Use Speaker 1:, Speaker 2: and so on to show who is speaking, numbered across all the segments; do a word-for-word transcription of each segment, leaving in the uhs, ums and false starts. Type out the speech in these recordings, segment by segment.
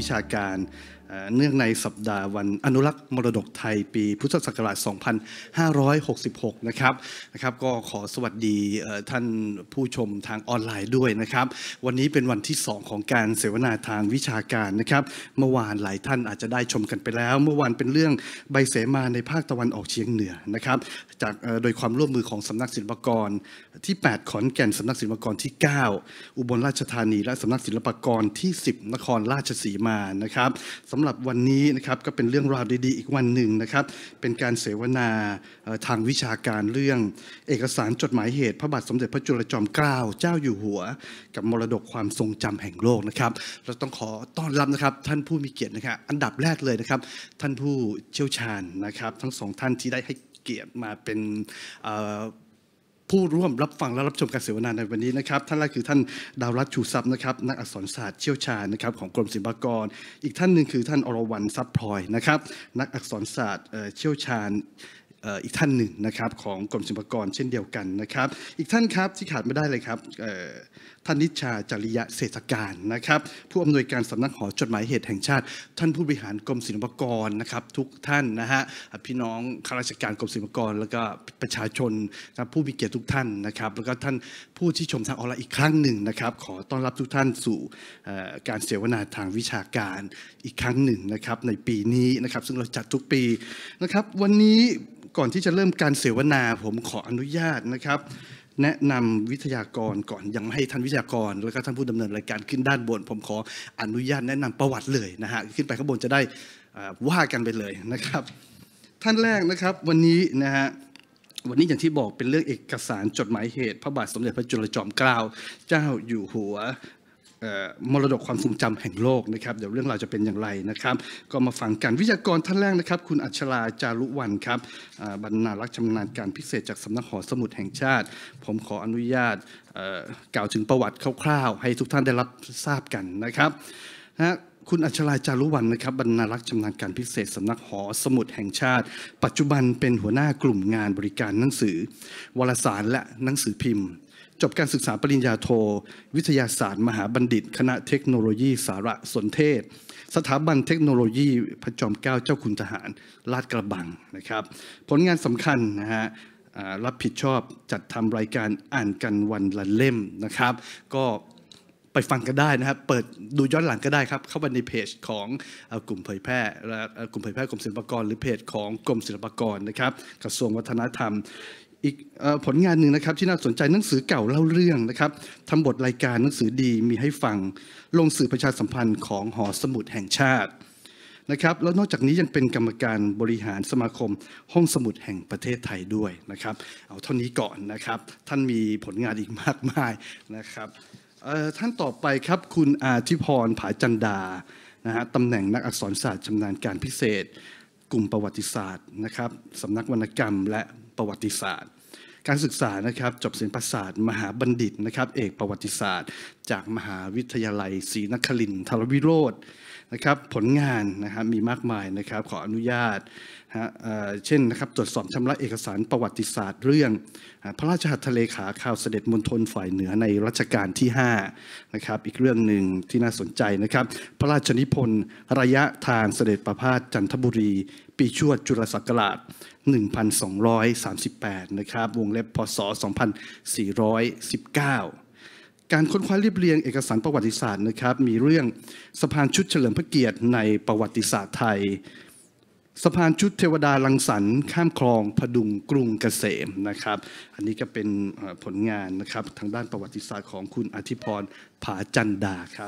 Speaker 1: ชาการเนื่องในสัปดาห์วันอนุรักษ์มรดกไทยปีพุทธศักราช สองพันห้าร้อยหกสิบหก นะครับนะครับก็ขอสวัสดีท่านผู้ชมทางออนไลน์ด้วยนะครับวันนี้เป็นวันที่สองของการเสวนาทางวิชาการนะครับเมื่อวานหลายท่านอาจจะได้ชมกันไปแล้วเมื่อวานเป็นเรื่องใบเสมาในภาคตะวันออกเฉียงเหนือนะครับจากโดยความร่วมมือของสำนักศิลปากรที่แปดขอนแก่นสำนักศิลปากรที่เก้าอุบลราชธานีและสำนักศิลปากรที่สิบนครราชสีมานะครับสำหรับวันนี้นะครับก็เป็นเรื่องราวดีๆอีกวันหนึ่งนะครับเป็นการเสวนาทางวิชาการเรื่องเอกสารจดหมายเหตุพระบาทสมเด็จพระจุลจอมเกล้าเจ้าอยู่หัวกับมรดกความทรงจำแห่งโลกนะครับเราต้องขอต้อนรับนะครับท่านผู้มีเกียรตินะครับอันดับแรกเลยนะครับท่านผู้เชี่ยวชาญนะครับทั้งสองท่านที่ได้ให้เกียรติมาเป็นผู้ร่วมรับฟังและรับชมการเสวนาในวันนี้นะครับท่านแรกคือท่านดาวรัตน์ชูทรัพย์นะครับนักอักษรศาสตร์เชี่ยวชาญนะครับของกรมศิลปากรอีกท่านหนึ่งคือท่านอรวรรณทรัพย์พลอยนะครับนักอักษรศาสตร์เชี่ยวชาญอีกท่านหนึ่งนะครับของกรมศิลปากรเช่นเดียวกันนะครับอีกท่านครับที่ขาดไม่ได้เลยครับท่านนิชชาจริยะเศรษฐการนะครับผู้อำนวยการสำนักหอจดหมายเหตุแห่งชาติท่านผู้บริหารกรมศิลปากรนะครับทุกท่านนะฮะพี่น้องข้าราชการกรมศิลปากรแล้วก็ประชาชนผู้มีเกียรติทุกท่านนะครับแล้วก็ท่านผู้ที่ชมทางออนไลน์อีกครั้งหนึ่งนะครับขอต้อนรับทุกท่านสู่การเสวนาทางวิชาการอีกครั้งหนึ่งนะครับในปีนี้นะครับซึ่งเราจัดทุกปีนะครับวันนี้ก่อนที่จะเริ่มการเสวนาผมขออนุญาตนะครับแนะนำวิทยากรก่อนยังไม่ให้ท่านวิทยากรแล้วก็ท่านผู้ดำเนินรายการขึ้นด้านบนผมขออนุญาตแนะนำประวัติเลยนะฮะขึ้นไปข้างบนจะได้ว่ากันไปเลยนะครับท่านแรกนะครับวันนี้นะฮะวันนี้อย่างที่บอกเป็นเรื่องเอกสารจดหมายเหตุพระบาทสมเด็จพระจุลจอมเกล้าเจ้าอยู่หัวมรดกความทรงจำแห่งโลกนะครับเดี๋ยวเรื่องราวจะเป็นอย่างไรนะครับก็มาฟังกันวิทยากรท่านแรกนะครับคุณอัชราจารุวรรณครับบรรณารักษ์ชำนาญการพิเศษจากสำนักหอสมุดแห่งชาติผมขออนุญาตกล่าวถึงประวัติคร่าวๆให้ทุกท่านได้รับทราบกันนะครับนะคุณอัชราจารุวรรณนะครับบรรณารักษ์ชำนาญการพิเศษสำนักหอสมุดแห่งชาติปัจจุบันเป็นหัวหน้ากลุ่มงานบริการหนังสือวารสารและหนังสือพิมพ์จบการศึกษาปริญญาโทวิทยาศาสตร์มหาบัณฑิตคณะเทคโนโลยีสารสนเทศสถาบันเทคโนโลยีพระจอมเกล้าเจ้าคุณทหารลาดกระบังนะครับผลงานสำคัญนะฮะรับผิดชอบจัดทำรายการอ่านกันวันละเล่มนะครับก็ไปฟังกันได้นะครับเปิดดูย้อนหลังก็ได้ครับเข้าไปในเพจของกลุ่มเผยแพร่และกลุ่มเผยแพร่กรมศิลปากรหรือเพจของกรมศิลปากรนะครับกระทรวงวัฒนธรรมอีกผลงานหนึ่งนะครับที่น่าสนใจหนังสือเก่าเล่าเรื่องนะครับทำบทรายการหนังสือดีมีให้ฟังลงสื่อประชาสัมพันธ์ของหอสมุดแห่งชาตินะครับแล้วนอกจากนี้ยังเป็นกรรมการบริหารสมาคมห้องสมุดแห่งประเทศไทยด้วยนะครับเอาเท่านี้ก่อนนะครับท่านมีผลงานอีกมากมายนะครับท่านต่อไปครับคุณอาทิพรผาจันดานะฮะตำแหน่งนักอักษรศาสตร์ชำนาญการพิเศษกลุ่มประวัติศาสตร์นะครับสำนักวรรณกรรมและประวัติศาสตร์การศึกษานะครับจบศิลปศาสตร์มหาบัณฑิตนะครับเอกประวัติศาสตร์จากมหาวิทยาลัยศรีนครินทรวิโรจน์นะครับผลงานนะครับมีมากมายนะครับขออนุญาตเช่นนะครับตรวจสอบชำระเอกสารประวัติศาสตร์เรื่องพระราชหัตถเลขาข่าวเสด็จมณฑลฝ่ายเหนือในรัชกาลที่ห้านะครับอีกเรื่องหนึ่งที่น่าสนใจนะครับพระราชนิพนธ์ระยะทางเสด็จประพาสจันทบุรีปีชวดจุลศักราชหนึ่งพันสองร้อยสามสิบแปดนะครับวงเล็บพศสองพันสี่ร้อยสิบเก้าการค้นคว้าเรียบเรียงเอกสารประวัติศาสตร์นะครับมีเรื่องสะพานชุดเฉลิมพระเกียรติในประวัติศาสตร์ไทยสะพานชุดเทวดารังสรรค์ข้ามคลองพดุงกรุงเกษมนะครับอันนี้ก็เป็นผลงานนะครับทางด้านประวัติศาสตร์ของคุณอธิพรผาจันดาครับ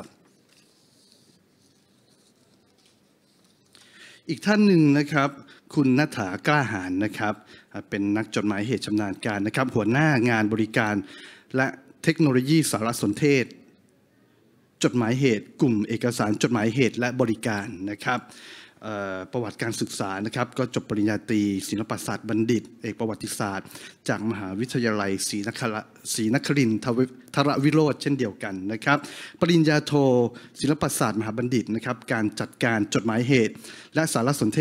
Speaker 1: อีกท่านหนึ่งนะครับคุณณฐากล้าหาญนะครับเป็นนักจดหมายเหตุชำนาญการนะครับหัวหน้างานบริการและเทคโนโลยีสารสนเทศจดหมายเหตุกลุ่มเอกสารจดหมายเหตุและบริการนะครับประวัติการศึกษานะครับก็จบปริญญาตรีศิลปศาสตร์บัณฑิตเอกประวัติศาสตร์จากมหาวิทยาลัยศรีนครินทร์ศรีนครินทรวิโรจน์เช่นเดียวกันนะครับปริญญาโทศิลปศาสตร์มหาบัณฑิตนะครับการจัดการจดหมายเหตุและสารสนเทศ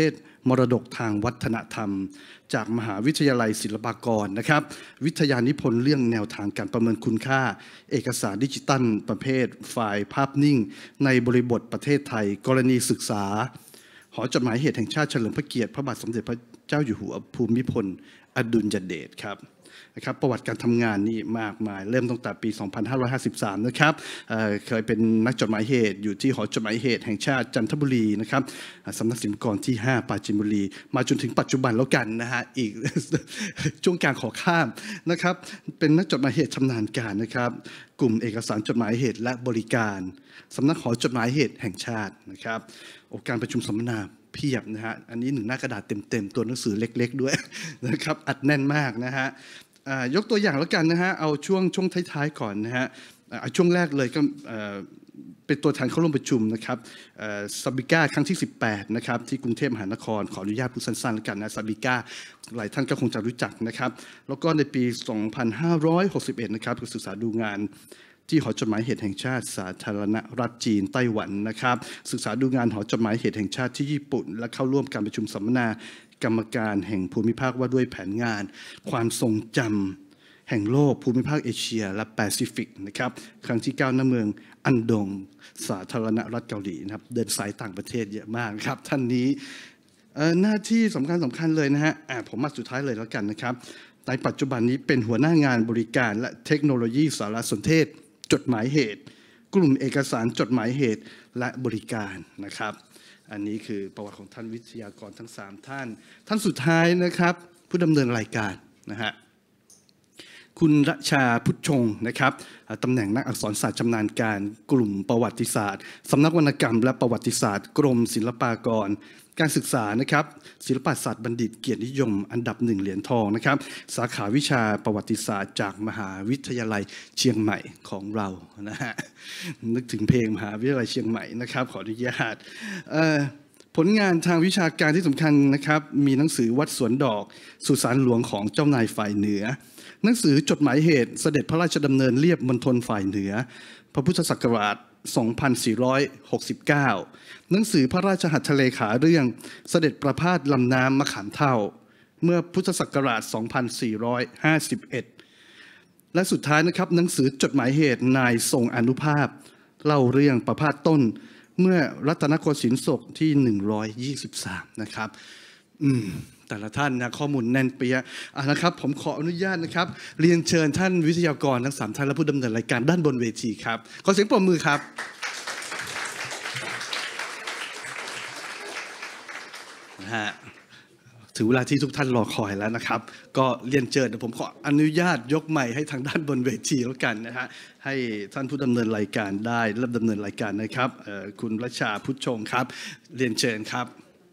Speaker 1: มรดกทางวัฒนธรรมจากมหาวิทยาลัยศิลปากรนะครับวิทยานิพนธ์เรื่องแนวทางการประเมินคุณค่าเอกสารดิจิตัลประเภทไฟล์ภาพนิ่งในบริบทประเทศไทยกรณีศึกษาหอจดหมายเหตุแห่งชาติเฉลิมพระเกียรติพระบาทสมเด็จพระเจ้าอยู่หัวภูมิพลอดุลยเดชครับนะครับประวัติการทำงานนี่มากมายเริ่มตั้งแต่ปี สองพันห้าร้อยห้าสิบสาม นะครับ เอ่อ เคยเป็นนักจดหมายเหตุอยู่ที่หอจดหมายเหตุแห่งชาติจันทบุรีนะครับสำนักศิลปากรที่ ห้า ปราจีนบุรีมาจนถึงปัจจุบันแล้วกันนะฮะอีก ช่วงกลางขอข้ามนะครับเป็นนักจดหมายเหตุชำนาญการนะครับกลุ่มเอกสารจดหมายเหตุและบริการสำนักหอจดหมายเหตุแห่งชาตินะครับโอกาสประชุมสัมมนาเพียบนะฮะอันนี้หนึ่งหน้ากระดาษเต็มๆตัวหนังสือเล็กๆด้วยนะครับอัดแน่นมากนะฮะยกตัวอย่างแล้วกันนะฮะเอาช่วงช่วงท้ายๆก่อนนะฮะช่วงแรกเลยก็เป็นตัวแทนเข้าร่วมประชุมนะครับซาบิก้าครั้งที่สิบแปดนะครับที่กรุงเทพมหานครขออนุญาตพูดสั้นๆแล้วกันนะซาบิก้าหลายท่านก็คงจะรู้จักนะครับแล้วก็ในปี สองพันห้าร้อยหกสิบเอ็ด นะครับก็ศึกษาดูงานที่หอจดหมายเหตุแห่งชาติสาธารณรัฐจีนไต้หวันนะครับศึกษาดูงานหอจดหมายเหตุแห่งชาติที่ญี่ปุ่นและเข้าร่วมการประชุมสัมมนากรรมการแห่งภูมิภาคว่าด้วยแผนงานความทรงจำแห่งโลกภูมิภาคเอเชียและแปซิฟิกนะครับครั้งที่เก้าณเมืองอันดงสาธารณรัฐเกาหลีนะครับเดินสายต่างประเทศเยอะมากครับท่านนี้หน้าที่สำคัญสำคัญเลยนะฮะผมมาสุดท้ายเลยแล้วกันนะครับในปัจจุบันนี้เป็นหัวหน้างานบริการและเทคโนโลยีสารสนเทศจดหมายเหตุกลุ่มเอกสารจดหมายเหตุและบริการนะครับอันนี้คือประวัติของท่านวิทยากรทั้งสามท่านท่านสุดท้ายนะครับผู้ดำเนินรายการนะฮะคุณรชาพุทธชงนะครับตำแหน่งนักอักษรศาสตร์ชำนาญการกลุ่มประวัติศาสตร์สำนักวรรณกรรมและประวัติศาสตร์กรมศิลปากรการศึกษานะครับศิลปศาสตร์บัณฑิตเกียรตินิยมอันดับหนึ่งเหรียญทองนะครับสาขาวิชาประวัติศาสตร์จากมหาวิทยาลัยเชียงใหม่ของเรานะฮะนึกถึงเพลงมหาวิทยาลัยเชียงใหม่นะครับขออนุญาตผลงานทางวิชาการที่สำคัญนะครับมีหนังสือวัดสวนดอกสุสานหลวงของเจ้านายฝ่ายเหนือหนังสือจดหมายเหตุเสด็จพระราชดำเนินเรียบมณฑลฝ่ายเหนือพระพุทธศักราชสองพันสี่ร้อยหกสิบเก้า หนังสือพระราชหัตถเลขาเรื่องเสด็จประพาสลำน้ำมะขามเท่าเมื่อพุทธศักราชสองพันสี่ร้อยห้าสิบเอ็ด และสุดท้ายนะครับหนังสือจดหมายเหตุนายทรงอนุภาพเล่าเรื่องประพาสต้นเมื่อรัตนโกสินทร์ศกที่หนึ่งร้อยยี่สิบสามนะครับอืมแต่ละท่านนะข้อมูลแน่นเปียะนะครับผมขออนุญาตนะครับเรียนเชิญท่านวิทยากรทั้งสามท่านและผู้ดำเนินรายการด้านบนเวทีครับขอเสียงปรบมือครับนะฮะถึงเวลาที่ทุกท่านรอคอยแล้วนะครับก็เรียนเชิญผมขออนุญาตยกไมค์ให้ทางด้านบนเวทีแล้วกันนะฮะให้ท่านผู้ดำเนินรายการได้เริ่มดำเนินรายการนะครับคุณรชาพุทธชงครับเรียนเชิญครับ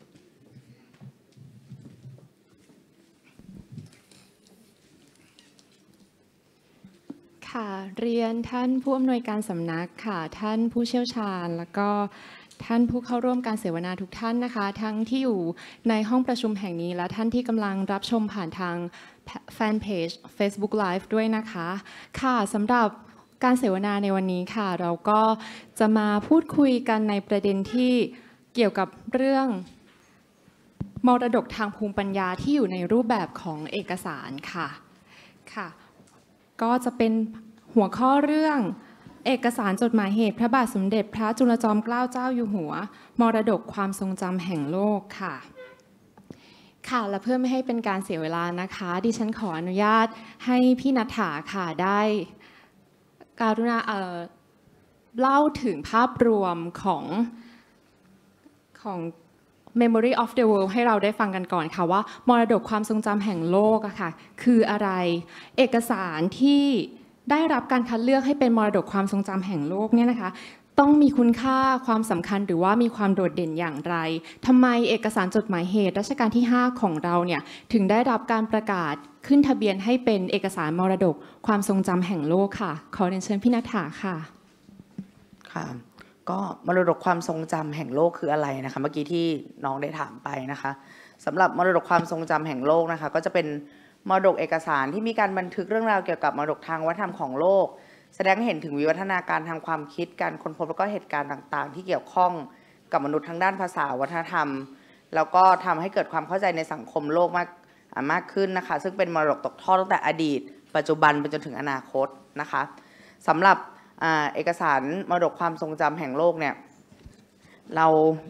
Speaker 2: ค่ะเรียนท่านผู้อำนวยการสำนักค่ะท่านผู้เชี่ยวชาญแล้วก็ท่านผู้เข้าร่วมการเสวนาทุกท่านนะคะทั้งที่อยู่ในห้องประชุมแห่งนี้และท่านที่กำลังรับชมผ่านทางแฟนเพจ Facebook Live ด้วยนะคะค่ะสำหรับการเสวนาในวันนี้ค่ะเราก็จะมาพูดคุยกันในประเด็นที่เกี่ยวกับเรื่องมรดกทางภูมิปัญญาที่อยู่ในรูปแบบของเอกสารค่ะค่ะก็จะเป็นหัวข้อเรื่องเอกสารจดหมายเหตุพระบาทสมเด็จพระจุลจอมเกล้าเจ้าอยู่หัวมรดกความทรงจำแห่งโลกค่ะค่ะและเพื่อไม่ให้เป็นการเสียเวลานะคะดิฉันขออนุญาตให้พี่ณัฐฐาค่ะได้การุณาเอ่อเล่าถึงภาพรวมของของ Memory of the World ให้เราได้ฟังกันก่อนค่ะว่ามรดกความทรงจำแห่งโลกอะค่ะคืออะไรเอกสารที่ได้รับการคัดเลือกให้เป็นมรดกความทรงจำแห่งโลกเนี่ยนะคะต้องมีคุณค่าความสำคัญหรือว่ามีความโดดเด่นอย่างไรทำไมเอกสารจดหมายเหตุรัชกาลที่ห้าของเราเนี่ยถึงได้รับการประกาศขึ้นทะเบียนให้เป็นเอกสารมรดกความทรงจำแห่งโลกค่ะขอเรียนเชิญพี่ณัฐฐาค่ะ
Speaker 3: ค่ะก็มรดกความทรงจำแห่งโลกคืออะไรนะคะเมื่อกี้ที่น้องได้ถามไปนะคะสำหรับมรดกความทรงจำแห่งโลกนะคะก็จะเป็นมรดกเอกสารที่มีการบันทึกเรื่องราวเกี่ยวกับมรดกทางวัฒนธรรมของโลกแสดงให้เห็นถึงวิวัฒนาการทางความคิดการค้นพบและก็เหตุการณ์ต่างๆที่เกี่ยวข้องกับมนุษย์ทางด้านภาษาวัฒนธรรมแล้วก็ทำให้เกิดความเข้าใจในสังคมโลกมากมากขึ้นนะคะซึ่งเป็นมรดกตกทอดตั้งแต่อดีตปัจจุบันไปจนถึงอนาคตนะคะสำหรับเอกสารมรดกความทรงจำแห่งโลกเนี่ยเรา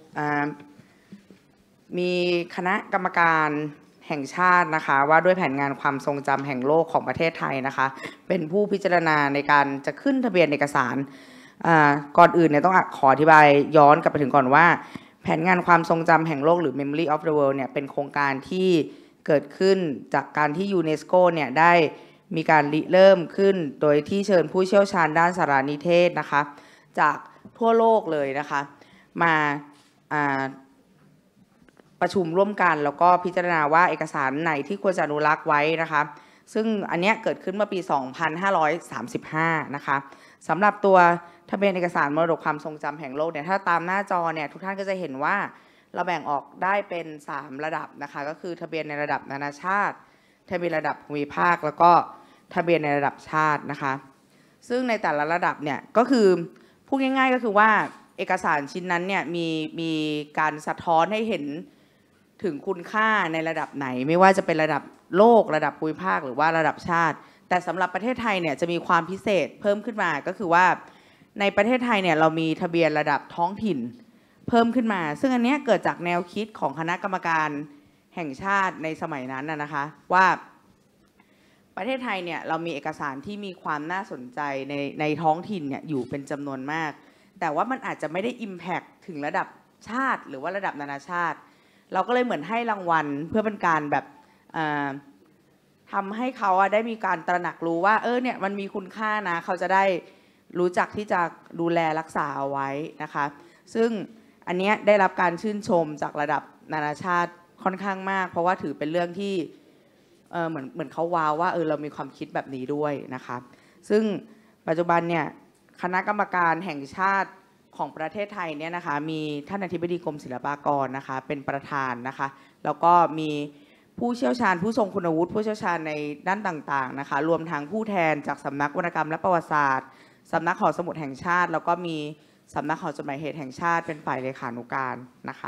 Speaker 3: มีคณะกรรมการแห่งชาตินะคะว่าด้วยแผนงานความทรงจำแห่งโลกของประเทศไทยนะคะเป็นผู้พิจารณาในการจะขึ้นทะเบียนเอกสารก่อนอื่นเนี่ยต้องขออธิบายย้อนกลับไปถึงก่อนว่าแผนงานความทรงจำแห่งโลกหรือ Memory of the World เนี่ยเป็นโครงการที่เกิดขึ้นจากการที่ยูเนสโกเนี่ยได้มีการริเริ่มขึ้นโดยที่เชิญผู้เชี่ยวชาญด้านสารนิเทศนะคะจากทั่วโลกเลยนะคะมาประชุมร่วมกันแล้วก็พิจารณาว่าเอกสารไหนที่ควรจะอนุรักษ์ไว้นะคะซึ่งอันนี้เกิดขึ้นเมื่อปี สองพันห้าร้อยสามสิบห้า นะคะสำหรับตัวทะเบียนเอกสารมรดกความทรงจำแห่งโลกเนี่ยถ้าตามหน้าจอเนี่ยทุกท่านก็จะเห็นว่าเราแบ่งออกได้เป็นสามระดับนะคะก็คือทะเบียนในระดับนานาชาติทะเบียนระดับภูมิภาคแล้วก็ทะเบียนในระดับชาตินะคะซึ่งในแต่ละระดับเนี่ยก็คือพูดง่ายๆก็คือว่าเอกสารชิ้นนั้นเนี่ยมีมีการสะท้อนให้เห็นถึงคุณค่าในระดับไหนไม่ว่าจะเป็นระดับโลกระดับภูมิภาคหรือว่าระดับชาติแต่สำหรับประเทศไทยเนี่ยจะมีความพิเศษเพิ่มขึ้นมาก็คือว่าในประเทศไทยเนี่ยเรามีทะเบียนระดับท้องถิ่นเพิ่มขึ้นมาซึ่งอันนี้เกิดจากแนวคิดของคณะกรรมการแห่งชาติในสมัยนั้นนะคะว่าประเทศไทยเนี่ยเรามีเอกสารที่มีความน่าสนใจในในท้องถิ่นเนี่ยอยู่เป็นจำนวนมากแต่ว่ามันอาจจะไม่ได้ impact ถึงระดับชาติหรือว่าระดับนานาชาติเราก็เลยเหมือนให้รางวัลเพื่อเป็นการแบบทำให้เขาได้มีการตระหนักรู้ว่าเออเนี่ยมันมีคุณค่านะเขาจะได้รู้จักที่จะดูแลรักษาเอาไว้นะคะซึ่งอันนี้ได้รับการชื่นชมจากระดับนานาชาติค่อนข้างมากเพราะว่าถือเป็นเรื่องที่เออเหมือนเหมือนเขาว้าวว่าเออเรามีความคิดแบบนี้ด้วยนะคะซึ่งปัจจุบันเนี่ยคณะกรรมการแห่งชาติของประเทศไทยเนี่ยนะคะมีท่านอธิบดีกรมศิลปากรนะคะเป็นประธานนะคะแล้วก็มีผู้เชี่ยวชาญผู้ทรงคุณวุฒิผู้เชี่ยวชาญในด้านต่างๆนะคะรวมทั้งผู้แทนจากสำนักวรรณกรรมและประวัติศาสตร์สำนักหอสมุดแห่งชาติแล้วก็มีสำนักหอจดหมายเหตุแห่งชาติเป็นฝ่ายเลขานุการนะคะ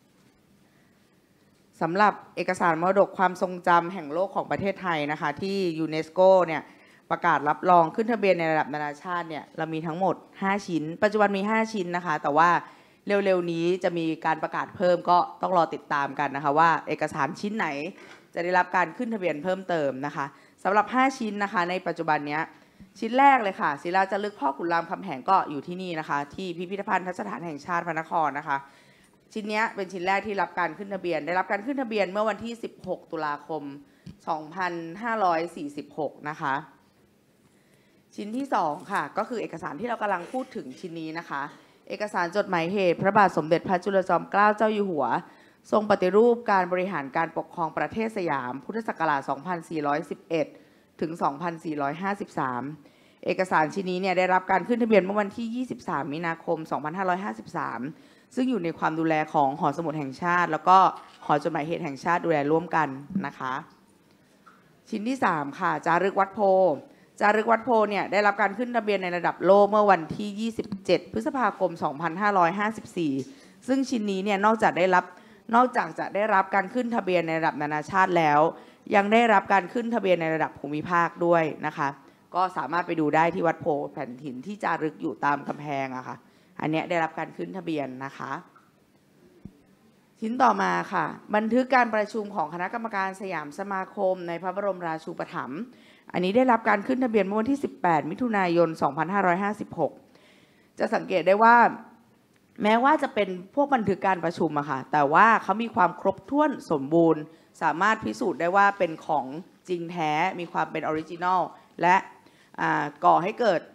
Speaker 3: สำหรับเอกสารมรดกความทรงจำแห่งโลกของประเทศไทยนะคะที่ยูเนสโกเนี่ยประกาศรับรองขึ้นทะเบียนในระดับนานาชาติเนี่ยเรามีทั้งหมดห้าชิ้นปัจจุบันมีห้าชิ้นนะคะแต่ว่าเร็วๆนี้จะมีการประกาศเพิ่มก็ต้องรอติดตามกันนะคะว่าเอกสารชิ้นไหนจะได้รับการขึ้นทะเบียนเพิ่มเติมนะคะสำหรับห้าชิ้นนะคะในปัจจุบันนี้ชิ้นแรกเลยค่ะศิลาจารึกพ่อขุนรามคำแหงก็อยู่ที่นี่นะคะที่พิพิธภัณฑ์สถานแห่งชาติพระนครนะคะชิ้นนี้เป็นชิ้นแรกที่รับการขึ้นทะเบียนได้รับการขึ้นทะเบียนเมื่อวันที่สิบหกตุลาคมสองพันห้าร้อยสี่สิบหกนะคะชิ้นที่สองค่ะก็คือเอกสารที่เรากำลังพูดถึงชิ้นนี้นะคะเอกสารจดหมายเหตุพระบาทสมเด็จพระจุลจอมเกล้าเจ้าอยู่หัวทรงปฏิรูปการบริหารการปกครองประเทศสยามพุทธศักราชสองพันสี่ร้อยสิบเอ็ดถึงสองพันสี่ร้อยห้าสิบสามเอกสารชิ้นนี้เนี่ยได้รับการขึ้นทะเบียนเมื่อวันที่ยี่สิบสามมีนาคมสองพันห้าร้อยห้าสิบสามซึ่งอยู่ในความดูแลของหอสมุดแห่งชาติแล้วก็หอจดหมายเหตุแห่งชาติดูแลร่วมกันนะคะชิ้นที่สามค่ะจารึกวัดโพจารึกวัดโพเนี่ยได้รับการขึ้นทะเบียนในระดับโลกเมื่อวันที่ยี่สิบเจ็ดพฤษภาคมสองพันห้าร้อยห้าสิบสี่ซึ่งชิ้นนี้เนี่ยนอกจากได้รับนอกจากจะได้รับการขึ้นทะเบียนในระดับนานาชาติแล้วยังได้รับการขึ้นทะเบียนในระดับภูมิภาคด้วยนะคะก็สามารถไปดูได้ที่วัดโพแผ่นหินที่จารึกอยู่ตามกำแพงอะค่ะอันนี้ได้รับการขึ้นทะเบียนนะคะชิ้นต่อมาค่ะบันทึกการประชุมของคณะกรรมการสยามสมาคมในพระบรมราชูปถัมภ์อันนี้ได้รับการขึ้นทะเบียนเมื่อวันที่สิบแปดมิถุนายนสองพันห้าร้อยห้าสิบหกจะสังเกตได้ว่าแม้ว่าจะเป็นพวกบันทึกการประชุมอะค่ะแต่ว่าเขามีความครบถ้วนสมบูรณ์สามารถพิสูจน์ได้ว่าเป็นของจริงแท้มีความเป็นออริจินอลและก่อให้เกิด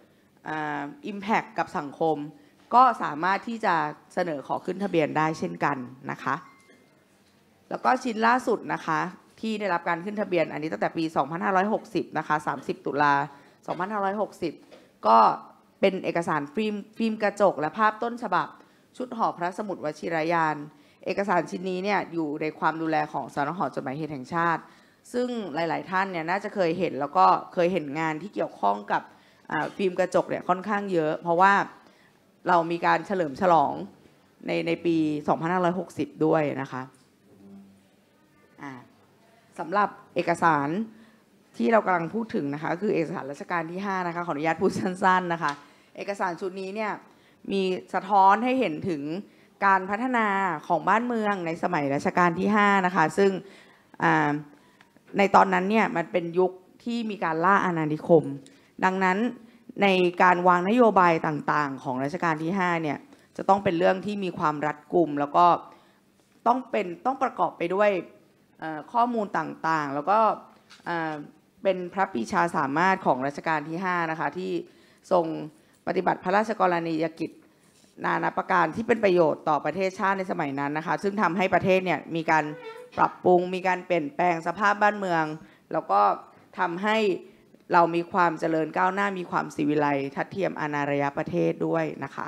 Speaker 3: impact กับสังคมก็สามารถที่จะเสนอขอขึ้นทะเบียนได้เช่นกันนะคะแล้วก็ชิ้นล่าสุดนะคะที่ได้รับการขึ้นทะเบียนอันนี้ตั้งแต่ปีสองพันห้าร้อยหกสิบนะคะสามสิบตุลาสองพันห้าร้อยหกสิบก็เป็นเอกสารฟิล์มฟิล์มกระจกและภาพต้นฉบับชุดห่อพระสมุดวชิรยานเอกสารชิ้นนี้เนี่ยอยู่ในความดูแลของสำนักหอจดหมายเหตุแห่งชาติซึ่งหลายๆท่านเนี่ยน่าจะเคยเห็นแล้วก็เคยเห็นงานที่เกี่ยวข้องกับฟิล์มกระจกเนี่ยค่อนข้างเยอะเพราะว่าเรามีการเฉลิมฉลองในในปี สองพันห้าร้อยหกสิบ ด้วยนะคะสำหรับเอกสารที่เรากำลังพูดถึงนะคะคือเอกสารรัชกาลที่ห้านะคะขออนุญาตพูดสั้นๆนะคะเอกสารชุดนี้เนี่ยมีสะท้อนให้เห็นถึงการพัฒนาของบ้านเมืองในสมัยรัชกาลที่ห้านะคะซึ่งในตอนนั้นเนี่ยมันเป็นยุคที่มีการล่าอาณานิคมดังนั้นในการวางนโยบายต่างๆของรัชกาลที่ห้าเนี่ยจะต้องเป็นเรื่องที่มีความรัดกุมแล้วก็ต้องเป็นต้องประกอบไปด้วยข้อมูลต่างๆแล้วก็เป็นพระปรีชาสามารถของรัชกาลที่ห้านะคะที่ทรงปฏิบัติพระราชกรณียกิจนานาประการที่เป็นประโยชน์ต่อประเทศชาติในสมัยนั้นนะคะซึ่งทำให้ประเทศเนี่ยมีการปรับปรุงมีการเปลี่ยนแปลงสภาพบ้านเมืองแล้วก็ทำให้เรามีความเจริญก้าวหน้ามีความศิวิไลซ์ทัดเทียมอารยประเทศด้วยนะคะ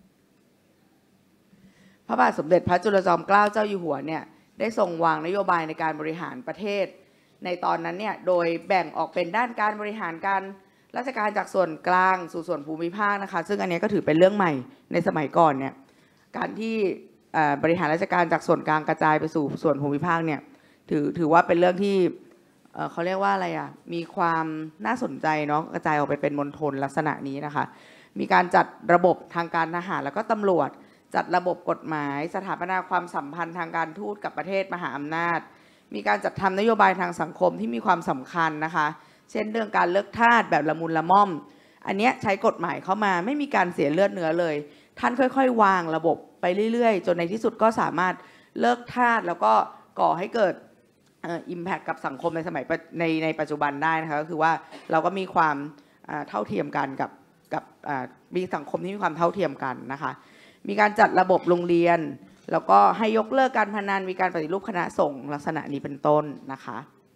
Speaker 3: พระบาทสมเด็จพระจุลจอมเกล้าเจ้าอยู่หัวเนี่ยได้ทรงวางนโยบายในการบริหารประเทศในตอนนั้นเนี่ยโดยแบ่งออกเป็นด้านการบริหารการราชการจากส่วนกลางสู่ส่วนภูมิภาคนะคะซึ่งอันนี้ก็ถือเป็นเรื่องใหม่ในสมัยก่อนเนี่ยการที่บริหารราชการจากส่วนกลางกระจายไปสู่ส่วนภูมิภาคเนี่ยถือถือว่าเป็นเรื่องที่เขาเรียกว่าอะไรอ่ะมีความน่าสนใจเนาะกระจายออกไปเป็นมณฑลลักษณะนี้นะคะมีการจัดระบบทางการทหารแล้วก็ตำรวจจัดระบบกฎหมายสถาปนาความสัมพันธ์ทางการทูตกับประเทศมหาอำนาจมีการจัดทำนโยบายทางสังคมที่มีความสำคัญนะคะเช่นเรื่องการเลิกทาสแบบละมุนละม่อมอันนี้ใช้กฎหมายเข้ามาไม่มีการเสียเลือดเนื้อเลยท่านค่อยๆวางระบบไปเรื่อยๆจนในที่สุดก็สามารถเลิกทาสแล้วก็ก่อให้เกิดอิมแพคกับสังคมในสมัยในในปัจจุบันได้นะคะก็คือว่าเราก็มีความเท่าเทียมกันกับกับมีสังคมที่มีความเท่าเทียมกันนะคะมีการจัดระบบโรงเรียนแล้วก็ให้ยกเลิกการพนันมีการปฏิรูปคณะสงฆ์ลักษณะนี้เป็นต้นนะคะ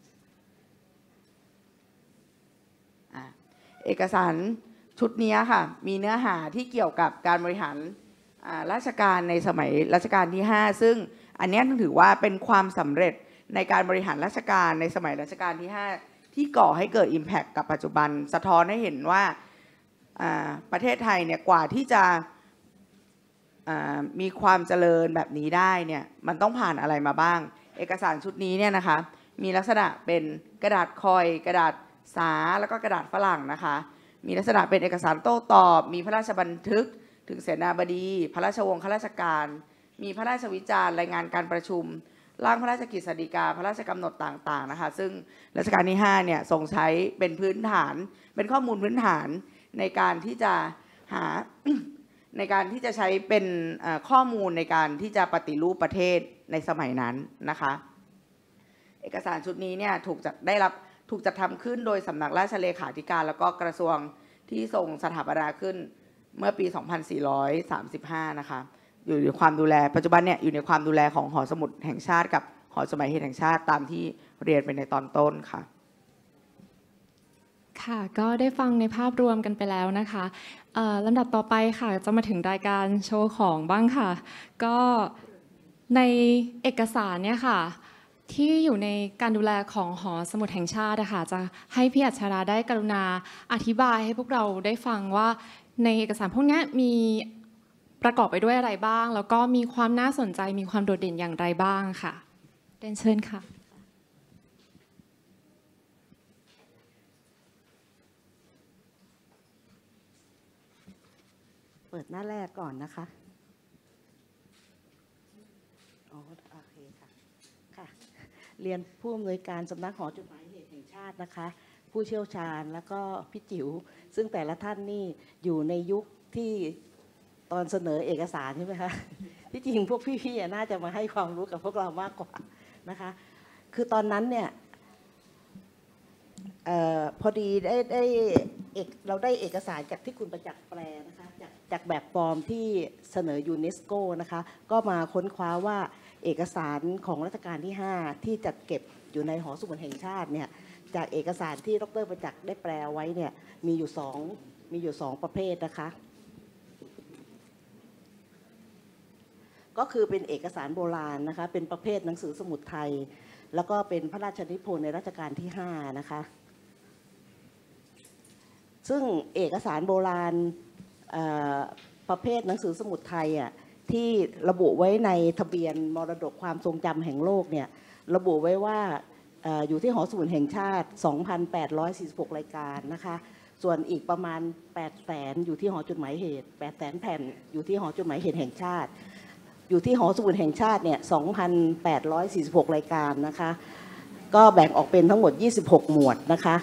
Speaker 3: เอกสารชุดนี้ค่ะมีเนื้อหาที่เกี่ยวกับการบริหารราชการในสมัยรัชกาลที่ห้าซึ่งอันนี้ถือว่าเป็นความสำเร็จในการบริหารราชการในสมัยรัชกาลที่ห้าที่ก่อให้เกิด Impact กับปัจจุบันสะท้อนให้เห็นว่าประเทศไทยเนี่ยกว่าที่จะมีความเจริญแบบนี้ได้เนี่ยมันต้องผ่านอะไรมาบ้างเอกสารชุดนี้เนี่ยนะคะมีลักษณะเป็นกระดาษคอยกระดาษสาแล้วก็กระดาษฝรั่งนะคะมีลักษณะเป็นเอกสารโต้ตอบมีพระราชบันทึกถึงเสนาบดีพระราชวงศ์ข้าราชการมีพระราชวิจารณ์รายงานการประชุมร่างพระราชกฤษฎีกาพระราชกำหนดต่างๆนะคะซึ่งรัชกาลที่ห้าเนี่ยทรงใช้เป็นพื้นฐานเป็นข้อมูลพื้นฐานในการที่จะหา ในการที่จะใช้เป็นข้อมูลในการที่จะปฏิรูปประเทศในสมัยนั้นนะคะเอกสารชุดนี้เนี่ยถูกจัดได้รับถูกจัดทำขึ้นโดยสำนักราชเลขาธิการแล้วก็กระทรวงที่ทรงสถาปนาขึ้นเมื่อปี สองพันสี่ร้อยสามสิบห้า นะคะอยู่ในความดูแลปัจจุบันเนี่ยอยู่ในความดูแลของหอสมุดแห่งชาติกับหอสมัยเหตุแห่งชาติตามที่เรียนไปในตอนต้นค่ะ
Speaker 2: ค่ะก็ได้ฟังในภาพรวมกันไปแล้วนะคะลำดับต่อไปค่ะจะมาถึงรายการโชว์ของบ้างค่ะก็ในเอกสารเนี่ยค่ะที่อยู่ในการดูแลของหอสมุดแห่งชาตินะคะจะให้พี่อัชราได้กรุณาอธิบายให้พวกเราได้ฟังว่าในเอกสารพวกนี้มีประกอบไปด้วยอะไรบ้างแล้วก็มีความน่าสนใจมีความโดดเด่นอย่างไรบ้างค่ะเรียนเชิญค่ะ
Speaker 4: เปิดหน้าแรกก่อนนะคะอ๋อโอเคค่ะค่ะเรียนผู้อำนวยการสำนักหอจดหมายเหตุแห่งชาตินะคะผู้เชี่ยวชาญแล้วก็พี่จิ๋วซึ่งแต่ละท่านนี่อยู่ในยุคที่ตอนเสนอเอกสารใช่ไหมคะที่จริงพวกพี่ๆน่าจะมาให้ความรู้กับพวกเรามากกว่านะคะคือตอนนั้นเนี่ยอ, พอดีได้ได้เราได้เอกสารจากที่คุณประจักษ์แปลนะคะจากจากแบบฟอร์มที่เสนอยูเนสโกนะคะก็มาค้นคว้าว่าเอกสารของรัชกาลที่ห้าที่จัดเก็บอยู่ในหอสมุดแห่งชาติเนี่ยจากเอกสารที่ดร.ประจักษ์ได้แปลไว้เนี่ยมีอยู่สองมีอยู่สองประเภทนะคะก็คือเป็นเอกสารโบราณนะคะเป็นประเภทหนังสือสมุดไทยแล้วก็เป็นพระราชนิพนธ์ในรัชกาลที่ห้านะคะซึ่งเอกสารโบราณประเภทหนังสือสมุดไทยอ่ะที่ระบุไว้ในทะเบียนมรดกความทรงจำแห่งโลกเนี่ยระบุไว้ว่าอยู่ที่หอสมุดแห่งชาติ สองพันแปดร้อยสี่สิบหก รายการนะคะส่วนอีกประมาณแปดแสนอยู่ที่หอจดหมายเหตุแปดแสนแผ่นอยู่ที่หอจดหมายเหตุแห่งชาติอยู่ที่หอสมุดแห่งชาติเนี่ย สองพันแปดร้อยสี่สิบหก รายการนะคะก็แบ่งออกเป็นทั้งหมดยี่สิบหกหมวดนะคะ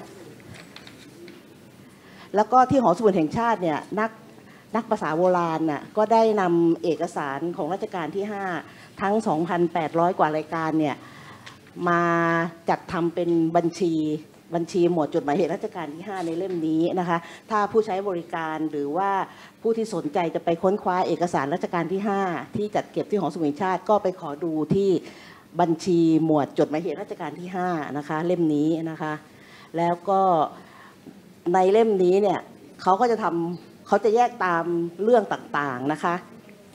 Speaker 4: แล้วก็ที่หอสมุดแห่งชาติเนี่ยนักนักภาษาโบราณน่ะก็ได้นำเอกสารของรัชกาลที่ห้าทั้ง สองพันแปดร้อย กว่ารายการเนี่ยมาจัดทำเป็นบัญชีบัญชีหมวดจดหมายเหตุรัชกาลที่ห้าในเล่มนี้นะคะถ้าผู้ใช้บริการหรือว่าผู้ที่สนใจจะไปค้นคว้าเอกสารรัชกาลที่ห้าที่จัดเก็บที่หอสมุดแห่งชาติก็ไปขอดูที่บัญชีหมวดจดหมายเหตุรัชกาลที่ห้านะคะเล่มนี้นะคะแล้วก็ในเล่มนี้เนี่ยเขาก็จะทำเขาจะแยกตามเรื่องต่างๆนะคะ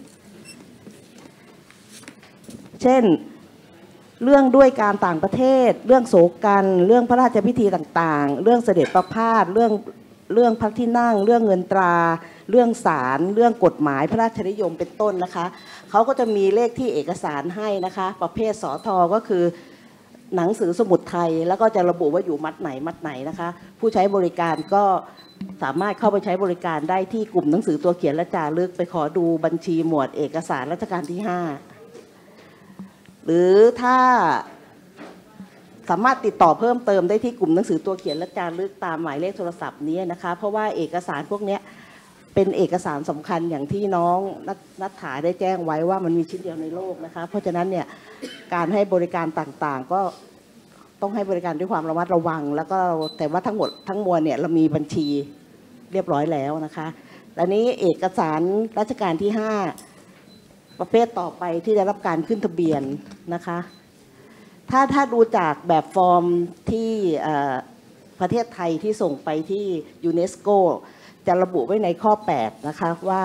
Speaker 4: เช่นเรื่องด้วยการต่างประเทศเรื่องโศกันเรื่องพระราชพิธีต่างๆเรื่องเสด็จประพาสเรื่องเรื่องพระที่นั่งเรื่องเงินตราเรื่องศาลเรื่องกฎหมายพระราชนิยมเป็นต้นนะคะเขาก็จะมีเลขที่เอกสารให้นะคะประเภทสทก็คือหนังสือสมุดไทยแล้วก็จะระบุว่าอยู่มัดไหนมัดไหนนะคะผู้ใช้บริการก็สามารถเข้าไปใช้บริการได้ที่กลุ่มหนังสือตัวเขียนและจารึกไปขอดูบัญชีหมวดเอกสารรัชกาลที่ห้าหรือถ้าสามารถติดต่อเพิ่มเติมได้ที่กลุ่มหนังสือตัวเขียนและจารึกตามหมายเลขโทรศัพท์นี้นะคะเพราะว่าเอกสารพวกนี้เป็นเอกสารสำคัญอย่างที่น้องนัทถาได้แจ้งไว้ว่ามันมีชิ้นเดียวในโลกนะคะเพราะฉะนั้นเนี่ยการให้บริการต่างๆก็ต้องให้บริการด้วยความระมัดระวังแล้วก็แต่ว่าทั้งหมดทั้งมวลเนี่ยเรามีบัญชีเรียบร้อยแล้วนะคะตอนนี้เอกสารรัชกาลที่ห้าประเภทต่อไปที่ได้รับการขึ้นทะเบียนนะคะถ้าถ้าดูจากแบบฟอร์มที่ประเทศไทยที่ส่งไปที่ยูเนสโกจะระบุไว้ในข้อแปดนะคะว่า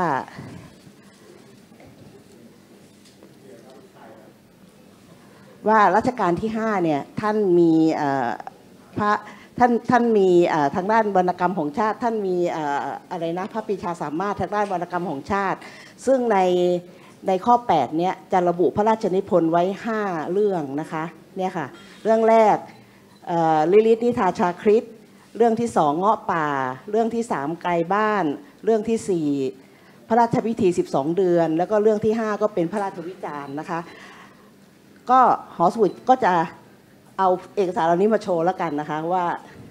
Speaker 4: ว่ารัชกาลที่ห้าเนี่ยท่านมีพระท่านท่านมีทางด้านวรรณกรรมของชาติท่านมีอะไรนะพระปรีชาสามารถทางด้านวรรณกรรมของชาติซึ่งในในข้อแปดเนี่ยจะระบุพระราชนิพนธ์ไว้ห้าเรื่องนะคะเนี่ยค่ะเรื่องแรกลิลิตนิทาชาคริสเรื่องที่สองเงาะป่าเรื่องที่สามไกลบ้านเรื่องที่สี่พระราชพิธีสิบสองเดือนแล้วก็เรื่องที่ห้าก็เป็นพระราชวิจารณ์นะคะก็หอสมุดก็จะเอาเอกสารเหล่านี้มาโชว์แล้วกันนะคะว่า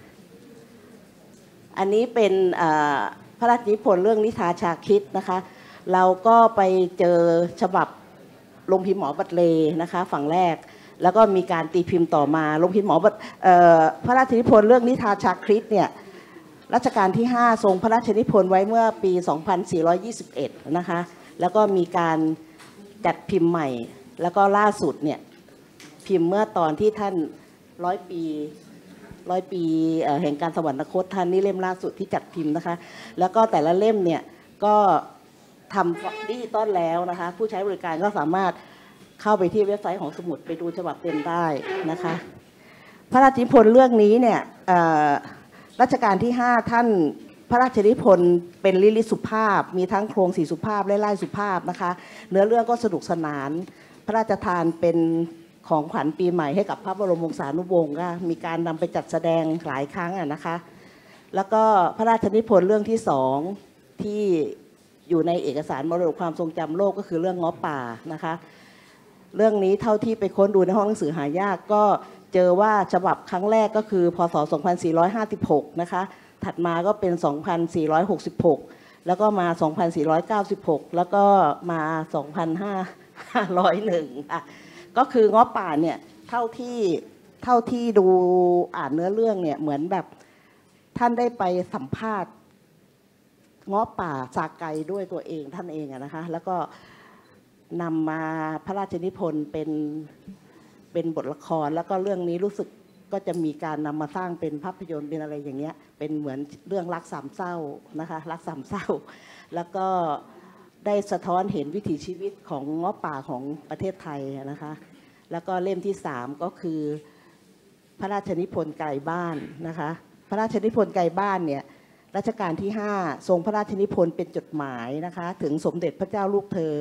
Speaker 4: อันนี้เป็นพระราชนิพนธ์เรื่องนิทาชาคริสนะคะเราก็ไปเจอฉบับลงพิมพ์หมอบัตเลนะคะฝั่งแรกแล้วก็มีการตีพิมพ์ต่อมาลงพิมพ์หมอบัตพระราชนิพนธ์เรื่องนิทาชาคริสเนี่ยรัชกาลที่ห้าทรงพระราชนิพนธ์ไว้เมื่อปีสองพันสี่ร้อยยี่สิบเอ็ดนะคะแล้วก็มีการจัดพิมพ์ใหม่แล้วก็ล่าสุดเนี่ยพิมพ์เมื่อตอนที่ท่านร้อยปีร้อยปีแห่งการสวรรคตท่านนี่เล่มล่าสุดที่จัดพิมพ์นะคะแล้วก็แต่ละเล่มเนี่ยก็ทำดิจิตอลแล้วนะคะผู้ใช้บริการก็สามารถเข้าไปที่เว็บไซต์ของสมุดไปดูฉบับเต็มได้นะคะพระราชนิพนธ์เรื่องนี้เนี่ยรัชกาลที่ห้าท่านพระราชนิพนธ์เป็นลิลิสุภาพมีทั้งโครงสีสุภาพและลายสุภาพนะคะเนื้อเรื่องก็สนุกสนานพระราชทานเป็นของขวัญปีใหม่ให้กับพระบรมวงศานุวงศ์ก็มีการนำไปจัดแสดงหลายครั้งนะคะแล้วก็พระราชนิพนธ์เรื่องที่สองที่อยู่ในเอกสารมรดกความทรงจำโลกก็คือเรื่องเงาะป่านะคะเรื่องนี้เท่าที่ไปค้นดูในห้องหนังสือหายากก็เจอว่าฉบับครั้งแรกก็คือพศสองพันสี่ร้อยห้าสิบหกนะคะถัดมาก็เป็นสองพันสี่ร้อยหกสิบหกแล้วก็มาสองพันสี่ร้อยเก้าสิบหกแล้วก็มาสองพันห้าร้อยหนึ่งอ่ะก็คือเงาะป่าเนี่ยเท่าที่เท่าที่ดูอ่านเนื้อเรื่องเนี่ยเหมือนแบบท่านได้ไปสัมภาษณ์เงาะป่าสาไกด้วยตัวเองท่านเองนะคะแล้วก็นำมาพระราชนิพนธ์เป็นเป็นบทละครแล้วก็เรื่องนี้รู้สึกก็จะมีการนำมาสร้างเป็นภาพยนตร์เป็นอะไรอย่างเงี้ยเป็นเหมือนเรื่องรักสามเศร้านะคะรักสามเศร้าแล้วก็ได้สะท้อนเห็นวิถีชีวิตของเงาะป่าของประเทศไทยนะคะแล้วก็เล่มที่สามก็คือพระราชนิพนธ์ไกลบ้านนะคะพระราชนิพนธ์ไกลบ้านเนี่ยรัชกาลที่ห้าทรงพระราชนิพนธ์เป็นจดหมายนะคะถึงสมเด็จพระเจ้าลูกเธอ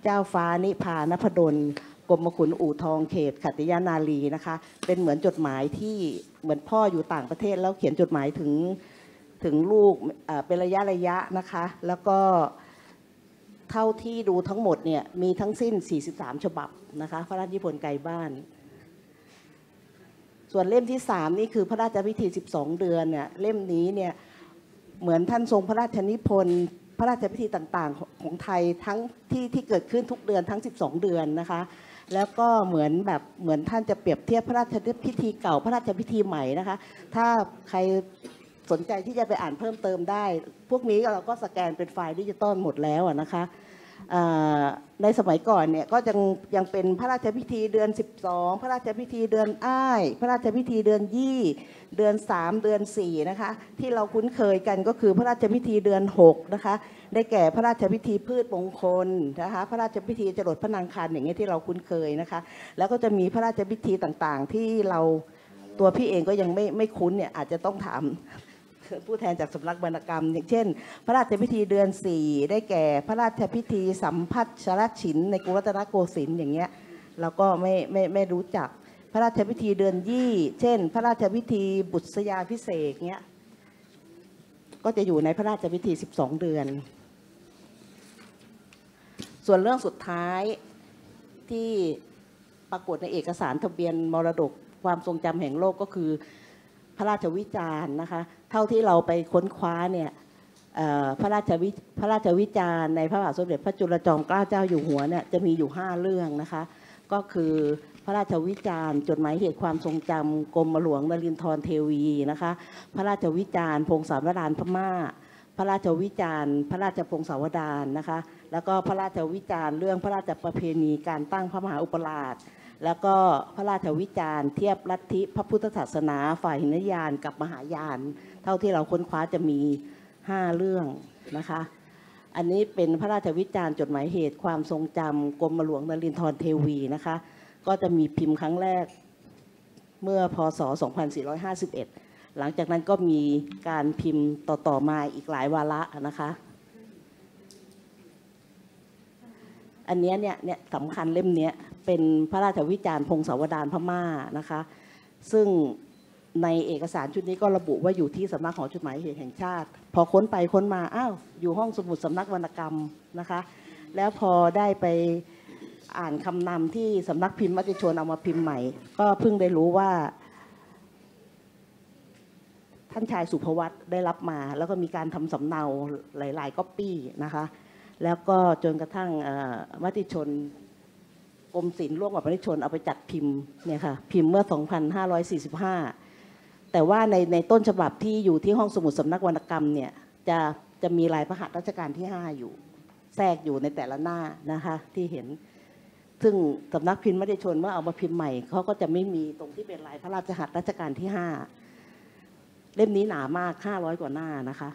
Speaker 4: เจ้าฟ้านิพานพดลกรมขุนอู่ทองเขตขัตติยานารีนะคะเป็นเหมือนจดหมายที่เหมือนพ่ออยู่ต่างประเทศแล้วเขียนจดหมายถึงถึงลูกเป็นระยะระยะนะคะแล้วก็เท่าที่ดูทั้งหมดเนี่ยมีทั้งสิ้นสี่สิบสามฉบับนะคะพระราชนิพนธ์ไกลบ้านส่วนเล่มที่สามนี่คือพระราชพิธีสิบสองเดือนเนี่ยเล่มนี้เนี่ยเหมือนท่านทรงพระราชนิพนธ์พระราชพิธีต่างๆของไทยทั้งที่ที่เกิดขึ้นทุกเดือนทั้งสิบสองเดือนนะคะแล้วก็เหมือนแบบเหมือนท่านจะเปรียบเทียบพระราชพิธีเก่าพระราชพิธีใหม่นะคะถ้าใครสนใจที่จะไปอ่านเพิ่มเติมได้พวกนี้เราก็สแกนเป็นไฟล์ดิจิตอลหมดแล้วนะคะในสมัยก่อนเนี่ยก็ยังยังเป็นพระราชพิธีเดือนสิบสองพระราชพิธีเดือนอ้ายพระราชพิธีเดือนยี่เดือนสามเดือนสี่นะคะที่เราคุ้นเคยกันก็คือพระราชพิธีเดือนหกนะคะได้แก่พระราชพิธีพืชมงคลนะคะพระราชพิธีจรดพระนางคันอย่างเงี้ยที่เราคุ้นเคยนะคะแล้วก็จะมีพระราชพิธีต่างๆที่เราตัวพี่เองก็ยังไม่ไม่คุ้นเนี่ยอาจจะต้องถามผู้แทนจากสำนักวรรณกรรมอย่างเช่นพระราชพิธีเดือนสี่ได้แก่พระราชพิธีสัมพัทชรฉินในกรุงรัตนโกสินทร์อย่างเงี้ยเราก็ไม่ไม่ไม่รู้จักพระราชพิธีเดือนยี่เช่นพระราชพิธีบุษยาภิเษกเงี้ยก็จะอยู่ในพระราชพิธีสิบสองเดือนส่วนเรื่องสุดท้ายที่ปรากฏในเอกสารทะเบียนมรดกความทรงจำแห่งโลกก็คือพระราชวิจารณ์นะคะเท่าที่เราไปค้นคว้าเนี่ยพระราชวิพระราชวิจารณ์ในพระบาทสมเด็จพระจุลจอมเกล้าเจ้าอยู่หัวเนี่ยจะมีอยู่ห้าเรื่องนะคะก็คือพระราชวิจารณ์จดหมายเหตุความทรงจำกรมหลวงนรินทรเทวีนะคะพระราชวิจารณ์พงศาวดารพม่าพระราชวิจารณ์พระราชพงศาวดารนะคะแล้วก็พระราชวิจารณ์เรื่องพระราชประเพณีการตั้งพระมหาอุปราชแล้วก็พระราชวิจารณ์เทียบลัทธิพระพุทธศาสนาฝ่ายหินยานกับมหายานเท่าที่เราค้นคว้าจะมีห้าเรื่องนะคะอันนี้เป็นพระราชวิจารณ์จดหมายเหตุความทรงจำกรมหลวงนรินทรเทวีนะคะก็จะมีพิมพ์ครั้งแรกเมื่อพ.ศ. สองพันสี่ร้อยห้าสิบเอ็ดหลังจากนั้นก็มีการพิมพ์ต่อๆมาอีกหลายวาระนะคะอันนี้เนี่ยเนี่ยสำคัญเล่มนี้เป็นพระราชวิจารณ์พงศาวดารพม่านะคะซึ่งในเอกสารชุดนี้ก็ระบุว่าอยู่ที่สำนักหอจดหมายเหตุแห่งชาติพอค้นไปค้นมาอ้าวอยู่ห้องสมุดสำนักวรรณกรรมนะคะแล้วพอได้ไปอ่านคำนำที่สำนักพิมพ์มติชนเอามาพิมพ์ใหม่ก็เพิ่งได้รู้ว่าท่านชายสุภวัตได้รับมาแล้วก็มีการทำสำเนาหลายๆก๊อปปี้นะคะแล้วก็จนกระทั่งมติชนกรมศิลป์ร่วมกับมติชนเอาไปจัดพิมพ์เนี่ยค่ะพิมพ์เมื่อ สองพันห้าร้อยสี่สิบห้า แต่ว่าในในต้นฉบับที่อยู่ที่ห้องสมุดสำนักวรรณกรรมเนี่ยจะจะมีลายพระหัตถ์รัชกาลที่ห้าอยู่แทรกอยู่ในแต่ละหน้านะคะที่เห็นซึ่งสำนักพิมพ์มติชนเมื่อเอามาพิมพ์ใหม่เขาก็จะไม่มีตรงที่เป็นลายพระราชหัตถ์รัชกาลที่ห้าเล่มนี้หนามากห้าร้อยกว่าหน้านะคะ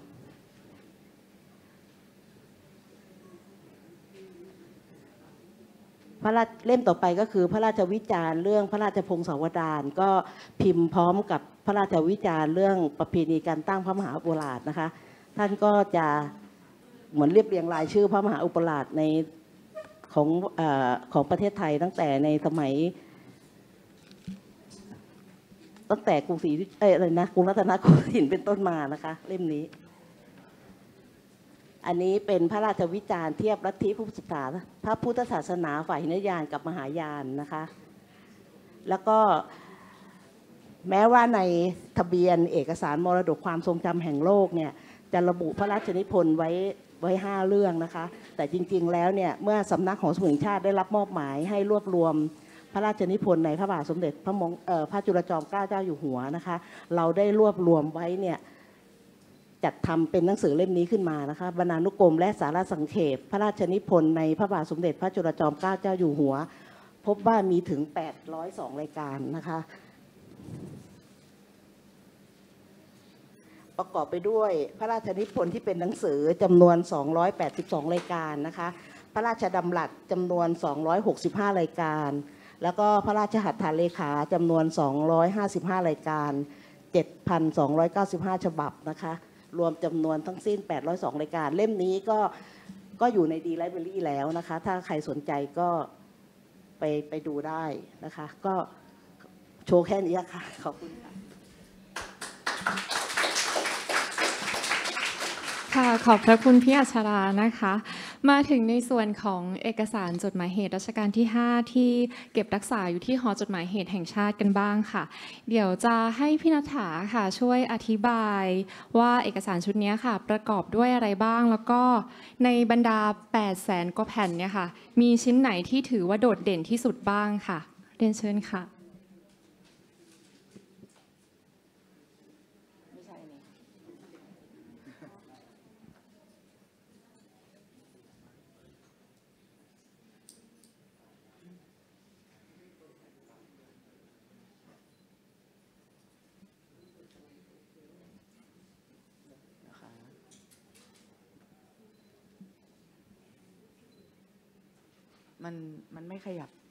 Speaker 4: พระราชเล่มต่อไปก็คือพระราชวิจารณ์เรื่องพระราชพงศาวดารก็พิมพ์พร้อมกับพระราชวิจารณ์เรื่องประเพณีการตั้งพระมหาอุปราชนะคะท่านก็จะเหมือนเรียบเรียงรายชื่อพระมหาอุปราชในของเอ่อของประเทศไทยตั้งแต่ในสมัยตั้งแต่กรุงศรีเอ้ยอะไรนะกรุงรัตนโกสินทร์เป็นต้นมานะคะเล่มนี้อันนี้เป็นพระราชวิจารณ์เทียบลัทธิพระพุทธศาสนาพระพุทธศาสนาฝ่ายหินยานกับมหายานนะคะแล้วก็แม้ว่าในทะเบียนเอกสารมรดกความทรงจำแห่งโลกเนี่ยจะระบุพระราชนิพนธ์ไว้ไว้ห้าเรื่องนะคะแต่จริงๆแล้วเนี่ยเมื่อสำนักของสมุนแห่งชาติได้รับมอบหมายให้รวบรวมพระราชนิพนธ์ในพระบาทสมเด็จพระมงเอ่อพระจุลจอมเกล้าเจ้าอยู่หัวนะคะเราได้รวบรวมไว้เนี่ยจัดทำเป็นหนังสือเล่มนี้ขึ้นมานะคะบรรณานุกรมและสาระสังเขปพระราชนิพนธ์ในพระบาทสมเด็จพระจุลจอมเกล้าเจ้าอยู่หัวพบว่ามีถึงแปดร้อยสองรายการนะคะประกอบไปด้วยพระราชนิพนธ์ที่เป็นหนังสือจำนวนสองร้อยแปดสิบสองรายการนะคะพระราชดำรัสจำนวนสองร้อยหกสิบห้ารายการแล้วก็พระราชหัตถเลขาจำนวนสองร้อยห้าสิบห้ารายการ เจ็ดพันสองร้อยเก้าสิบห้า ฉบับนะคะรวมจำนวนทั้งสิ้นแปดร้อยสองรายการเล่มนี้ก็ก็อยู่ในดีไลบรารีแล้วนะคะถ้าใครสนใจก็ไปไปดูได้นะคะก็โชว์แค่นี้ค่ะขอบคุณค่ะ
Speaker 2: ค่ะขอบพระคุณพี่อัชรานะคะมาถึงในส่วนของเอกสารจดหมายเหตุรัชกาลที่ห้าที่เก็บรักษาอยู่ที่หอจดหมายเหตุแห่งชาติกันบ้างค่ะเดี๋ยวจะให้พี่ณฐาค่ะช่วยอธิบายว่าเอกสารชุดนี้ค่ะประกอบด้วยอะไรบ้างแล้วก็ในบรรดาแปดแสนกว่าแผ่นเนี่ยค่ะมีชิ้นไหนที่ถือว่าโดดเด่นที่สุดบ้างค่ะเรียนเชิญค่ะ
Speaker 3: มันมันไม่ขยับ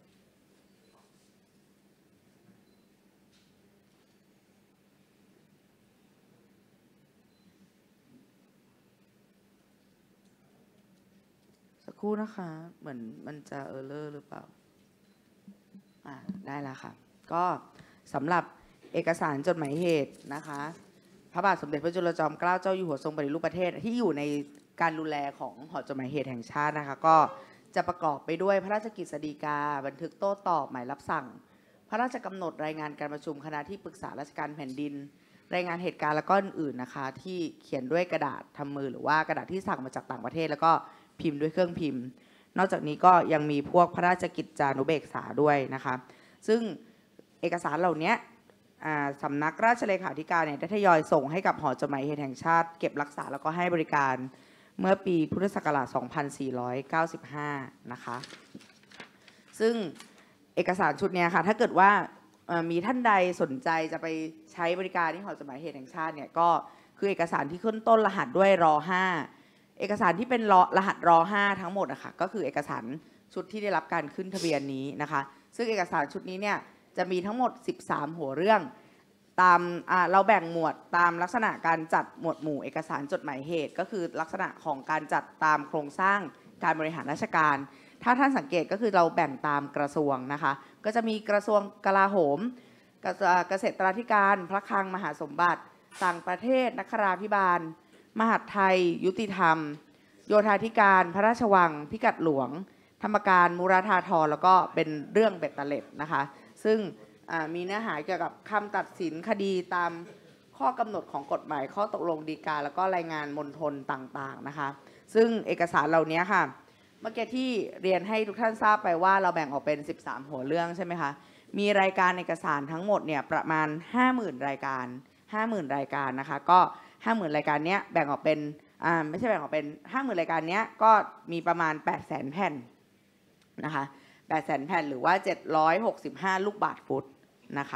Speaker 3: สักครู่นะคะเหมือนมันจะเออร์เลอร์หรือเปล่าอ่าได้แล้วค่ะก็สำหรับเอกสารจดหมายเหตุนะคะพระบาทสมเด็จพระจุลจอมเกล้าเจ้าอยู่หัวทรงปฏิรูปประเทศที่อยู่ในการดูแลของหอจดหมายเหตุแห่งชาตินะคะก็จะประกอบไปด้วยพระราชกฤษฎีกาบันทึกโต้ตอบหมายรับสั่งพระราชกำหนดรายงานการประชุมคณะที่ปรึกษาราชการแผ่นดินรายงานเหตุการณ์และก็อื่นๆนะคะที่เขียนด้วยกระดาษทำมือหรือว่ากระดาษที่สั่งมาจากต่างประเทศแล้วก็พิมพ์ด้วยเครื่องพิมพ์นอกจากนี้ก็ยังมีพวกพระราชกิจจานุเบกษาด้วยนะคะซึ่งเอกสารเหล่านี้สำนักราชเลขาธิการเนี่ยได้ทยอยส่งให้กับหอจดหมายเหตุแห่งชาติเก็บรักษาแล้วก็ให้บริการเมื่อปีพุทธศักราช สองพันสี่ร้อยเก้าสิบห้า นะคะซึ่งเอกสารชุดนี้ค่ะถ้าเกิดว่ามีท่านใดสนใจจะไปใช้บริการที่หอจดหมายเหตุแห่งชาติเนี่ยก็คือเอกสารที่ขึ้นต้นรหัสด้วยรอห้าเอกสารที่เป็นรหัสรอห้าทั้งหมดอะค่ะก็คือเอกสารชุดที่ได้รับการขึ้นทะเบียนนี้นะคะซึ่งเอกสารชุดนี้เนี่ยจะมีทั้งหมดสิบสามหัวเรื่องตามเราแบ่งหมวดตามลักษณะการจัดหมวดหมู่เอกสารจดหมายเหตุก็คือลักษณะของการจัดตามโครงสร้างการบริหารราชการถ้าท่านสังเกตก็คือเราแบ่งตามกระทรวงนะคะก็จะมีกระทรวงกลาโหมเกษตราธิการพระคลังมหาสมบัติต่างประเทศนคราภิบาลมหาดไทยยุติธรรมโยธาธิการพระราชวังพิกัดหลวงธรรมการมูราธาธรแล้วก็เป็นเรื่องเบ็ดเตล็ดนะคะซึ่งมีเนื้อหาเกี่ยวกับคำตัดสินคดีตามข้อกำหนดของกฎหมายข้อตกลงฎีกาแล้วก็รายงานมณฑลต่างๆนะคะซึ่งเอกสารเหล่านี้ค่ะเมื่อกี้ที่เรียนให้ทุกท่านทราบไปว่าเราแบ่งออกเป็นสิบสามหัวเรื่องใช่ไหมคะมีรายการเอกสารทั้งหมดเนี่ยประมาณ ห้าหมื่น รายการ ห้าหมื่น รายการนะคะก็ ห้าหมื่น รายการนี้แบ่งออกเป็นอ่าไม่ใช่แบ่งออกเป็น ห้าหมื่น รายการนี้ก็มีประมาณ แปดแสน แผ่นนะคะแปดแสน แผ่นหรือว่าเจ็ดร้อยหกสิบห้าลูกบาศก์ฟุตนะคะ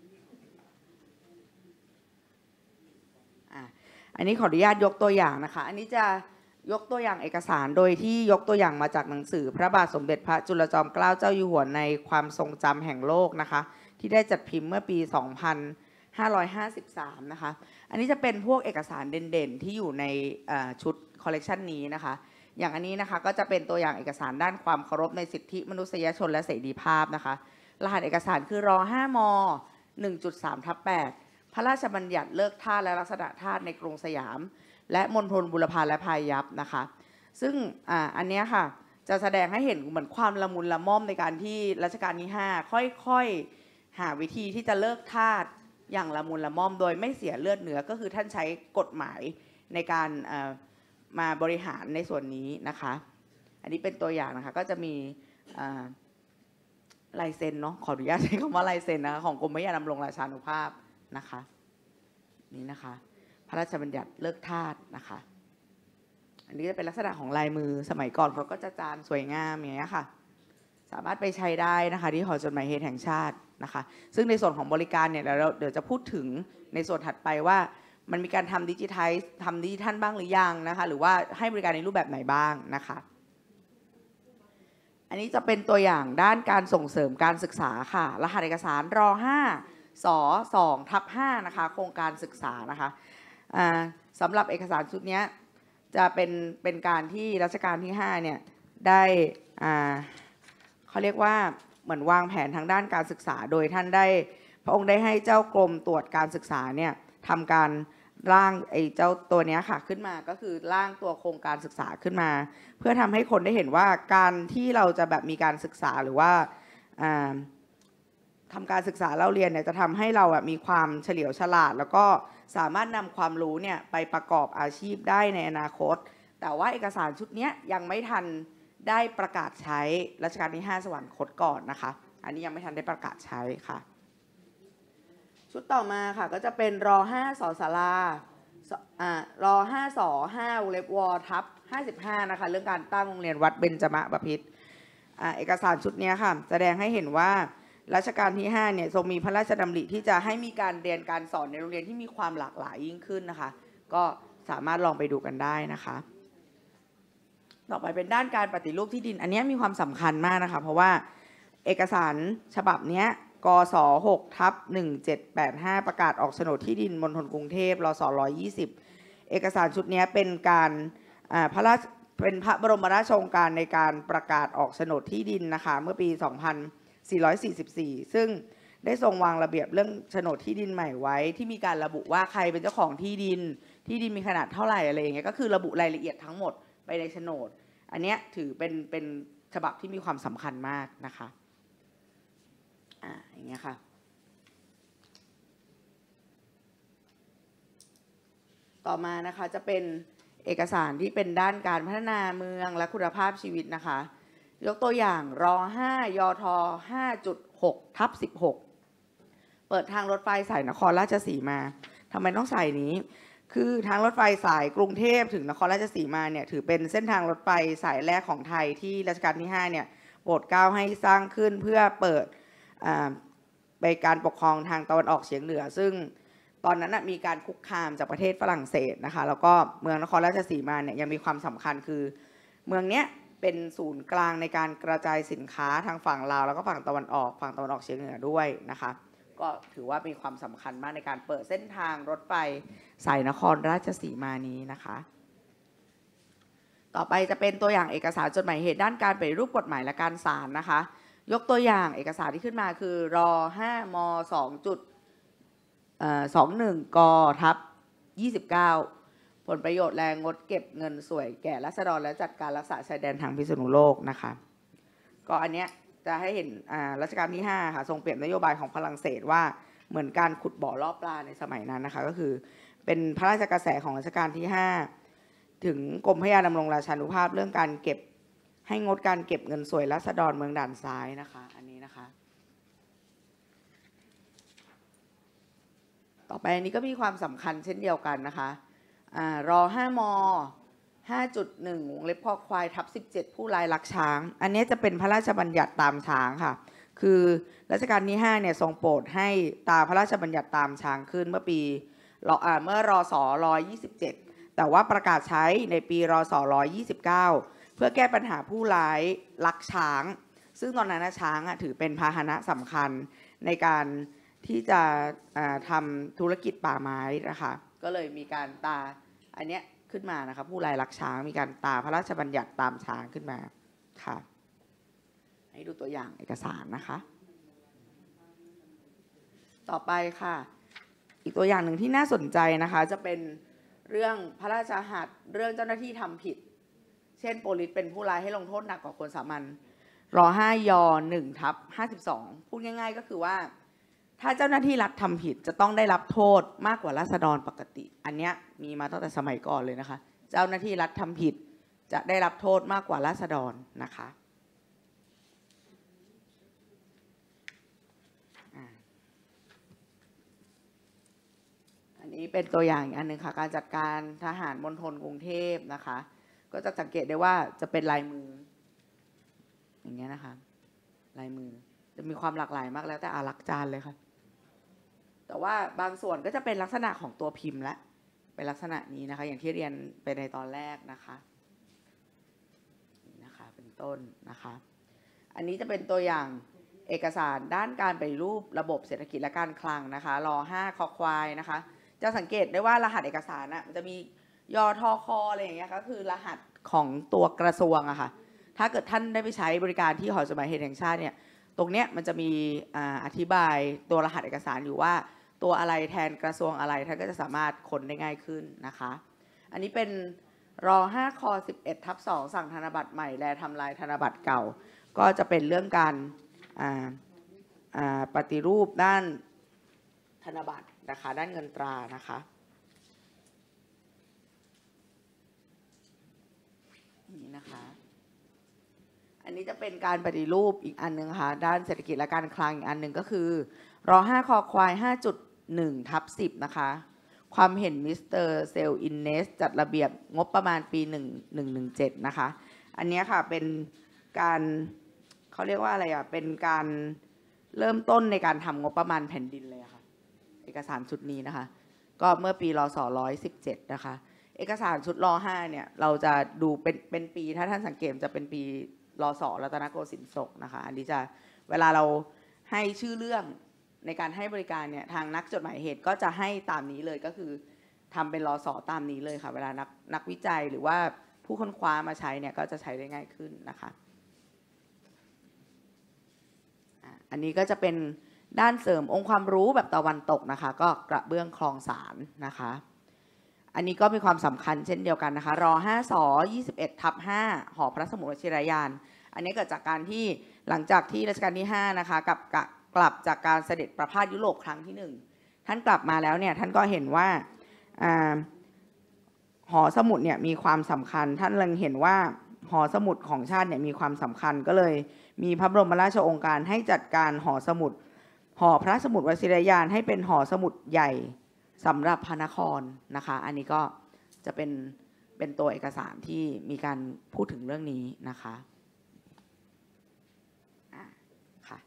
Speaker 3: อ่ะอันนี้ขออนุญาตยกตัวอย่างนะคะอันนี้จะยกตัวอย่างเอกสารโดยที่ยกตัวอย่างมาจากหนังสือพระบาทสมเด็จพระจุลจอมเกล้าเจ้าอยู่หัวในความทรงจำแห่งโลกนะคะที่ได้จัดพิมพ์เมื่อปี สองพันห้าร้อยห้าสิบสาม นะคะอันนี้จะเป็นพวกเอกสารเด่นๆที่อยู่ในชุดคอลเลกชันนี้นะคะอย่างอันนี้นะคะก็จะเป็นตัวอย่างเอกสารด้านความเคารพในสิทธิมนุษยชนและเสรีภาพนะคะรหัสเอกสารคือรอ ห้าม หนึ่งจุดสาม ทับ แปด พระราชบัญญัติเลิกทาสและลักษณะทาสในกรุงสยามและมณฑลบุรพาและพายัพนะคะซึ่ง อ, อันนี้ค่ะจะแสดงให้เห็นเหมือนความละมุนละม่อมในการที่รัชกาลที่ห้าค่อยๆหาวิธีที่จะเลิกทาสอย่างละมุนละม่อมโดยไม่เสียเลือดเนื้อก็คือท่านใช้กฎหมายในการมาบริหารในส่วนนี้นะคะอันนี้เป็นตัวอย่างนะคะก็จะมีลายเซ็นเนาะขออนุญาตใช้คำว่าลายเซ็นนะคะของกรมพระยาดำรงราชานุภาพนะคะนี่นะคะพระราชบัญญัติเลิกทาสนะคะอันนี้จะเป็นลักษณะของลายมือสมัยก่อนเขาก็จะจานสวยงามอย่างเงี้ยค่ะสามารถไปใช้ได้นะคะที่หอจดหมายเหตุแห่งชาตินะคะซึ่งในส่วนของบริการเนี่ยเราเดี๋ยวจะพูดถึงในส่วนถัดไปว่ามันมีการทำดิจิทัลทำดิจิทัลบ้างหรือยังนะคะหรือว่าให้บริการในรูปแบบไหนบ้างนะคะอันนี้จะเป็นตัวอย่างด้านการส่งเสริมการศึกษาค่ะรหัสเอกสารรอห้าสอสองทับห้านะคะโครงการศึกษานะคะสำหรับเอกสารชุดนี้จะเป็นเป็นการที่รัชกาลที่ห้าเนี่ยได้อ่าเขาเรียกว่าเหมือนวางแผนทางด้านการศึกษาโดยท่านได้พระองค์ได้ให้เจ้ากรมตรวจการศึกษาเนี่ยทำการร่างไอ้เจ้าตัวนี้ค่ะขึ้นมาก็คือร่างตัวโครงการศึกษาขึ้นมา เพื่อทำให้คนได้เห็นว่าการที่เราจะแบบมีการศึกษาหรือว่าทำการศึกษาเล่าเรียนเนี่ยจะทำให้เราแบบมีความเฉลียวฉลาดแล้วก็สามารถนำความรู้เนี่ยไปประกอบอาชีพได้ในอนาคตแต่ว่าเอกสารชุดนี้ยังไม่ทันได้ประกาศใช้รัชกาลที่ห้าสวรรคตก่อนนะคะอันนี้ยังไม่ทันได้ประกาศใช้ค่ะชุดต่อมาค่ะก็จะเป็นรห้าสศาลารห้าสห้าวงเล็บวทับห้าสิบห้านะคะเรื่องการตั้งโรงเรียนวัดเบญจมบพิตรเอกสารชุดนี้ค่ะแสดงให้เห็นว่ารัชกาลที่ห้าเนี่ยทรงมีพระราชดำริที่จะให้มีการเรียนการสอนในโรงเรียนที่มีความหลากหลายยิ่งขึ้นนะคะก็สามารถลองไปดูกันได้นะคะต่อไปเป็นด้านการปฏิรูปที่ดินอันนี้มีความสำคัญมากนะคะเพราะว่าเอกสารฉบับนี้กสหกทับหนึ่งเจ็ดแปดห้าประกาศออกโฉนดที่ดินมณฑลกรุงเทพรศร้อยยี่สิบเอกสารชุดนี้เป็นการพระราชเป็นพระบรมราชโองการในการประกาศออกโฉนดที่ดินนะคะเมื่อปีสองพันสี่ร้อยสี่สิบสี่ซึ่งได้ทรงวางระเบียบเรื่องโฉนดที่ดินใหม่ไว้ที่มีการระบุว่าใครเป็นเจ้าของที่ดินที่ดินมีขนาดเท่าไหร่อะไรอย่างเงี้ยก็คือระบุรายละเอียดทั้งหมดไปในโฉนดอันนี้ถือเป็นเป็นฉบับที่มีความสำคัญมากนะคะอ่าอย่างเงี้ยค่ะต่อมานะคะจะเป็นเอกสารที่เป็นด้านการพัฒนาเมืองและคุณภาพชีวิตนะคะยกตัวอย่างรห้ายท ห้าจุดหก ทับสิบหกเปิดทางรถไฟสายนครราชสีมาทำไมต้องใส่นี้คือทางรถไฟสายกรุงเทพถึงนครราชสีมาเนี่ยถือเป็นเส้นทางรถไฟสายแรกของไทยที่รัชกาลที่ห้าเนี่ยโปรดเกล้าให้สร้างขึ้นเพื่อเปิดไปการปกครองทางตะวันออกเฉียงเหนือซึ่งตอนนั้นมีการคุกคามจากประเทศฝรั่งเศสนะคะแล้วก็เมืองนครราชสีมาเนี่ยยังมีความสำคัญคือเมืองเนี้ยเป็นศูนย์กลางในการกระจายสินค้าทางฝั่งลาวแล้วก็ฝั่งตะวันออกฝั่งตะวันออกเฉียงเหนือด้วยนะคะก็ถือว่ามีความสำคัญมากในการเปิดเส้นทางรถไฟสายนครราชสีมานี้นะคะต่อไปจะเป็นตัวอย่างเอกสารจดหมายเหตุด้านการปฏิรูปกฎหมายและการศาลนะคะยกตัวอย่างเอกสารที่ขึ้นมาคือรห้ามสองจุดสองหนึ่งกทับยี่สิบเก้าผลประโยชน์แรงงดเก็บเงินสวยแก่ราษฎรและจัดการรักษาชายแดนทางพิษณุโลกนะคะก็อันเนี้ยจะให้เห็นรัชกาลที่ห้าค่ะทรงเปลี่ยนนโยบายของฝรั่งเศสว่าเหมือนการขุดบ่อล่อปลาในสมัยนั้นนะคะก็คือเป็นพระราชกระแสของรัชกาลที่ห้าถึงกรมพระยาดำรงราชานุภาพเรื่องการเก็บให้งดการเก็บเงินสวยราษฎรเมืองด่านซ้ายนะคะอันนี้นะคะต่อไปอันนี้ก็มีความสำคัญเช่นเดียวกันนะคะรห้ามห้าจุดหนึ่ง วงเล็บข้อควายทับสิบเจ็ดผู้ลายลักช้างอันนี้จะเป็นพระราชบัญญัติตามช้างค่ะคือรัชกาลที่ห้าเนี่ยทรงโปรดให้ตาพระราชบัญญัติตามช้างขึ้นเมื่อปีเมื่อรศร้อยยี่สิบเจ็ดแต่ว่าประกาศใช้ในปีรศร้อยยี่สิบเก้าเพื่อแก้ปัญหาผู้ร้ายลักช้างซึ่งตอนนั้นช้างถือเป็นพาหนะสำคัญในการที่จะทำธุรกิจป่าไม้นะคะก็เลยมีการตาอันเนี้ยขึ้นมานะคะผู้ลายลักช้างมีการตาพระราชบัญญัติตามช้างขึ้นมาค่ะให้ดูตัวอย่างเอกสารนะคะต่อไปค่ะอีกตัวอย่างหนึ่งที่น่าสนใจนะคะจะเป็นเรื่องพระราชหัตถ์เรื่องเจ้าหน้าที่ทำผิดเช่นโปลิสเป็นผู้ร้ายให้ลงโทษหนักกว่าคนสามัญรห้ายหนึ่งทับห้าสิบสองพูดง่ายๆก็คือว่าถ้าเจ้าหน้าที่รัฐทำผิดจะต้องได้รับโทษมากกว่าราษฎรปกติอันนี้มีมาตั้งแต่สมัยก่อนเลยนะคะเจ้าหน้าที่รัฐทำผิดจะได้รับโทษมากกว่าราษฎรนะคะอันนี้เป็นตัวอย่างอันหนึ่งค่ะการจัดการทหารมณฑลกรุงเทพนะคะก็จะสังเกตได้ว่าจะเป็นลายมืออย่างเงี้ยนะคะลายมือจะมีความหลากหลายมากแล้วแต่อารักษ์จานเลยค่ะแต่ว่าบางส่วนก็จะเป็นลักษณะของตัวพิมพ์และเป็นลักษณะนี้นะคะอย่างที่เรียนไปในตอนแรกนะคะนี่นะคะเป็นต้นนะคะอันนี้จะเป็นตัวอย่างเอกสารด้านการปฏิรูประบบเศรษฐกิจและการคลังนะคะรห้าคอควายนะคะจะสังเกตได้ว่ารหัสเอกสารน่ะมันจะมียอทอคออะไรอย่างเงี้ยก็คือรหัสของตัวกระทรวงอะค่ะถ้าเกิดท่านได้ไปใช้บริการที่หอจดหมายเหตุแห่งชาติเนี่ยตรงเนี้ยมันจะมีอธิบายตัวรหัสเอกสารอยู่ว่าตัวอะไรแทนกระทรวงอะไรท่านก็จะสามารถค้นได้ง่ายขึ้นนะคะอันนี้เป็นรอห้าคอสิบเอ็ดทับสองสั่งธนบัตรใหม่และทำลายธนบัตรเก่าก็จะเป็นเรื่องการปฏิรูปด้านธนบัตรนะคะด้านเงินตรานะคะนี่นะคะอันนี้จะเป็นการปฏิรูปอีกอันนึงค่ะด้านเศรษฐกิจและการคลังอีกอันหนึ่งก็คือรอห้าคอควาย ห้าจุดหนึ่ง ทับสิบนะคะความเห็นมิสเตอร์เซลอินเนสจัดระเบียบงบประมาณปีหนึ่งหนึ่งหนึ่งเจ็ดนะคะอันนี้ค่ะเป็นการเขาเรียกว่าอะไรอ่ะเป็นการเริ่มต้นในการทำงบประมาณแผ่นดินเลยค่ะเอกสารชุดนี้นะคะก็เมื่อปีรศร้อยสิบเจ็ดนะคะเอกสารชุดรอห้าเนี่ยเราจะดูเป็นเป็นปีถ้าท่านสังเกตจะเป็นปีรศรัตนโกสินทร์ศกนะคะอันนี้จะเวลาเราให้ชื่อเรื่องในการให้บริการเนี่ยทางนักจดหมายเหตุก็จะให้ตามนี้เลยก็คือทำเป็นรศตามนี้เลยค่ะเวลานักนักวิจัยหรือว่าผู้ค้นคว้ามาใช้เนี่ยก็จะใช้ได้ง่ายขึ้นนะคะอันนี้ก็จะเป็นด้านเสริมองค์ความรู้แบบตะวันตกนะคะก็กระเบื้องคลองสารนะคะอันนี้ก็มีความสำคัญเช่นเดียวกันนะคะรอห้าสอยี่สิบเอ็ดทับห้าหอพระสมุทรวชิรยานอันนี้เกิดจากการที่หลังจากที่รัชกาลที่ห้านะคะกับกลับจากการเสด็จประพาสยุโรปครั้งที่หนึ่งท่านกลับมาแล้วเนี่ยท่านก็เห็นว่าหอสมุดเนี่ยมีความสำคัญท่านเล็งเห็นว่าหอสมุดของชาติเนี่ยมีความสำคัญก็เลยมีพระบรมราชโองการให้จัดการหอสมุดหอพระสมุทรวชิรยานให้เป็นหอสมุดใหญ่สำหรับพระนครนะคะอันนี้ก็จะเป็นเป็นตัวเอกสารที่มีการพูดถึงเรื่องนี้นะคะค่ะ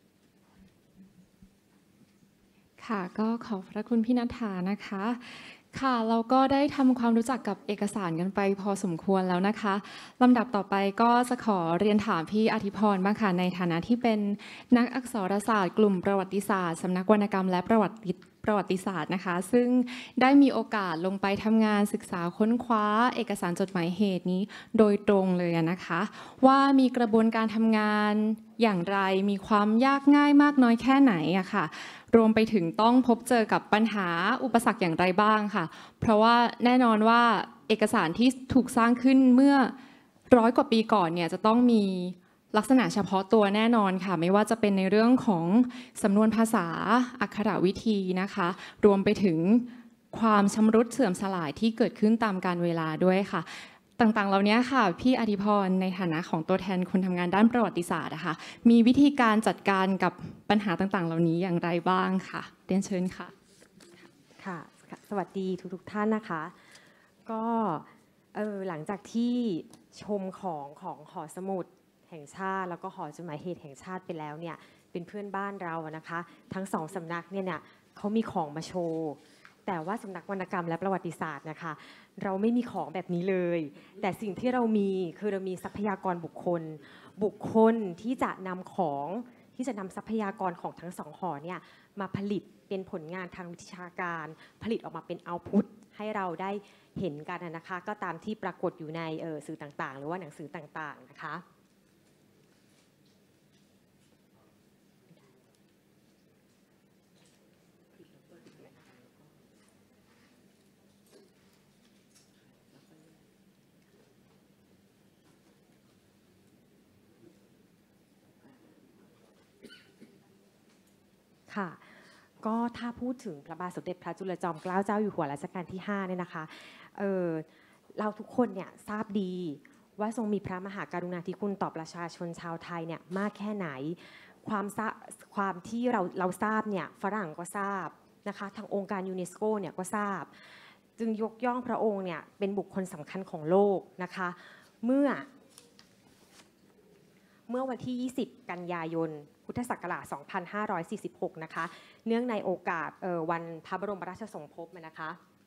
Speaker 2: ค่ะก็ขอบพระคุณพี่ณัฐานะคะค่ะเราก็ได้ทำความรู้จักกับเอกสารกันไปพอสมควรแล้วนะคะลำดับต่อไปก็จะขอเรียนถามพี่อธิพรบ้างค่ะในฐานะที่เป็นนักอักษรศาสตร์กลุ่มประวัติศาสตร์สำนักวรรณกรรมและประวัติประวัติศาสตร์นะคะซึ่งได้มีโอกาสลงไปทำงานศึกษาค้นคว้าเอกสารจดหมายเหตุนี้โดยตรงเลยนะคะว่ามีกระบวนการทำงานอย่างไรมีความยากง่ายมากน้อยแค่ไหนอะค่ะรวมไปถึงต้องพบเจอกับปัญหาอุปสรรคอย่างไรบ้างค่ะเพราะว่าแน่นอนว่าเอกสารที่ถูกสร้างขึ้นเมื่อร้อยกว่าปีก่อนเนี่ยจะต้องมีลักษณะเฉพาะตัวแน่นอนค่ะไม่ว่าจะเป็นในเรื่องของสำนวนภาษาอักขระวิธีนะคะรวมไปถึงความชำรุดเสื่อมสลายที่เกิดขึ้นตามกาลเวลาด้วยค่ะต่างๆเหล่านี้ค่ะพี่อธิพรในฐานะของตัวแทนคนทำงานด้านประวัติศาสตร์นะคะมีวิธีการจัดการกับปัญหาต่างๆเหล่านี้อย่างไรบ้างค่ะเรียนเชิญค่ะ
Speaker 5: ค่ะสวัสดีทุกๆท่านนะคะก็เออหลังจากที่ชมของของหอสมุดแห่งชาติแล้วก็หอจดหมายเหตุแห่งชาติไปแล้วเนี่ยเป็นเพื่อนบ้านเรานะคะทั้งสองสำนักเนี่ยเนี่ยเขามีของมาโชว์แต่ว่าสำนักวรรณกรรมและประวัติศาสตร์นะคะเราไม่มีของแบบนี้เลยแต่สิ่งที่เรามีคือเรามีทรัพยากรบุคคลบุคคลที่จะนำของที่จะนำทรัพยากรของทั้งสองหอเนี่ยมาผลิตเป็นผลงานทางวิชาการผลิตออกมาเป็นเอาต์พุตให้เราได้เห็นกันนะคะก็ตามที่ปรากฏอยู่ในสื่อต่างๆหรือว่าหนังสือต่างๆนะคะค่ะก็ถ้าพูดถึงพระบาทสมเด็จพระจุลจอมเกล้าเจ้าอยู่หัวรัชกาลที่ห้าเนี่ยนะคะ เออเราทุกคนเนี่ยทราบดีว่าทรงมีพระมหากรุณาธิคุณต่อประชาชนชาวไทยเนี่ยมากแค่ไหนความความที่เราเราทราบเนี่ยฝรั่งก็ทราบนะคะทางองค์การยูเนสโกเนี่ยก็ทราบจึงยกย่องพระองค์เนี่ยเป็นบุคคลสำคัญของโลกนะคะเมื่อเมื่อวันที่ยี่สิบกันยายนพุทธศักราชสองพันห้าร้อยสี่สิบหกนะคะเนื่องในโอกาสวันพระบรมราชสมภพนะคะ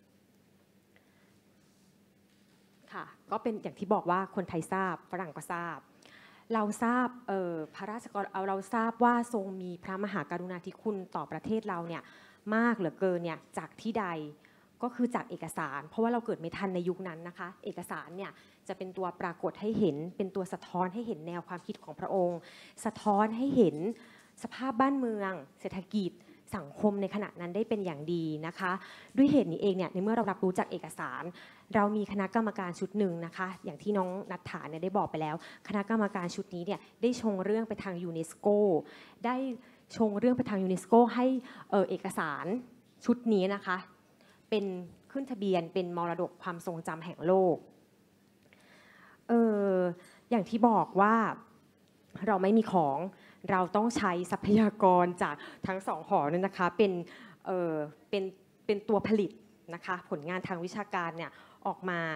Speaker 5: ค่ะก็เป็นอย่างที่บอกว่าคนไทยทราบฝรั่งก็ทราบเราทราบพระราชกรเอาเราทราบว่าทรงมีพระมหากรุณาธิคุณต่อประเทศเราเนี่ยมากเหลือเกินเนี่ยจากที่ใดก็คือจากเอกสารเพราะว่าเราเกิดไม่ทันในยุคนั้นนะคะเอกสารเนี่ยจะเป็นตัวปรากฏให้เห็นเป็นตัวสะท้อนให้เห็นแนวความคิดของพระองค์สะท้อนให้เห็นสภาพบ้านเมืองเศรษฐกิจสังคมในขณะนั้นได้เป็นอย่างดีนะคะด้วยเหตุนี้เองเนี่ยในเมื่อเรารับรู้จากเอกสารเรามีคณะกรรมการชุดหนึ่งนะคะอย่างที่น้องณัฐฐาเนี่ยได้บอกไปแล้วคณะกรรมการชุดนี้เนี่ยได้ชงเรื่องไปทางยูเนสโกได้ชงเรื่องไปทางยูเนสโกให้เอ่อเอกสารชุดนี้นะคะเป็นขึ้นทะเบียนเป็นมรดกความทรงจำแห่งโลกเอออย่างที่บอกว่าเราไม่มีของเราต้องใช้ทรัพยากรจากทั้งสองหอเนี่ยนะคะเป็นเออเป็นเป็นตัวผลิตนะคะผลงานทางวิชาการเนี่ยออกมา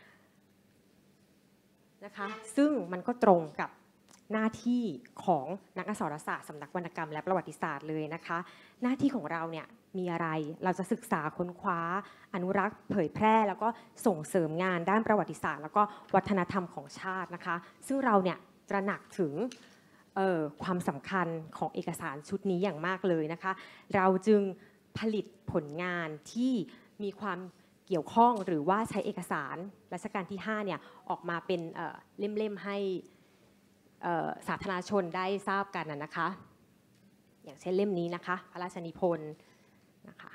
Speaker 5: นะคะซึ่งมันก็ตรงกับหน้าที่ของนักอักษรศาสตร์สำนักวรรณกรรมและประวัติศาสตร์เลยนะคะหน้าที่ของเราเนี่ยมีอะไรเราจะศึกษาค้นคว้าอนุรักษ์เผยแพร่แล้วก็ส่งเสริมงานด้านประวัติศาสตร์แล้วก็วัฒนธรรมของชาตินะคะซึ่งเราเนี่ยตระหนักถึงความสำคัญของเอกสารชุดนี้อย่างมากเลยนะคะเราจึงผลิตผลงานที่มีความเกี่ยวข้องหรือว่าใช้เอกสารรัชกาลที่ห้าเนี่ยออกมาเป็นเล่มๆให้สาธารณชนได้ทราบกันนะคะอย่างเช่นเล่มนี้นะคะพระราชนิพนธ์นะคะ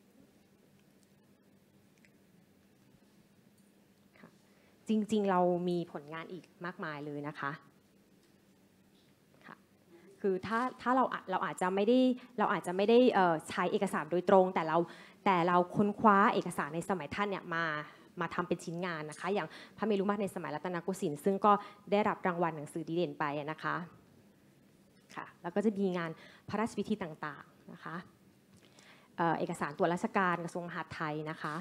Speaker 5: จริงๆเรามีผลงานอีกมากมายเลยนะคะคือถ้าถ้าเราเราอาจจะไม่ได้เราอาจจะไม่ได้ใช้เอกสารโดยตรงแต่เราแต่เราค้นคว้าเอกสารในสมัยท่านเนี่ยมามาทำเป็นชิ้นงานนะคะอย่างพระเมรุมาตรในสมัยรัตนโกสินทร์ซึ่งก็ได้รับรางวัลหนังสือดีเด่นไปนะคะค่ะแล้วก็จะมีงานพระราชพิธีต่างๆนะคะเอกสารตรวจราชการกระทรวงมหาดไทยนะคะ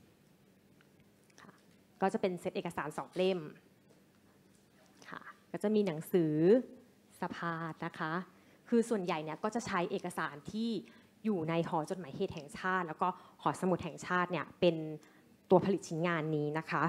Speaker 5: ก็จะเป็นเซตเอกสารสองเล่มค่ะก็จะมีหนังสือสภานะคะคือส่วนใหญ่เนี่ยก็จะใช้เอกสารที่อยู่ในหอจดหมายเหตุแห่งชาติแล้วก็หอสมุดแห่งชาติเนี่ยเป็นตัวผลิตชิ้นงานนี้นะคะ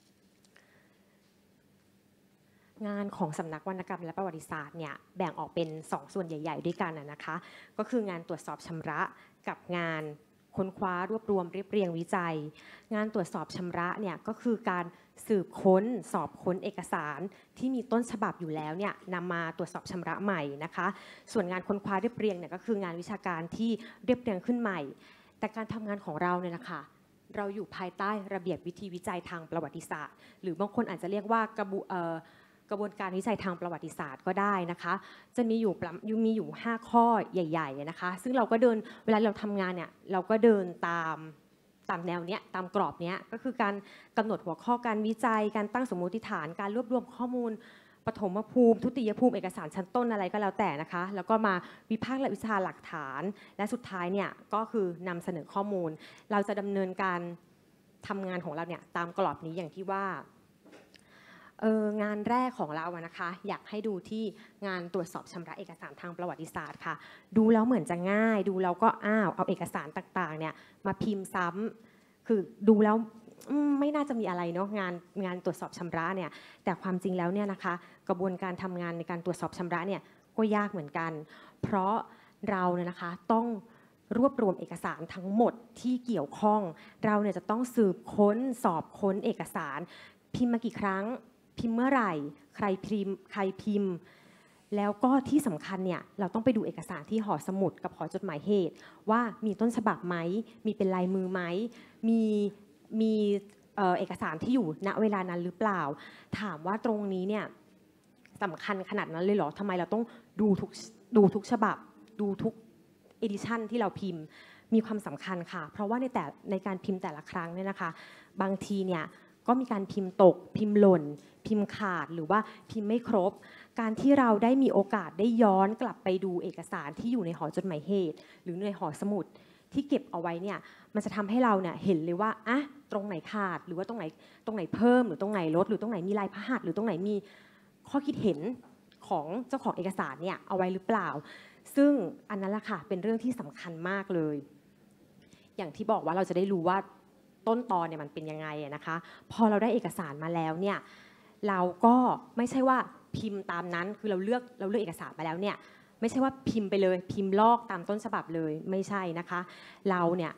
Speaker 5: งานของสำนักวรรณกรรมและประวัติศาสตร์เนี่ยแบ่งออกเป็นสองส่วนใหญ่ๆด้วยกันนะคะก็คืองานตรวจสอบชำระกับงานค้นคว้ารวบรวมเรียบเรียงวิจัยงานตรวจสอบชำระเนี่ยก็คือการสืบค้นสอบค้นเอกสารที่มีต้นฉบับอยู่แล้วเนี่ยนำมาตรวจสอบชำระใหม่นะคะส่วนงานค้นคว้าเรียบเรียงเนี่ยก็คืองานวิชาการที่เรียบเรียงขึ้นใหม่แต่การทำงานของเราเนี่ยนะคะเราอยู่ภายใต้ระเบียบวิธีวิจัยทางประวัติศาสตร์หรือบางคนอาจจะเรียกว่ากระบวนกระบวนการวิจัยทางประวัติศาสตร์ก็ได้นะคะจะมีอยู่มีอยู่ห้าข้อใหญ่ๆนะคะซึ่งเราก็เดินเวลาเราทำงานเนี่ยเราก็เดินตามตามแนวเนี้ยตามกรอบเนี้ยก็คือการกำหนดหัวข้อการวิจัยการตั้งสมมติฐานการรวบรวมข้อมูลปฐมภูมิทุติยภูมิเอกสารชั้นต้นอะไรก็แล้วแต่นะคะแล้วก็มาวิพากษ์และวิชาหลักฐานและสุดท้ายเนี่ยก็คือนำเสนอข้อมูลเราจะดำเนินการทำงานของเราเนี่ยตามกรอบนี้อย่างที่ว่าเอองานแรกของเราอะนะคะอยากให้ดูที่งานตรวจสอบชำระเอกสารทางประวัติศาสตร์ค่ะดูแล้วเหมือนจะง่ายดูแล้วก็อ้าวเอาเอกสารต่างๆเนี่ยมาพิมพ์ซ้ำคือดูแล้วไม่น่าจะมีอะไรเนาะงานงานตรวจสอบชำระเนี่ยแต่ความจริงแล้วเนี่ยนะคะกระบวนการทำงานในการตรวจสอบชำระเนี่ยก็ยากเหมือนกันเพราะเราเนี่ยนะคะต้องรวบรวมเอกสารทั้งหมดที่เกี่ยวข้องเราเนี่ยจะต้องสืบค้นสอบค้นเอกสารพิมพ์มากี่ครั้งพิมพ์เมื่อไหร่ใครพิมพ์ใครพิมพ์แล้วก็ที่สำคัญเนี่ยเราต้องไปดูเอกสารที่หอสมุดกับหอจดหมายเหตุว่ามีต้นฉบับไหมมีเป็นลายมือไหมมีมีเอ่อเอกสารที่อยู่ณเวลานั้นหรือเปล่าถามว่าตรงนี้เนี่ยสำคัญขนาดนั้นเลยเหรอทำไมเราต้องดูทุกดูทุกฉบับดูทุกเอดิชันที่เราพิมพ์มีความสำคัญค่ะเพราะว่าในแต่ในการพิมพ์แต่ละครั้งเนี่ยนะคะบางทีเนี่ยก็มีการพิมพ์ตกพิมพ์หล่นพิมพ์ขาดหรือว่าพิมพ์ไม่ครบการที่เราได้มีโอกาสได้ย้อนกลับไปดูเอกสารที่อยู่ในหอจดหมายเหตุหรือในหอสมุดที่เก็บเอาไว้เนี่ยมันจะทำให้เราเนี่ยเห็นเลยว่าอ่ะตรงไหนขาดหรือว่าตรงไหนตรงไหนเพิ่มหรือตรงไหนลดหรือตรงไหนมีลายพระหัตถ์หรือตรงไหนมีข้อคิดเห็นของเจ้าของเอกสารเนี่ยเอาไว้หรือเปล่าซึ่งอันนั้นแหละค่ะเป็นเรื่องที่สำคัญมากเลยอย่างที่บอกว่าเราจะได้รู้ว่าต้นตอเนี่ยมันเป็นยังไงนะคะพอเราได้เอกสารมาแล้วเนี่ยเราก็ไม่ใช่ว่าพิมพ์ตามนั้นคือเราเลือกเราเลือกเอกสารมาแล้วเนี่ยไม่ใช่ว่าพิมพ์ไปเลยพิมพ์ลอกตามต้นฉบับเลยไม่ใช่นะคะเราเนี่ย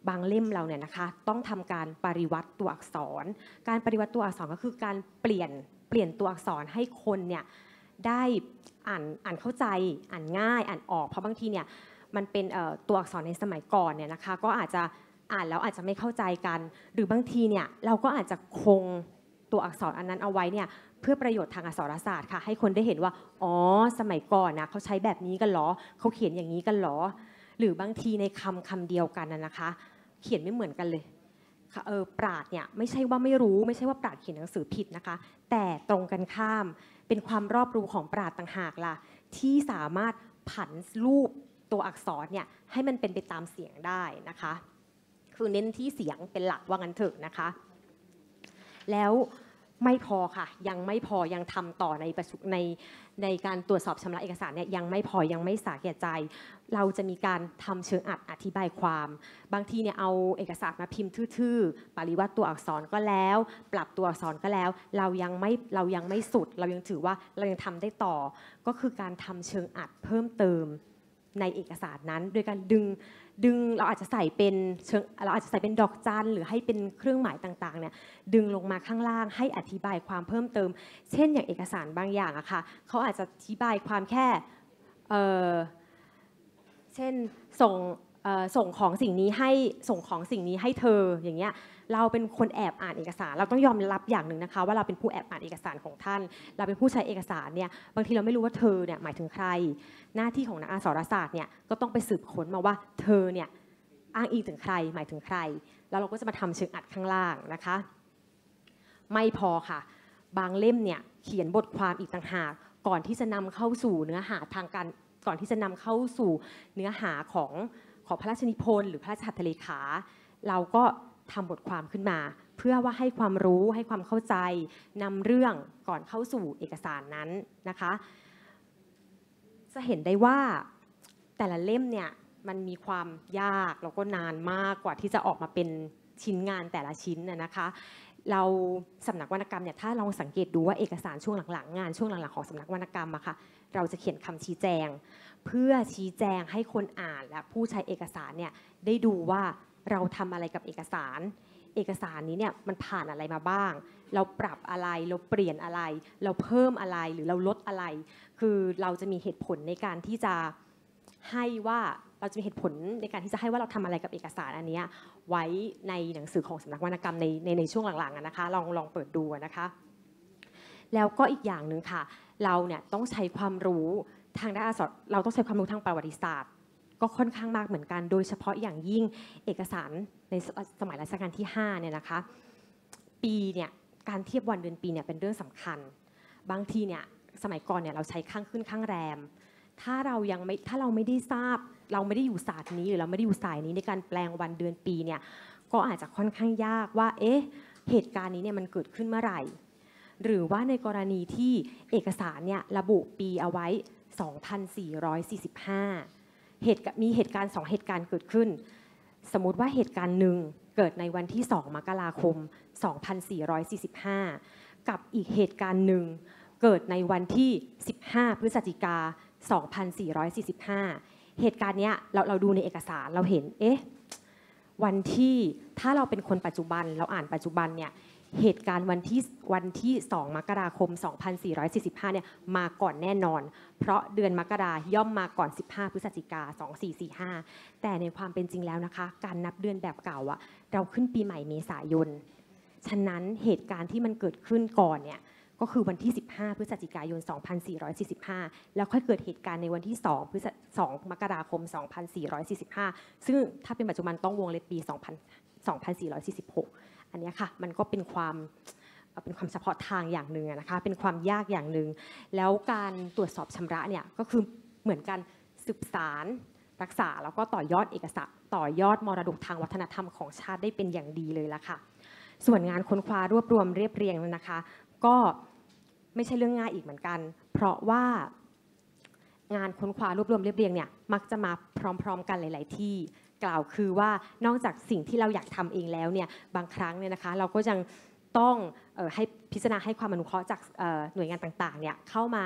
Speaker 5: บางเล่มเราเนี่ยนะคะต้องทำการปริวัติตัวอักษรการปริวัติตัวอักษรก็คือการเปลี่ยนเปลี่ยนตัวอักษรให้คนเนี่ยได้อ่านอ่านเข้าใจอ่านง่ายอ่านออกเพราะบางทีเนี่ยมันเป็นตัวอักษรในสมัยก่อนเนี่ยนะคะก็อาจจะอ่านแล้วอาจจะไม่เข้าใจกันหรือบางทีเนี่ยเราก็อาจจะคงตัวอักษรอันนั้นเอาไว้เนี่ยเพื่อประโยชน์ทางอักษรศาสตร์ค่ะให้คนได้เห็นว่าอ๋อสมัยก่อนนะเขาใช้แบบนี้กันเหรอเขาเขียนอย่างนี้กันเหรอหรือบางทีในคำคำเดียวกันนะคะเขียนไม่เหมือนกันเลยค่ะเออปราชญ์เนี่ยไม่ใช่ว่าไม่รู้ไม่ใช่ว่าปราชญ์เขียนหนังสือผิดนะคะแต่ตรงกันข้ามเป็นความรอบรู้ของปราชญ์ต่างหากล่ะที่สามารถผันรูปตัวอักษรเนี่ยให้มันเป็นไปตามเสียงได้นะคะคือเน้นที่เสียงเป็นหลักว่างั้นเถอะนะคะแล้วไม่พอค่ะยังไม่พอยังทำต่อในประชุมในในการตรวจสอบชำระเอกสารเนี่ยยังไม่พอยังไม่สาแก่ใจเราจะมีการทำเชิงอัดอธิบายความบางทีเนี่ยเอาเอกสารมาพิมพ์ทื่อๆปริวัติตัวอักษรก็แล้วปรับตัวอักษรก็แล้วเรายังไม่เรายังไม่สุดเรายังถือว่าเรายังทำได้ต่อก็คือการทำเชิงอัดเพิ่มเติมในเอกสารนั้นโดยการดึงดึงเราอาจจะใส่เป็นเชิงเราอาจจะใส่เป็นดอกจันหรือให้เป็นเครื่องหมายต่างๆเนี่ยดึงลงมาข้างล่างให้อธิบายความเพิ่มเติมเช่นอย่างเอกสารบางอย่างอะค่ะเขาอาจจะอธิบายความแค่เอ่อเช่นส่งส่งของสิ่งนี้ให้ส่งของสิ่งนี้ให้เธออย่างเงี้ยเราเป็นคนแอบอ่านเอกสารเราต้องยอมรับอย่างหนึ่งนะคะว่าเราเป็นผู้แอบอ่านเอกสารของท่านเราเป็นผู้ใช้เอกสารเนี่ยบางทีเราไม่รู้ว่าเธอเนี่ยหมายถึงใครหน้าที่ของนักอักษรศาสตร์เนี่ยก็ต้องไปสืบค้นมาว่าเธอเนี่ยอ้างอิงถึงใครหมายถึงใครแล้วเราก็จะมาทำเชิงอัดข้างล่างนะคะไม่พอค่ะบางเล่มเนี่ยเขียนบทความอีกต่างหากก่อนที่จะนำเข้าสู่เนื้อหาทางการก่อนที่จะนำเข้าสู่เนื้อหาของของพระราชนิพนธ์หรือพระราชหัตถเลขาเราก็ทำบทความขึ้นมาเพื่อว่าให้ความรู้ให้ความเข้าใจนำเรื่องก่อนเข้าสู่เอกสารนั้นนะคะจะเห็นได้ว่าแต่ละเล่มเนี่ยมันมีความยากแล้วก็นานมากกว่าที่จะออกมาเป็นชิ้นงานแต่ละชิ้นนะคะเราสำนักวรรณกรรมเนี่ยถ้าลองสังเกตดูว่าเอกสารช่วงหลังๆงานช่วงหลังๆของสำนักวรรณกรรมอะค่ะเราจะเขียนคำชี้แจงเพื่อชี้แจงให้คนอ่านและผู้ใช้เอกสารเนี่ยได้ดูว่าเราทำอะไรกับเอกสารเอกสารนี้เนี่ยมันผ่านอะไรมาบ้างเราปรับอะไรเราเปลี่ยนอะไรเราเพิ่มอะไรหรือเราลดอะไรคือเราจะมีเหตุผลในการที่จะให้ว่าเราจะมีเหตุผลในการที่จะให้ว่าเราทำอะไรกับเอกสารอันนี้ไว้ในหนังสือของสำนักวรรณกรรมในในในช่วงหลังๆนะคะลองลองเปิดดูนะคะแล้วก็อีกอย่างหนึ่งค่ะเราเนี่ยต้องใช้ความรู้ทางด้านอักษรเราต้องใช้ความรู้ทางประวัติศาสตร์ก็ค่อนข้างมากเหมือนกันโดยเฉพาะอย่างยิ่งเอกสารในสมัยรัชกาลที่ห้าเนี่ยนะคะปีเนี่ยการเทียบวันเดือนปีเนี่ยเป็นเรื่องสำคัญบางทีเนี่ยสมัยก่อนเนี่ยเราใช้ข้างขึ้นข้างแรมถ้าเรายังไม่ถ้าเราไม่ได้ทราบเราไม่ได้อยู่ศาสตร์นี้หรือเราไม่ได้อยู่สายนี้ในการแปลงวันเดือนปีเนี่ยก็อาจจะค่อนข้างยากว่าเอ๊ะเหตุการณ์นี้เนี่ยมันเกิดขึ้นเมื่อไหร่หรือว่าในกรณีที่เอกสารเนี่ยระบุปีเอาไว้สองพันสี่ร้อยสี่สิบห้าเหตุมีเหตุการณ์สองเหตุการณ์เกิดขึ้นสมมุติว่าเหตุการณ์หนึ่งเกิดในวันที่สองมกราคมสองพันสี่ร้อยสี่สิบห้ากับอีกเหตุการณ์หนึ่งเกิดในวันที่สิบห้าพฤศจิกาสองพันสี่ร้อยสี่สิบห้าเหตุการณ์เนี้ยเราเราดูในเอกสารเราเห็นเอ๊ะวันที่ถ้าเราเป็นคนปัจจุบันเราอ่านปัจจุบันเนี่ยเหตุการณ์วันที่วันที่สองมกราคมสองพันสี่ร้อยสี่สิบห้าเนี่ยมาก่อนแน่นอนเพราะเดือนมกราย่อมมาก่อนสิบห้าพฤศจิกาสองพันสี่ร้อยสี่สิบห้าแต่ในความเป็นจริงแล้วนะคะการนับเดือนแบบเก่าอะเราขึ้นปีใหม่เมษายนฉะนั้นเหตุการณ์ที่มันเกิดขึ้นก่อนเนี่ยก็คือวันที่สิบห้าพฤศจิกายนสองพันสี่ร้อยสี่สิบห้าแล้วค่อยเกิดเหตุการณ์ในวันที่2พฤษสองมกราคมสองพันสี่ร้อยสี่สิบห้าซึ่งถ้าเป็นปัจจุบันต้องวงเล็บปีสองพัน สองพันสี่ร้อยสี่สิบหกอันนี้ค่ะมันก็เป็นความเป็นความเฉพาะทางอย่างหนึ่งนะคะเป็นความยากอย่างหนึ่งแล้วการตรวจสอบชำระเนี่ยก็คือเหมือนกันสืบสารรักษาแล้วก็ต่อยอดเอกสารต่อยอดมรดกทางวัฒนธรรมของชาติได้เป็นอย่างดีเลยละค่ะส่วนงานค้นคว้ารวบรวมเรียบเรียงนะคะก็ไม่ใช่เรื่องง่ายอีกเหมือนกันเพราะว่างานค้นคว้ารวบรวมเรียบเรียงเนี่ยมักจะมาพร้อมๆกันหลายๆที่กล่าวคือว่านอกจากสิ่งที่เราอยากทำเองแล้วเนี่ยบางครั้งเนี่ยนะคะเราก็ยังต้องให้พิจารณาให้ความอนุเคราะห์จากหน่วยงานต่างๆเนี่ยเข้ามา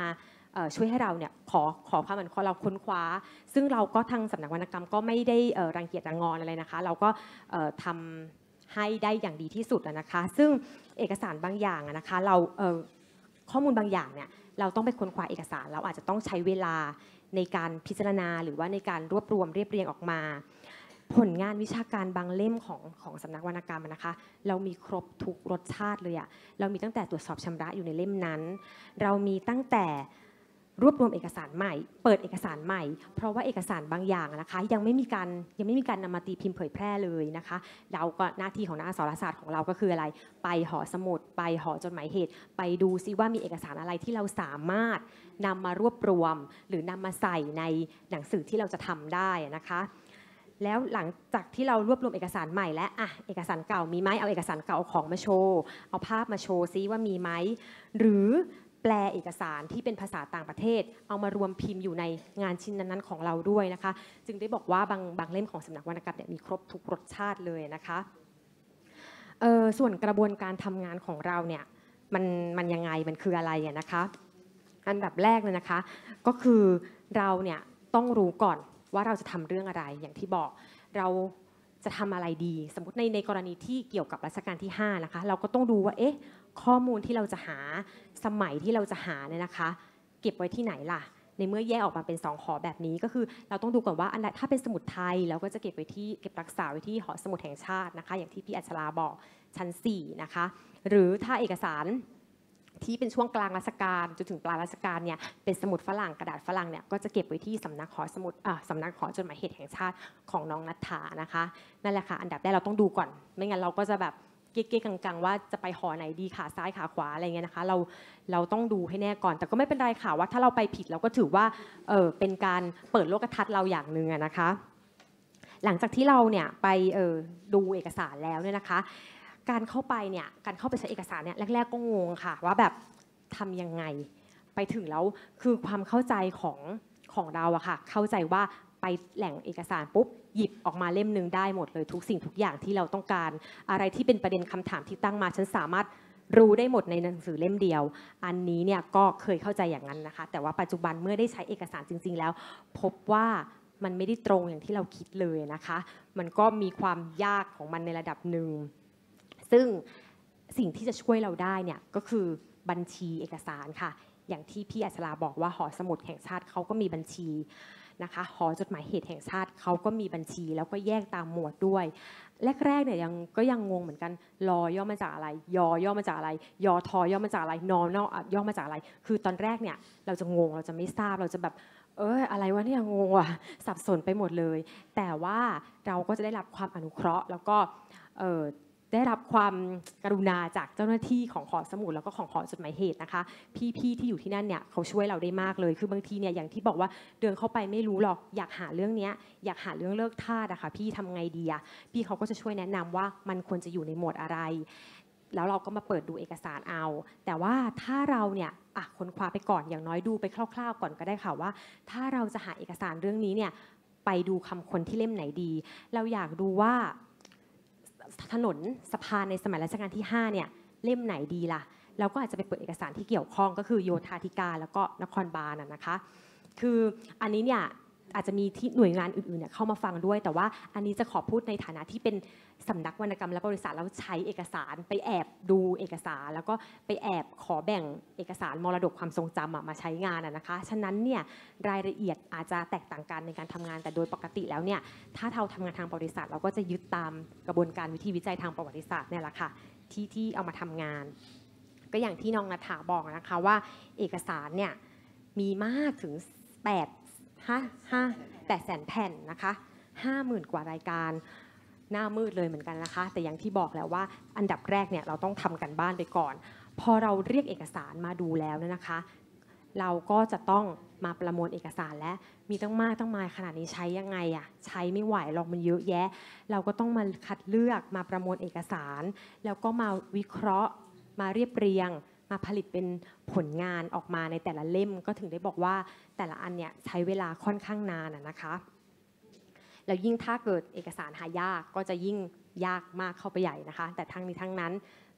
Speaker 5: ช่วยให้เราเนี่ยขอขอความอนุเคราะห์เราค้นคว้าซึ่งเราก็ทางสำนักวรรณกรรมก็ไม่ได้รังเกียจรังงอนอะไรนะคะเราก็ทำให้ได้อย่างดีที่สุดนะคะซึ่งเอกสารบางอย่างนะคะเราข้อมูลบางอย่างเนี่ยเราต้องไปค้นคว้าเอกสารเราอาจจะต้องใช้เวลาในการพิจารณาหรือว่าในการรวบรวมเรียบเรียงออกมาผลงานวิชาการบางเล่มของของสำนักวรรณกรรมนะคะเรามีครบทุกรสชาติเลยอะเรามีตั้งแต่ตรวจสอบชำระอยู่ในเล่มนั้นเรามีตั้งแต่รวบรวมเอกสารใหม่เปิดเอกสารใหม่เพราะว่าเอกสารบางอย่างนะคะยังไม่มีการยังไม่มีการนำมาตีพิมพ์เผยแพร่เลยนะคะเราก็หน้าที่ของนักอักษรศาสตร์ของเราก็คืออะไรไปหอสมุดไปหอจดหมายเหตุไปดูซิว่ามีเอกสารอะไรที่เราสามารถนำมารวบรวมหรือนำมาใส่ในหนังสือที่เราจะทำได้นะคะแล้วหลังจากที่เรารวบรวมเอกสารใหม่และอ่ะเอกสารเก่ามีไหมเอาเอกสารเก่าเอาของมาโชว์เอาภาพมาโชว์ซิว่ามีไหมหรือแปลเอกสารที่เป็นภาษาต่างประเทศเอามารวมพิมพ์อยู่ในงานชิ้นนั้นๆของเราด้วยนะคะจึงได้บอกว่าบางบางเล่มของสำนักวรรณกรรมเนี่ยมีครบทุกรสชาติเลยนะคะเอ่อส่วนกระบวนการทำงานของเราเนี่ยมันมันยังไงมันคืออะไรนะคะอันดับแรกเลยนะคะก็คือเราเนี่ยต้องรู้ก่อนว่าเราจะทำเรื่องอะไรอย่างที่บอกเราจะทำอะไรดีสมมติในในกรณีที่เกี่ยวกับรัชกาลที่ห้านะคะเราก็ต้องดูว่าเอ๊ะข้อมูลที่เราจะหาสมัยที่เราจะหาเนี่ยนะคะเก็บไว้ที่ไหนล่ะในเมื่อแยกออกมาเป็นสองหอแบบนี้ก็คือเราต้องดูก่อนว่าอันใดถ้าเป็นสมุดไทยเราก็จะเก็บไว้ที่เก็บรักษาไว้ที่หอสมุดแห่งชาตินะคะอย่างที่พี่อัชราบอกชั้นสี่นะคะหรือถ้าเอกสารที่เป็นช่วงกลางรัชกาลจนถึงปลายรัชกาลเนี่ยเป็นสมุดฝรั่งกระดาษฝรั่งเนี่ยก็จะเก็บไว้ที่สำนักหอสมุดอ่าสำนักหอจดหมายเหตุแห่งชาติของน้องณัฐฐานะคะนั่นแหละค่ะอันดับแรกเราต้องดูก่อนไม่งั้นเราก็จะแบบเก๊กๆกังๆว่าจะไปหอไหนดีขาซ้ายขาขวาอะไรเงี้ยนะคะเราเราต้องดูให้แน่ก่อนแต่ก็ไม่เป็นไรค่ะว่าถ้าเราไปผิดเราก็ถือว่าเออเป็นการเปิดโลกทัศน์เราอย่างหนึ่งนะคะหลังจากที่เราเนี่ยไปเออดูเอกสารแล้วเนี่ยนะคะการเข้าไปเนี่ยการเข้าไปใช้เอกสารเนี่ยแรกๆก็งงค่ะว่าแบบทำยังไงไปถึงแล้วคือความเข้าใจของของเราอะค่ะเข้าใจว่าไปแหล่งเอกสารปุ๊บหยิบออกมาเล่มหนึ่งได้หมดเลยทุกสิ่งทุกอย่างที่เราต้องการอะไรที่เป็นประเด็นคำถามที่ตั้งมาฉันสามารถรู้ได้หมดในหนังสือเล่มเดียวอันนี้เนี่ยก็เคยเข้าใจอย่างนั้นนะคะแต่ว่าปัจจุบันเมื่อได้ใช้เอกสารจริงๆแล้วพบว่ามันไม่ได้ตรงอย่างที่เราคิดเลยนะคะมันก็มีความยากของมันในระดับหนึ่งซึ่งสิ่งที่จะช่วยเราได้เนี่ยก็คือบัญชีเอกสารค่ะอย่างที่พี่อัชราบอกว่าหอสมุดแห่งชาติเขาก็มีบัญชีนะคะหอจดหมายเหตุแห่งชาติเขาก็มีบัญชีแล้วก็แยกตามหมวดด้วยแรกๆเนี่ยยังก็ยังงงเหมือนกันรอย่อมาจากอะไรยอย่อมาจากอะไรยอทอย่อมาจากอะไรนอนย่อมาจากอะไรคือตอนแรกเนี่ยเราจะงงเราจะไม่ทราบเราจะแบบเอออะไรวะเนี่ยงงว่ะสับสนไปหมดเลยแต่ว่าเราก็จะได้รับความอนุเคราะห์แล้วก็เออได้รับความกรุณาจากเจ้าหน้าที่ของหอสมุดแล้วก็ของหอจดหมายเหตุนะคะพี่ๆที่อยู่ที่นั่นเนี่ยเขาช่วยเราได้มากเลยคือบางทีเนี่ยอย่างที่บอกว่าเดินเข้าไปไม่รู้หรอกอยากหาเรื่องนี้อยากหาเรื่องเลิกทาสอะค่ะพี่ทำไงดีอะพี่เขาก็จะช่วยแนะนำว่ามันควรจะอยู่ในหมวดอะไรแล้วเราก็มาเปิดดูเอกสารเอาแต่ว่าถ้าเราเนี่ยอ่ะค้นคว้าไปก่อนอย่างน้อยดูไปคร่าวๆก่อนก็ได้ค่ะว่าถ้าเราจะหาเอกสารเรื่องนี้เนี่ยไปดูคำคนที่เล่มไหนดีเราอยากดูว่าถนนสะพานในสมัยรัชกาลที่ห้าเนี่ยเล่มไหนดีล่ะเราก็อาจจะไปเปิดเอกสารที่เกี่ยวข้องก็คือโยธาธิการแล้วก็นครบาลนะคะคืออันนี้เนี่ยอาจจะมีที่หน่วยงานอื่นๆเนี่ยเข้ามาฟังด้วยแต่ว่าอันนี้จะขอพูดในฐานะที่เป็นสำนักวรรณกรรมและบริษัทแล้วใช้เอกสารไปแอบดูเอกสารแล้วก็ไปแอบขอแบ่งเอกสารมรดกความทรงจำมาใช้งานนะคะฉะนั้นเนี่ยรายละเอียดอาจจะแตกต่างกันในการทำงานแต่โดยปกติแล้วเนี่ยถ้าเราทำงานทางบริษัทเราก็จะยึดตามกระบวนการวิธีวิจัยทางประวัติศาสตร์เนี่ยแหละค่ะที่ที่เอามาทำงานก็อย่างที่น้องณัฐฐาบอกนะคะว่าเอกสารเนี่ยมีมากถึงแปด ห้า ห้า แปดแสนแผ่นนะคะห้าหมื่นกว่ารายการหน้ามืดเลยเหมือนกันนะคะแต่อย่างที่บอกแล้วว่าอันดับแรกเนี่ยเราต้องทำกันบ้านไปก่อนพอเราเรียกเอกสารมาดูแล้วนะคะเราก็จะต้องมาประมวลเอกสารและมีตั้งมากตั้งมายขนาดนี้ใช้ยังไงอะใช้ไม่ไหวหรอกมันเยอะแยะเราก็ต้องมาคัดเลือกมาประมวลเอกสารแล้วก็มาวิเคราะห์มาเรียบเรียงมาผลิตเป็นผลงานออกมาในแต่ละเล่มก็ถึงได้บอกว่าแต่ละอันเนี่ยใช้เวลาค่อนข้างนานนะคะแล้วยิ่งถ้าเกิดเอกสารหายากก็จะยิ่งยากมากเข้าไปใหญ่นะคะแต่ทั้งนี้ทั้งนั้น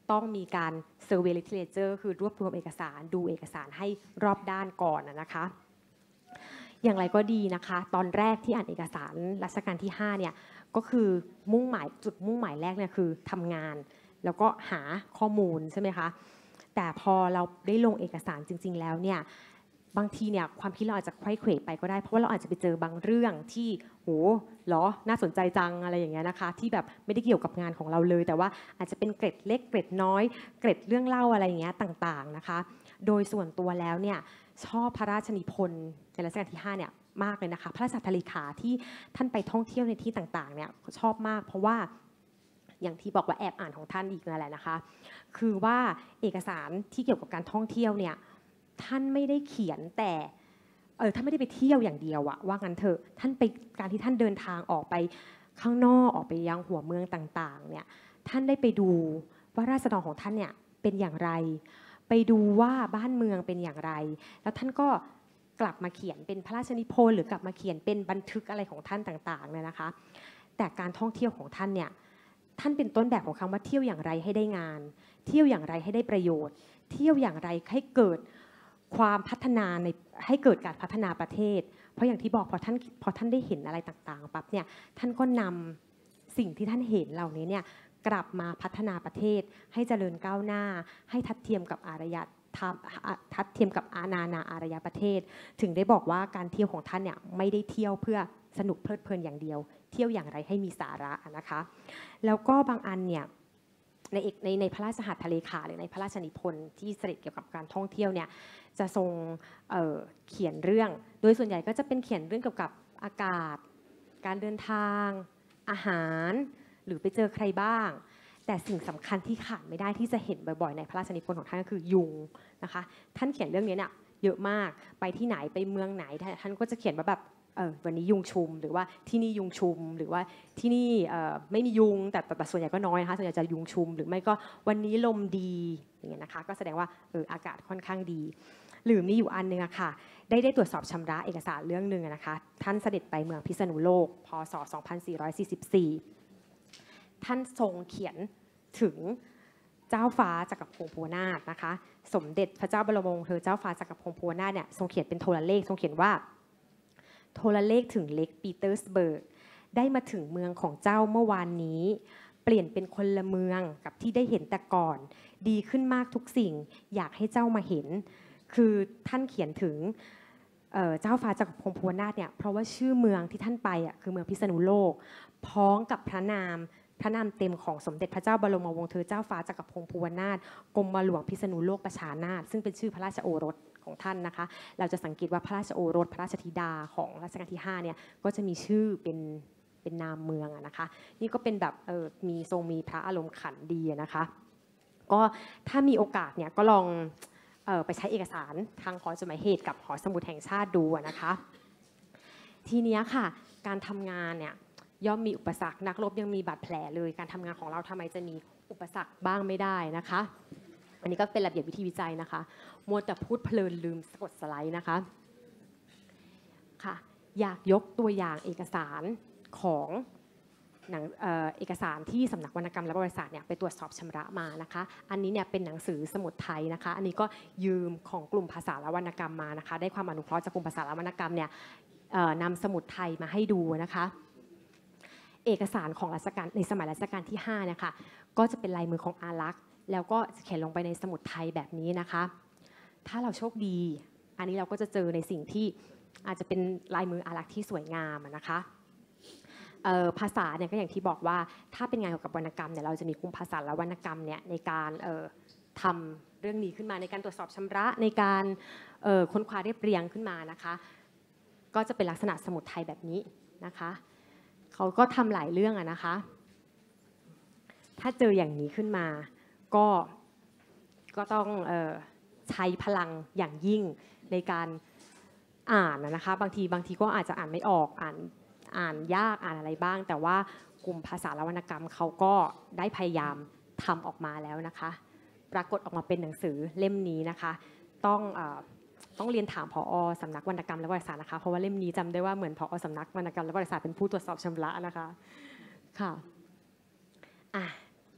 Speaker 5: ต้องมีการ survey literature คือรวบรวมเอกสารดูเอกสารให้รอบด้านก่อนนะคะอย่างไรก็ดีนะคะตอนแรกที่อ่านเอกสารรัชกาลที่ห้าเนี่ยก็คือมุ่งหมายจุดมุ่งหมายแรกเนี่ยคือทำงานแล้วก็หาข้อมูลใช่ไหมคะแต่พอเราได้ลงเอกสารจริงๆแล้วเนี่ยบางทีเนี่ยความคิดเราอาจจะไขว้เขวไปก็ได้เพราะว่าเราอาจจะไปเจอบางเรื่องที่โหเหรอน่าสนใจจังอะไรอย่างเงี้ยนะคะที่แบบไม่ได้เกี่ยวกับงานของเราเลยแต่ว่าอาจจะเป็นเกร็ดเล็กเกร็ดน้อยเกร็ดเรื่องเล่าอะไรอย่างเงี้ยต่างๆนะคะโดยส่วนตัวแล้วเนี่ยชอบพระราชนิพนธ์ในรัชกาลที่ห้าเนี่ยมากเลยนะคะพระราชอัฏฐเลขาที่ท่านไปท่องเที่ยวในที่ต่างๆเนี่ยชอบมากเพราะว่าอย่างที่บอกว่าแอบอ่านของท่านอีกนั่นแหละนะคะคือว่าเอกสารที่เกี่ยวกับการท่องเที่ยวเนี่ยท่านไม่ได้เขียนแต่เออท่านไม่ได้ไปเที่ยวอย่างเดียวอะว่างั้นเถอะท่านไปการที่ท่านเดินทางออกไปข้างนอกออกไปยังหัวเมืองต่างๆเนี่ยท่านได้ไปดูว่าราษฎรของท่านเนี่ยเป็นอย่างไรไปดูว่าบ้านเมืองเป็นอย่างไรแล้วท่านก็กลับมาเขียนเป็นพระราชนิพนธ์หรือกลับมาเขียนเป็นบันทึกอะไรของท่านต่างๆเนี่ยนะคะแต่การท่องเที่ยวของท่านเนี่ยท่านเป็นต้นแบบของคำว่าเที่ยวอย่างไรให้ได้งานเที่ยวอย่างไรให้ได้ประโยชน์เที่ยวอย่างไรให้เกิดความพัฒนาในให้เกิดการพัฒนาประเทศเพราะอย่างที่บอกพอท่านพอท่านได้เห็นอะไรต่างๆปั๊บเนี่ยท่านก็นำสิ่งที่ท่านเห็นเหล่านี้เนี่ยกลับมาพัฒนาประเทศให้เจริญก้าวหน้าให้ทัดเทียมกับอารยธรรมทัดเทียมกับอาณานาอารยประเทศถึงได้บอกว่าการเที่ยวของท่านเนี่ยไม่ได้เที่ยวเพื่อสนุกเพลิดเพลินอย่างเดียวเที่ยวอย่างไรให้มีสาระนะคะแล้วก็บางอันเนี่ยในในในพระราชหัตถเลขาหรือในพระราชนิพนธ์ที่เสด็จเกี่ยวกับการท่องเที่ยวเนี่ยจะทรงเอ่อเขียนเรื่องโดยส่วนใหญ่ก็จะเป็นเขียนเรื่องเกี่ยวกับอากาศการเดินทางอาหารหรือไปเจอใครบ้างแต่สิ่งสำคัญที่ขาดไม่ได้ที่จะเห็นบ่อยๆในพระราชนิพนธ์ของท่านก็คือยุงนะคะท่านเขียนเรื่องนี้เนี่ยเยอะมากไปที่ไหนไปเมืองไหนท่านก็จะเขียนว่าแบบเออวันนี้ยุงชุมหรือว่าที่นี่ยุงชุมหรือว่าที่นี่ไม่มียุงแต่แต่ส่วนใหญ่ก็น้อยนะคะส่วนใหญ่จะยุงชุมหรือไม่ก็วันนี้ลมดีอย่างเงี้ยนะคะก็แสดงว่าเอออากาศค่อนข้างดีหรือมีอยู่อันนึงอะค่ะได้ได้ตรวจสอบชำระเอกสารเรื่องนึงนะคะท่านเสด็จไปเมืองพิษณุโลกพ.ศ. สองพันสี่ร้อยสี่สิบสี่ท่านทรงเขียนถึงเจ้าฟ้าจักรพงศ์ภูวนาถนะคะสมเด็จพระเจ้าบรมวงศ์เธอเจ้าฟ้าจักรพงศ์ภูวนาถเนี่ยทรงเขียนเป็นโทรเลขทรงเขียนว่าโทรเลขถึงเล็กปีเตอร์สเบิร์กได้มาถึงเมืองของเจ้าเมื่อวานนี้เปลี่ยนเป็นคนละเมืองกับที่ได้เห็นแต่ก่อนดีขึ้นมากทุกสิ่งอยากให้เจ้ามาเห็นคือท่านเขียนถึงเจ้าฟ้าจักรพงศ์ภูวนาถเนี่ยเพราะว่าชื่อเมืองที่ท่านไปอ่ะคือเมืองพิษณุโลกพ้องกับพระนามพระนามเต็มของสมเด็จพระเจ้าบรมวงศ์เธอเจ้าฟ้าจักรพงศ์ภูวนาถกรมหลวงพิษณุโลกประชานาถซึ่งเป็นชื่อพระราชโอรสของท่านนะคะเราจะสังเกตว่าพระราชโอรสพระราชธิดาของรัชกาลที่ห้าเนี่ยก็จะมีชื่อเป็นเป็นนามเมืองนะคะนี่ก็เป็นแบบเออมีทรงมีพระอารมณ์ขันดีนะคะก็ถ้ามีโอกาสเนี่ยก็ลองเออไปใช้เอกสารทางหอจดหมายเหตุกับหอสมุดแห่งชาติดูนะคะทีนี้ค่ะการทำงานเนี่ยย่อมมีอุปสรรคนักรบยังมีบาดแผลเลยการทำงานของเราทำไมจะมีอุปสรรคบ้างไม่ได้นะคะอันนี้ก็เป็นระเบียบวิธีวิจัยนะคะมัวแต่พูดเพลินลืมกดสไลด์นะคะค่ะอยากยกตัวอย่างเอกสารของหนัง เอ่อ เอกสารที่สำนักวรรณกรรมและประวัติศาสตร์เนี่ยไปตรวจสอบชำระมานะคะอันนี้เนี่ยเป็นหนังสือสมุดไทยนะคะอันนี้ก็ยืมของกลุ่มภาษาและวรรณกรรมมานะคะได้ความอนุเคราะห์จากกลุ่มภาษาและวรรณกรรมเนี่ยนำสมุดไทยมาให้ดูนะคะเอกสารของรัชกาลในสมัยรัชกาลที่ห้าเนี่ยค่ะก็จะเป็นลายมือของอารักษ์แล้วก็เขียนลงไปในสมุดไทยแบบนี้นะคะถ้าเราโชคดีอันนี้เราก็จะเจอในสิ่งที่อาจจะเป็นลายมืออารักษ์ที่สวยงามนะคะภาษาเนี่ยก็อย่างที่บอกว่าถ้าเป็นงานเกี่ยวกับวรรณกรรมเนี่ยเราจะมีกลุ่มภาษาและวรรณกรรมเนี่ยในการทำเรื่องนี้ขึ้นมาในการตรวจสอบชำระในการค้นคว้าเรียบเรียงขึ้นมานะคะก็จะเป็นลักษณะสมุดไทยแบบนี้นะคะเขาก็ทำหลายเรื่องอะนะคะถ้าเจออย่างนี้ขึ้นมาก็ก็ต้องเอ่อใช้พลังอย่างยิ่งในการอ่านนะคะบางทีบางทีก็อาจจะอ่านไม่ออกอ่านอ่านยากอ่านอะไรบ้างแต่ว่ากลุ่มภาษาและวรรณกรรมเขาก็ได้พยายามทำออกมาแล้วนะคะปรากฏออกมาเป็นหนังสือเล่มนี้นะคะต้องเอ่อต้องเรียนถามผอ.สำนักวรรณกรรมและประวัติศาสตร์นะคะเพราะว่าเล่มนี้จำได้ว่าเหมือนผอ.สำนักวรรณกรรมและประวัติศาสตร์เป็นผู้ตรวจสอบชำระนะคะค่ะอ่ะ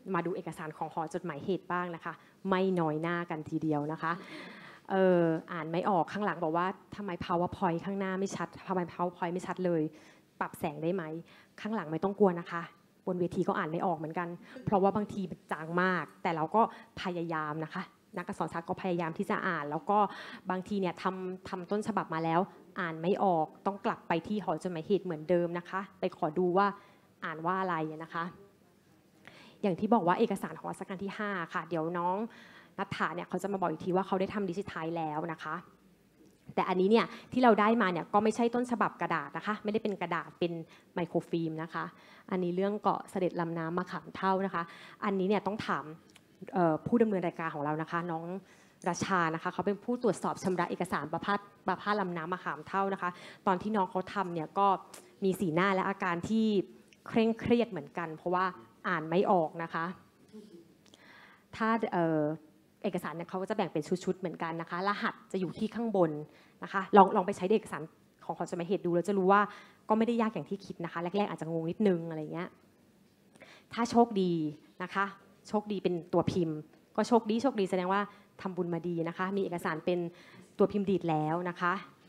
Speaker 5: มาดูเอกสารของหอจดหมายเหตุบ้างนะคะไม่น้อยหน้ากันทีเดียวนะคะเอออ่านไม่ออกข้างหลังบอกว่าทำไม powerpoint ข้างหน้าไม่ชัดทำไม powerpoint ไม่ชัดเลยปรับแสงได้ไหมข้างหลังไม่ต้องกลัวนะคะบนเวทีก็อ่านไม่ออกเหมือนกันเพราะว่าบางทีมันจางมากแต่เราก็พยายามนะคะนักอักษรศาสตร์ก็พยายามที่จะอ่านแล้วก็บางทีเนี่ยทำทำต้นฉบับมาแล้วอ่านไม่ออกต้องกลับไปที่หอจดหมายเหตุเหมือนเดิมนะคะไปขอดูว่าอ่านว่าอะไรนะคะอย่างที่บอกว่าเอกสารของรัชกาลที่ห้าค่ะเดี๋ยวน้องนัทธาเนี่ยเขาจะมาบอกอีกทีว่าเขาได้ทำดิจิทัลแล้วนะคะแต่อันนี้เนี่ยที่เราได้มาเนี่ยก็ไม่ใช่ต้นฉบับกระดาษนะคะไม่ได้เป็นกระดาษเป็นไมโครฟิล์มนะคะอันนี้เรื่องเกาะเสด็จลำน้ำมะขามเท่านะคะอันนี้เนี่ยต้องถามผู้ดำเนินรายการของเรานะคะน้องราชานะคะเขาเป็นผู้ตรวจสอบชำระเอกสารประพาสประพาสลำน้ำมะขามเท่านะคะตอนที่น้องเขาทำเนี่ยก็มีสีหน้าและอาการที่เคร่งเครียดเหมือนกันเพราะว่าอ่านไม่ออกนะคะถ้าเอ่อเอกสารเนี่ยเขาก็จะแบ่งเป็นชุดๆเหมือนกันนะคะรหัสจะอยู่ที่ข้างบนนะคะลองลองไปใช้เอกสารของหอจดหมายเหตุดูแล้วจะรู้ว่าก็ไม่ได้ยากอย่างที่คิดนะคะแรกๆอาจจะงงนิดนึงอะไรเงี้ยถ้าโชคดีนะคะโชคดีเป็นตัวพิมพ์ก็โชคดีโชคดีแสดงว่าทำบุญมาดีนะคะมีเอกสารเป็นตัวพิมพ์ดีดแล้วนะคะ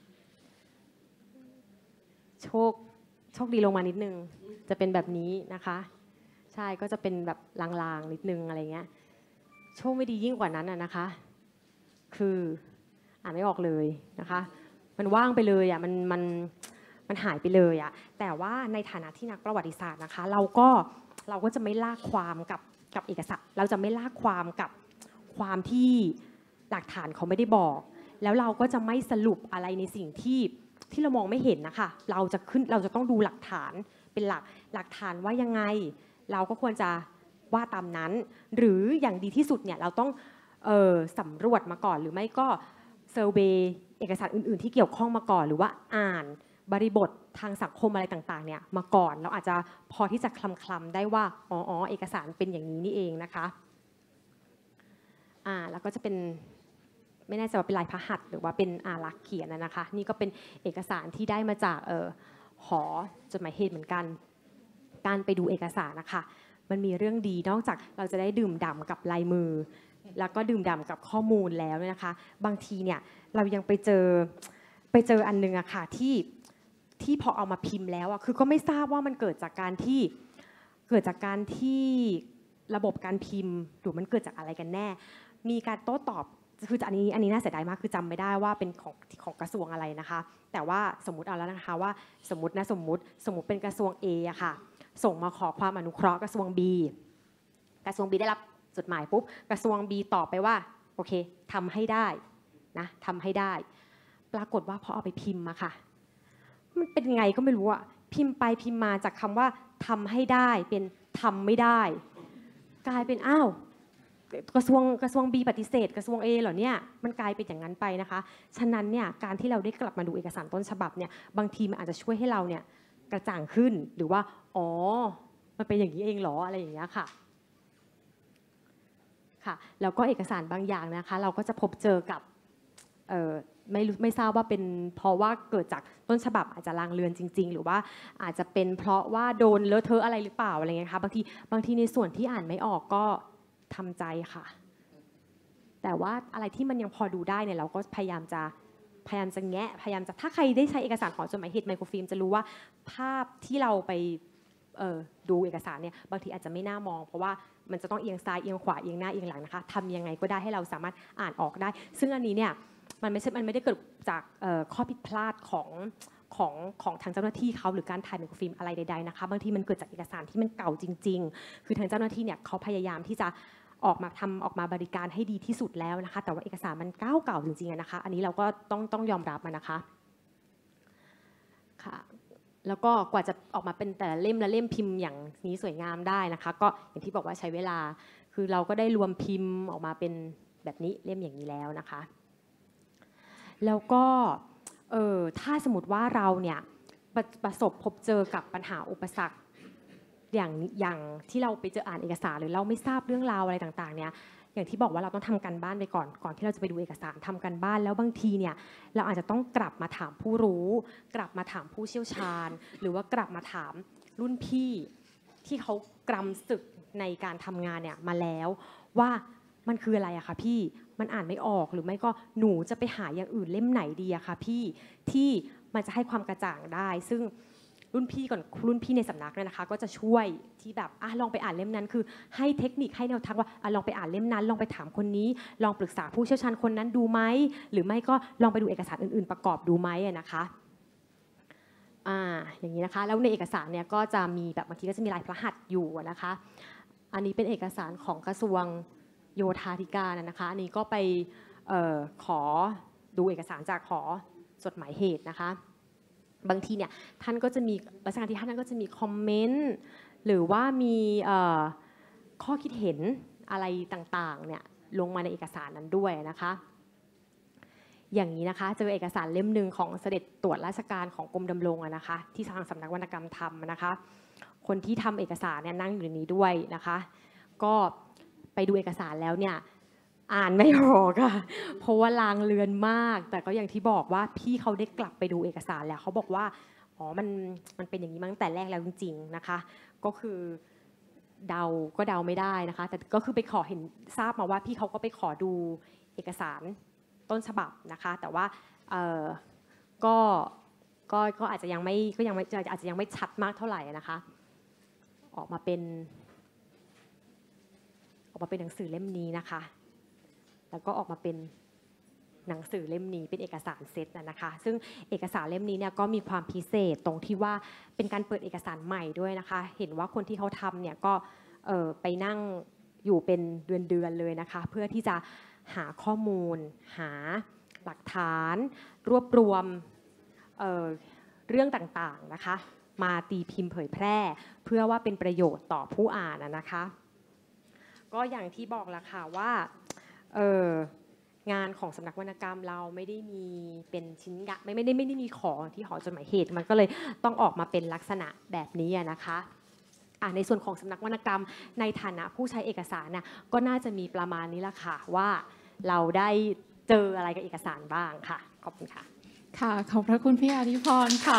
Speaker 5: โชคโชคดีลงมานิดนึงจะเป็นแบบนี้นะคะใช่ก็จะเป็นแบบลางๆนิดนึงอะไรเงี้ยโชคไม่ดียิ่งกว่านั้นนะคะคืออ่านไม่ออกเลยนะคะมันว่างไปเลยอ่ะมันมันมันหายไปเลยอ่ะแต่ว่าในฐานะที่นักประวัติศาสตร์นะคะเราก็เราก็จะไม่ลากความกับกับเอกสารเราจะไม่ลากความกับความที่หลักฐานเขาไม่ได้บอกแล้วเราก็จะไม่สรุปอะไรในสิ่งที่ที่เรามองไม่เห็นนะคะเราจะขึ้นเราจะต้องดูหลักฐานเป็นหลักหลักฐานว่ายังไงเราก็ควรจะว่าตามนั้นหรืออย่างดีที่สุดเนี่ยเราต้องเอ่อสำรวจมาก่อนหรือไม่ก็เซอร์เวย์เอกสารอื่นๆที่เกี่ยวข้องมาก่อนหรือว่าอ่านบริบททางสังคมอะไรต่างๆเนี่ยมาก่อนเราอาจจะพอที่จะคลำๆได้ว่าอ๋อเอกสารเป็นอย่างนี้นี่เองนะคะอ่าแล้วก็จะเป็นไม่แน่ใจว่าเป็นลายพระหัตถ์หรือว่าเป็นอารักษ์เขียนนะคะนี่ก็เป็นเอกสารที่ได้มาจากเอ่อหอจดหมายเหตุเหมือนกันการไปดูเอกสารนะคะมันมีเรื่องดีนอกจากเราจะได้ดื่มด่ำกับลายมือแล้วก็ดื่มด่ำกับข้อมูลแล้วนะคะบางทีเนี่ยเรายังไปเจอไปเจออันนึงอะค่ะที่ที่พอเอามาพิมพ์แล้วอะคือก็ไม่ทราบว่ามันเกิดจากการที่เกิดจากการที่ระบบการพิมพ์หรือมันเกิดจากอะไรกันแน่มีการโต้ตอบคืออันนี้อันนี้น่าเสียดายมากคือจำไม่ได้ว่าเป็นของของกระทรวงอะไรนะคะแต่ว่าสมมติเอาแล้วนะคะว่าสมมตินะสมมติสมมติเป็นกระทรวง A อะค่ะส่งมาขอความอนุเคราะห์กระทรวง B กระทรวง B ได้รับจดหมายปุ๊บกระทรวง B ตอบไปว่าโอเคทำให้ได้นะทำให้ได้ปรากฏว่าพอเอาไปพิมพ์มาค่ะมันเป็นไงก็ไม่รู้อะพิมพ์ไปพิมพ์มาจากคำว่าทำให้ได้เป็นทำไม่ได้กลายเป็นอ้าวกระทรวงกระทรวง B ปฏิเสธกระทรวง A เหรอเนี่ยมันกลายเป็นอย่างนั้นไปนะคะฉะนั้นเนี่ยการที่เราได้กลับมาดูเอกสารต้นฉบับเนี่ยบางทีมันอาจจะช่วยให้เราเนี่ยกระจ่างขึ้นหรือว่าอ๋อมันเป็นอย่างนี้เองเหรออะไรอย่างเงี้ยค่ะค่ะแล้วก็เอกสารบางอย่างนะคะเราก็จะพบเจอกับเอ่อไม่ไม่ทราบว่าเป็นเพราะว่าเกิดจากต้นฉบับอาจจะลางเลือนจริงๆหรือว่าอาจจะเป็นเพราะว่าโดนเลอะเทอะอะไรหรือเปล่าอะไรเงี้ยค่ะบางทีบางทีในส่วนที่อ่านไม่ออกก็ทำใจค่ะแต่ว่าอะไรที่มันยังพอดูได้เนี่ยเราก็พยายามจะพยายามจะแงะพยายามจะถ้าใครได้ใช้เอกสารหอจดหมายเหตุไมโครฟิล์มจะรู้ว่าภาพที่เราไปเอ่อดูเอกสารเนี่ยบางทีอาจจะไม่น่ามองเพราะว่ามันจะต้องเอียงซ้ายเอียงขวาเอียงหน้าเอียงหลังนะคะทำยังไงก็ได้ให้เราสามารถอ่านออกได้ซึ่งอันนี้เนี่ยมันไม่ใช่มันไม่ได้เกิดจากข้อผิดพลาดของของของทางเจ้าหน้าที่เขาหรือการถ่ายไมโครฟิล์มอะไรใดๆนะคะบางทีมันเกิดจากเอกสารที่มันเก่าจริงๆคือทางเจ้าหน้าที่เนี่ยเขาพยายามที่จะออกมาทำออกมาบริการให้ดีที่สุดแล้วนะคะแต่ว่าเอกสารมันเก่าเก่าจริงๆนะคะอันนี้เราก็ต้องต้องยอมรับมันนะคะค่ะแล้วก็กว่าจะออกมาเป็นแต่เล่มและเล่มพิมพ์อย่างนี้สวยงามได้นะคะก็อย่างที่บอกว่าใช้เวลาคือเราก็ได้รวมพิมพ์ออกมาเป็นแบบนี้เล่มอย่างนี้แล้วนะคะแล้วก็เออถ้าสมมติว่าเราเนี่ยประประสบพบเจอกับปัญหาอุปสรรคอย่างอย่างที่เราไปเจออ่านเอกสารหรือเราไม่ทราบเรื่องราวอะไรต่างๆเนี่ยอย่างที่บอกว่าเราต้องทำการบ้านไปก่อนก่อนที่เราจะไปดูเอกสารทำการบ้านแล้วบางทีเนี่ยเราอาจจะต้องกลับมาถามผู้รู้กลับมาถามผู้เชี่ยวชาญหรือว่ากลับมาถามรุ่นพี่ที่เขากรำศึกในการทำงานเนี่ยมาแล้วว่ามันคืออะไรอะคะพี่มันอ่านไม่ออกหรือไม่ก็หนูจะไปหาอย่างอื่นเล่มไหนดีอะคะพี่ที่มันจะให้ความกระจ่างได้ซึ่งรุ่นพี่ก่อนรุ่นพี่ในสำนักเนี่ยนะคะก็จะช่วยที่แบบอ่ะลองไปอ่านเล่มนั้นคือให้เทคนิคให้แนวทางว่าอ่ะลองไปอ่านเล่มนั้นลองไปถามคนนี้ลองปรึกษาผู้เชี่ยวชาญคนนั้นดูไหมหรือไม่ก็ลองไปดูเอกสารอื่นๆประกอบดูไหมนะคะอ่าอย่างนี้นะคะแล้วในเอกสารเนี่ยก็จะมีแบบบางทีก็จะมีลายพระหัตถ์อยู่นะคะอันนี้เป็นเอกสารของกระทรวงโยธาธิการนะคะอันนี้ก็ไปเอ่อขอดูเอกสารจากขอจดหมายเหตุนะคะบางทีเนี่ยท่านก็จะมีลักษณะที่ท่านก็จะมีคอมเมนต์หรือว่ามีข้อคิดเห็นอะไรต่างๆเนี่ยลงมาในเอกสารนั้นด้วยนะคะอย่างนี้นะคะเจอเอกสารเล่มหนึ่งของเสด็จตรวจราชการของกรมดำรงนะคะที่ทางสำนักวรรณกรรมทำนะคะคนที่ทำเอกสารเนี่ยนั่งอยู่ในนี้ด้วยนะคะก็ไปดูเอกสารแล้วเนี่ยอ่านไม่ออกค่ะเพราะว่าลางเลือนมากแต่ก็อย่างที่บอกว่าพี่เขาได้กลับไปดูเอกสารแล้วเขาบอกว่าอ๋อมันมันเป็นอย่างนี้มาตั้งแต่แรกแล้วจริงๆนะคะก็คือเดาก็เดาไม่ได้นะคะแต่ก็คือไปขอเห็นทราบมาว่าพี่เขาก็ไปขอดูเอกสารต้นฉบับนะคะแต่ว่าเออก็ก็ก็อาจจะยังไม่ก็ยังไม่อาจจะยังไม่ชัดมากเท่าไหร่นะคะออกมาเป็นออกมาเป็นหนังสือเล่มนี้นะคะแล้วก็ออกมาเป็นหนังสือเล่มนี้เป็นเอกสารเซตนะคะซึ่งเอกสารเล่มนี้เนี่ยก็มีความพิเศษตรงที่ว่าเป็นการเปิดเอกสารใหม่ด้วยนะคะเห็นว่าคนที่เขาทำเนี่ยก็เอ่อไปนั่งอยู่เป็นเดือนๆเลยนะคะเพื่อที่จะหาข้อมูลหาหลักฐานรวบรวมเอ่อเรื่องต่างๆนะคะมาตีพิมพ์เผยแพร่เพื่อว่าเป็นประโยชน์ต่อผู้อ่านนะคะก็อย่างที่บอกละค่ะว่าเอองานของสำนักวรรณกรรมเราไม่ได้มีเป็นชิ้นงะไม่ไม่ได้ไม่ได้มีของที่หอจดหมายเหตุมันก็เลยต้องออกมาเป็นลักษณะแบบนี้นะคะอ่ะในส่วนของสำนักวรรณกรรมในฐานะผู้ใช้เอกสารน่ะก็น่าจะมีประมาณนี้ละค่ะว่าเราได้เจออะไรกับเอกสารบ้างค่ะขอบคุณค่ะ
Speaker 2: ค่ะขอบพระคุณพี่อาทิพรค่ะ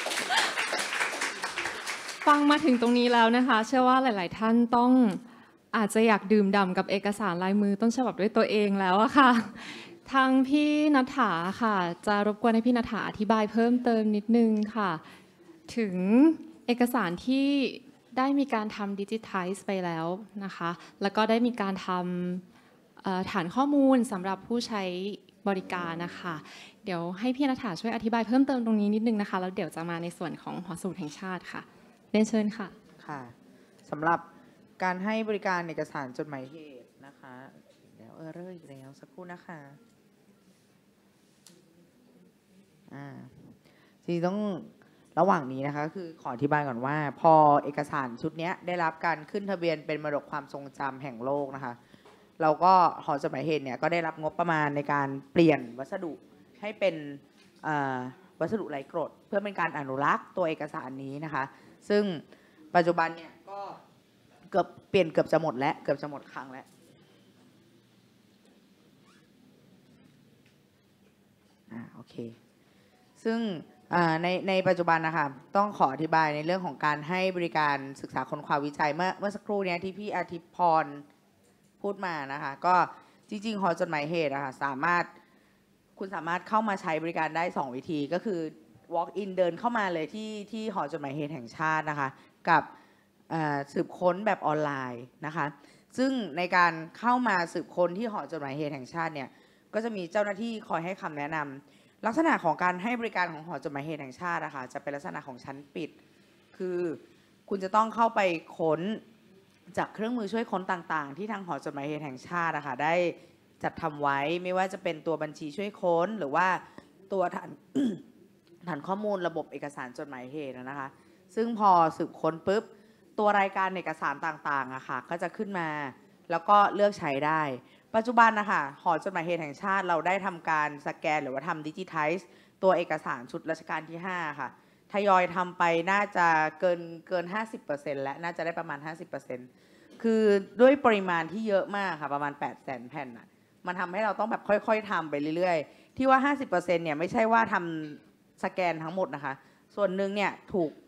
Speaker 2: ฟังมาถึงตรงนี้แล้วนะคะเชื่อว่าหลายๆท่านต้องอาจจะอยากดื่มด่ำกับเอกสารลายมือต้นฉบับด้วยตัวเองแล้วอะค่ะทางพี่ณัฐาค่ะจะรบกวนให้พี่ณัฐาอธิบายเพิ่มเติมนิดนึงค่ะถึงเอกสารที่ได้มีการทำดิจิทัลไปแล้วนะคะแล้วก็ได้มีการทำฐานข้อมูลสำหรับผู้ใช้บริการนะคะเดี๋ยวให้พี่ณัฐาช่วยอธิบายเพิ่มเติมตรงนี้นิดนึงนะคะแล้วเดี๋ยวจะมาในส่วนของหอสมุดแห่งชาติค่ะเรียนเชิญค่ะ
Speaker 3: ค่ะสำหรับการให้บริการเอกสารจดหมายเหตุนะคะเดี๋ยวเออเรออีกแล้วสักครู่นะคะอ่าทีต้องระหว่างนี้นะคะคือขออธิบายก่อนว่าพอเอกสารชุดนี้ได้รับการขึ้นทะเบียนเป็นมรดกความทรงจำแห่งโลกนะคะเราก็หอจดหมายเหตุเนี่ยก็ได้รับงบประมาณในการเปลี่ยนวัสดุให้เป็นวัสดุไร้กรดเพื่อเป็นการอนุรักษ์ตัวเอกสารนี้นะคะซึ่งปัจจุบันเนี่ยก็เกือบเปลี่ยนเกือบจะหมดแล้วเกือบจะหมดครั้งแล้วอ่าโอเคซึ่งในในปัจจุบันนะคะต้องขออธิบายในเรื่องของการให้บริการศึกษาค้นคว้าวิจัยเมื่อเมื่อสักครู่นี้ที่พี่อาทิตย์พรพูดมานะคะก็จริงๆหอจดหมายเหตุนะคะสามารถคุณสามารถเข้ามาใช้บริการได้สองวิธีก็คือ walk in เดินเข้ามาเลยที่ที่หอจดหมายเหตุแห่งชาตินะคะกับสืบค้นแบบออนไลน์นะคะซึ่งในการเข้ามาสืบค้นที่หอจดหมายเหตุแห่งชาติเนี่ยก็จะมีเจ้าหน้าที่คอยให้คำแนะนำลักษณะของการให้บริการของหอจดหมายเหตุแห่งชาตินะคะจะเป็นลักษณะของชั้นปิดคือคุณจะต้องเข้าไปค้นจากเครื่องมือช่วยค้นต่างๆที่ทางหอจดหมายเหตุแห่งชาตินะคะได้จัดทำไว้ไม่ว่าจะเป็นตัวบัญชีช่วยค้นหรือว่าตัวฐาน ฐานข้อมูลระบบเอกสารจดหมายเหตุนะคะซึ่งพอสืบค้นปุ๊บตัวรายการเอกสารต่างๆอะค่ะก็จะขึ้นมาแล้วก็เลือกใช้ได้ปัจจุบันนะคะหอจดหมายเหตุแห่งชาติเราได้ทำการสแกนหรือว่าทำดิจิทัลตัวเอกสารชุดรัชกาลที่ห้าค่ะทยอยทำไปน่าจะเกินเกิน ห้าสิบเปอร์เซ็นต์ และน่าจะได้ประมาณ ห้าสิบเปอร์เซ็นต์ คือด้วยปริมาณที่เยอะมากค่ะประมาณ แปดแสน แผ่นอะมันทำให้เราต้องแบบค่อยๆทำไปเรื่อยๆที่ว่า ห้าสิบเปอร์เซ็นต์ เนี่ยไม่ใช่ว่าทำสแกนทั้งหมดนะคะส่วนหนึ่งเนี่ยถูก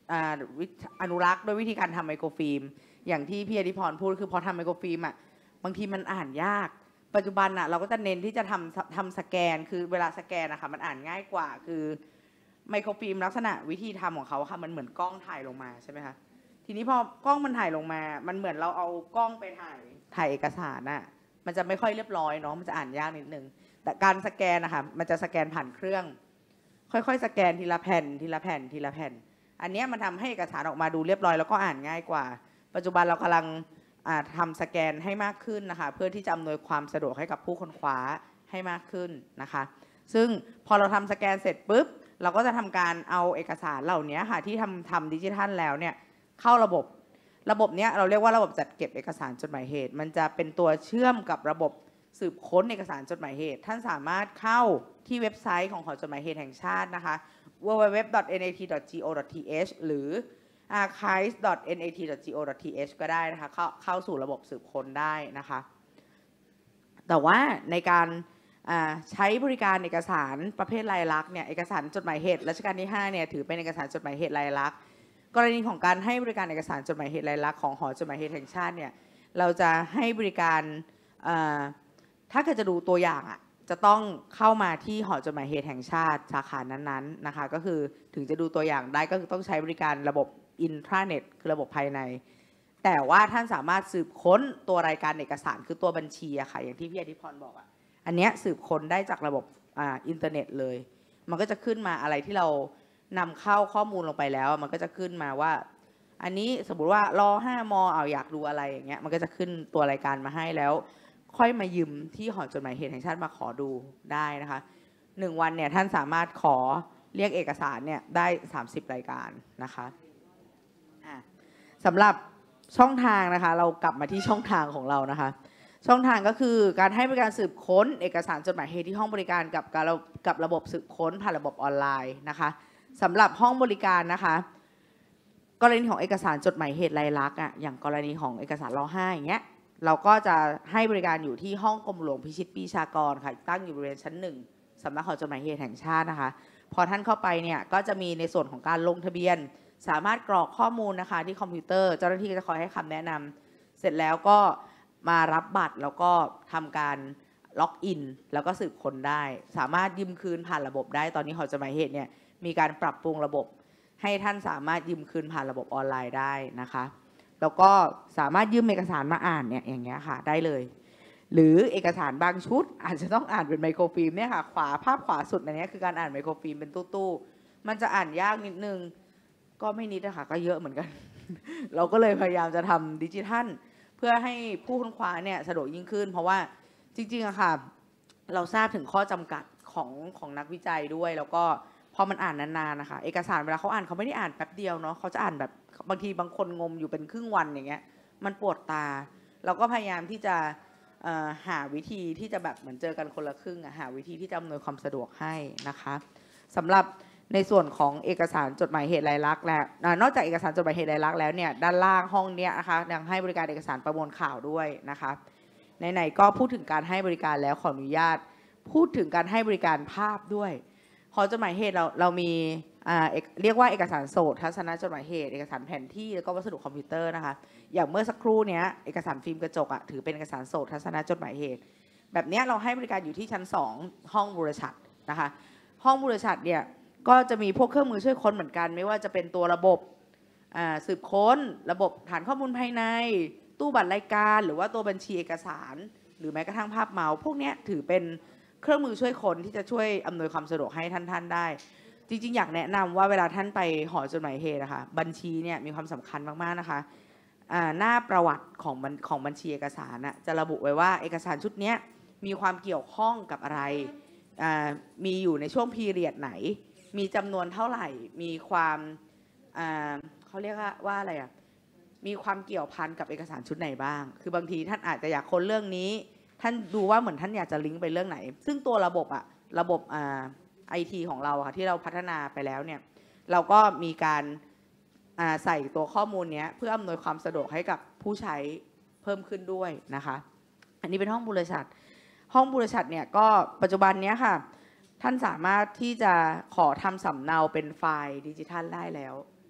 Speaker 3: อนุรักษ์ด้วยวิธีการทำไมโครฟิล์มอย่างที่พี่อดิพรพูดคือพอทำไมโครฟิล์มอ่ะบางทีมันอ่านยากปัจจุบันอ่ะเราก็จะเน้นที่จะทำทำสแกนคือเวลาสแกนนะคะมันอ่านง่ายกว่าคือไมโครฟิล์มลักษณะวิธีทำของเขาค่ะมันเหมือนกล้องถ่ายลงมาใช่ไหมคะทีนี้พอกล้องมันถ่ายลงมามันเหมือนเราเอากล้องไปถ่ายถ่ายเอกสารน่ะมันจะไม่ค่อยเรียบร้อยเนาะมันจะอ่านยากนิดนึงแต่การสแกนนะคะมันจะสแกนผ่านเครื่องค่อยๆสแกนทีละแผ่นทีละแผ่นทีละแผ่นอันนี้มันทำให้เอกสารออกมาดูเรียบร้อยแล้วก็อ่านง่ายกว่าปัจจุบันเรากำลังทำสแกนให้มากขึ้นนะคะเพื่อที่จะอำนวยความสะดวกให้กับผู้ค้นคว้าให้มากขึ้นนะคะซึ่งพอเราทำสแกนเสร็จปุ๊บเราก็จะทำการเอาเอกสารเหล่านี้ค่ะที่ทำทำดิจิทัลแล้วเนี่ยเข้าระบบระบบนี้เราเรียกว่าระบบจัดเก็บเอกสารจดหมายเหตุมันจะเป็นตัวเชื่อมกับระบบสืบค้นเอกสารจดหมายเหตุท่านสามารถเข้าที่เว็บไซต์ของหอจดหมายเหตุแห่งชาตินะคะ ดับเบิลยู ดับเบิลยู ดับเบิลยู ดอท เอ็น ไอ ที ดอท จี โอ ดอท ที เอช หรือ อาร์ไคฟ์ ดอท เอ็น ไอ ที ดอท จี โอ ดอท ที เอช ก็ได้นะคะเข้าเข้าสู่ระบบสืบค้นได้นะคะแต่ว่าในการใช้บริการเอกสารประเภทลายลักษณ์เนี่ยเอกสารจดหมายเหตุรัชกาลที่ห้าเนี่ยถือเป็นเอกสารจดหมายเหตุลายลักษณ์กรณีของการให้บริการเอกสารจดหมายเหตุลายลักษณ์ของหอจดหมายเหตุแห่งชาติเนี่ยเราจะให้บริการถ้าเกิดจะดูตัวอย่างอ่ะจะต้องเข้ามาที่หอจดหมายเหตุแห่งชาติสาขานั้นๆนะคะก็คือถึงจะดูตัวอย่างได้ก็คือต้องใช้บริการระบบอินทราเน็ตคือระบบภายในแต่ว่าท่านสามารถสืบค้นตัวรายการเอกสารคือตัวบัญชีอะค่ะอย่างที่พี่อดิพรบอกอะอันนี้สืบค้นได้จากระบบอ่าอินเทอร์เน็ตเลยมันก็จะขึ้นมาอะไรที่เรานำเข้าข้อมูลลงไปแล้วมันก็จะขึ้นมาว่าอันนี้สมมุติว่ารอห้ามอเอาอยากดูอะไรอย่างเงี้ยมันก็จะขึ้นตัวรายการมาให้แล้วค่อยมายืมที่หอจดหมายเหตุแห่งชาติมาขอดูได้นะคะหนึ่งวันเนี่ยท่านสามารถขอเรียกเอกสารเนี่ยได้สามสิบรายการนะคะสำหรับช่องทางนะคะเรากลับมาที่ช่องทางของเรานะคะช่องทางก็คือการให้บริการสืบค้นเอกสารจดหมายเหตุที่ห้องบริการกับการกับระบบสืบค้นผ่านระบบออนไลน์นะคะสำหรับห้องบริการนะคะกรณีของเอกสารจดหมายเหตุลายลักษณ์อ่ะอย่างกรณีของเอกสารรอห้าอย่างเงี้ยเราก็จะให้บริการอยู่ที่ห้องกรมหลวงพิชิตปีชากรค่ะตั้งอยู่บริเวณชั้นหนึ่งสำนักหอจดหมายเหตุแห่งชาตินะคะพอท่านเข้าไปเนี่ยก็จะมีในส่วนของการลงทะเบียนสามารถกรอกข้อมูลนะคะที่คอมพิวเตอร์เจ้าหน้าที่จะคอยให้คำแนะนำเสร็จแล้วก็มารับบัตรแล้วก็ทำการล็อกอินแล้วก็สืบค้นได้สามารถยืมคืนผ่านระบบได้ตอนนี้หอจดหมายเหตุเนี่ยมีการปรับปรุงระบบให้ท่านสามารถยืมคืนผ่านระบบออนไลน์ได้นะคะแล้วก็สามารถยืมเอกสารมาอ่านเนี่ยอย่างเงี้ยค่ะได้เลยหรือเอกสารบางชุดอาจจะต้องอ่านเป็นไมโครฟิล์มเนี่ยค่ะขวาภาพขวาสุดอันนี้คือการอ่านไมโครฟิล์มเป็นตู้ๆมันจะอ่านยากนิดนึงก็ไม่นิดนะคะก็เยอะเหมือนกัน เราก็เลยพยายามจะทำดิจิทัลเพื่อให้ผู้ค้นคว้าเนี่ยสะดวกยิ่งขึ้นเพราะว่าจริงๆอะค่ะเราทราบถึงข้อจำกัดของของนักวิจัยด้วยแล้วก็พอมันอ่านนานๆนะคะเอกสารเวลาเขาอ่านเขาไม่ได้อ่านแป๊บเดียวเนาะเขาจะอ่านแบบบางทีบางคนงมอยู่เป็นครึ่งวันอย่างเงี้ยมันปวดตาเราก็พยายามที่จะหาวิธีที่จะแบบเหมือนเจอกันคนละครึ่งหาวิธีที่จะอำนวยความสะดวกให้นะคะสำหรับในส่วนของเอกสารจดหมายเหตุลายลักษณ์แล้วนอกจากเอกสารจดหมายเหตุลายลักษณ์แล้วเนี่ยด้านล่างห้องเนี้ยนะคะยังให้บริการเอกสารประมวลข่าวด้วยนะคะไหนๆก็พูดถึงการให้บริการแล้วขออนุญาตพูดถึงการให้บริการภาพด้วยหอจดหมายเหตุเราเรามีเรียกว่าเอกสารโสตทัศนจดหมายเหตุเอกสารแผนที่แล้วก็วัสดุคอมพิวเตอร์นะคะอย่างเมื่อสักครู่เนี้ยเอกสารฟิล์มกระจกอ่ะถือเป็นเอกสารโสตทัศนจดหมายเหตุแบบนี้เราให้บริการอยู่ที่ชั้นสองห้องบูรชัดนะคะห้องบูรชัดเนี่ยก็จะมีพวกเครื่องมือช่วยค้นเหมือนกันไม่ว่าจะเป็นตัวระบบสืบค้นระบบฐานข้อมูลภายในตู้บัตรรายการหรือว่าตัวบัญชีเอกสารหรือแม้กระทั่งภาพเมาส์พวกนี้ถือเป็นเครื่องมือช่วยค้นที่จะช่วยอำนวยความสะดวกให้ท่านท่านได้จริงๆอยากแนะนำว่าเวลาท่านไปหอจดหมายเหตุนะคะบัญชีเนี่ยมีความสำคัญมากๆนะคะหน้าประวัติของของบัญชีเอกสารนะจะระบุไว้ว่าเอกสารชุดนี้มีความเกี่ยวข้องกับอะไรมีอยู่ในช่วงพีเรียดไหนมีจำนวนเท่าไหร่มีความเขาเรียกว่าอะไรอ่ะมีความเกี่ยวพันกับเอกสารชุดไหนบ้างคือบางทีท่านอาจจะอยากค้นเรื่องนี้ท่านดูว่าเหมือนท่านอยากจะลิงก์ไปเรื่องไหนซึ่งตัวระบบอ่ะระบบอ่าไอทีของเราค่ะที่เราพัฒนาไปแล้วเนี่ยเราก็มีการใส่ตัวข้อมูลนี้เพื่ออำนวยความสะดวกให้กับผู้ใช้เพิ่มขึ้นด้วยนะคะอันนี้เป็นห้องบูรชัดห้องบูรชัดเนี่ยก็ปัจจุบันนี้ค่ะท่านสามารถที่จะขอทำสำเนาเป็นไฟล์ดิจิทัลได้แล้วส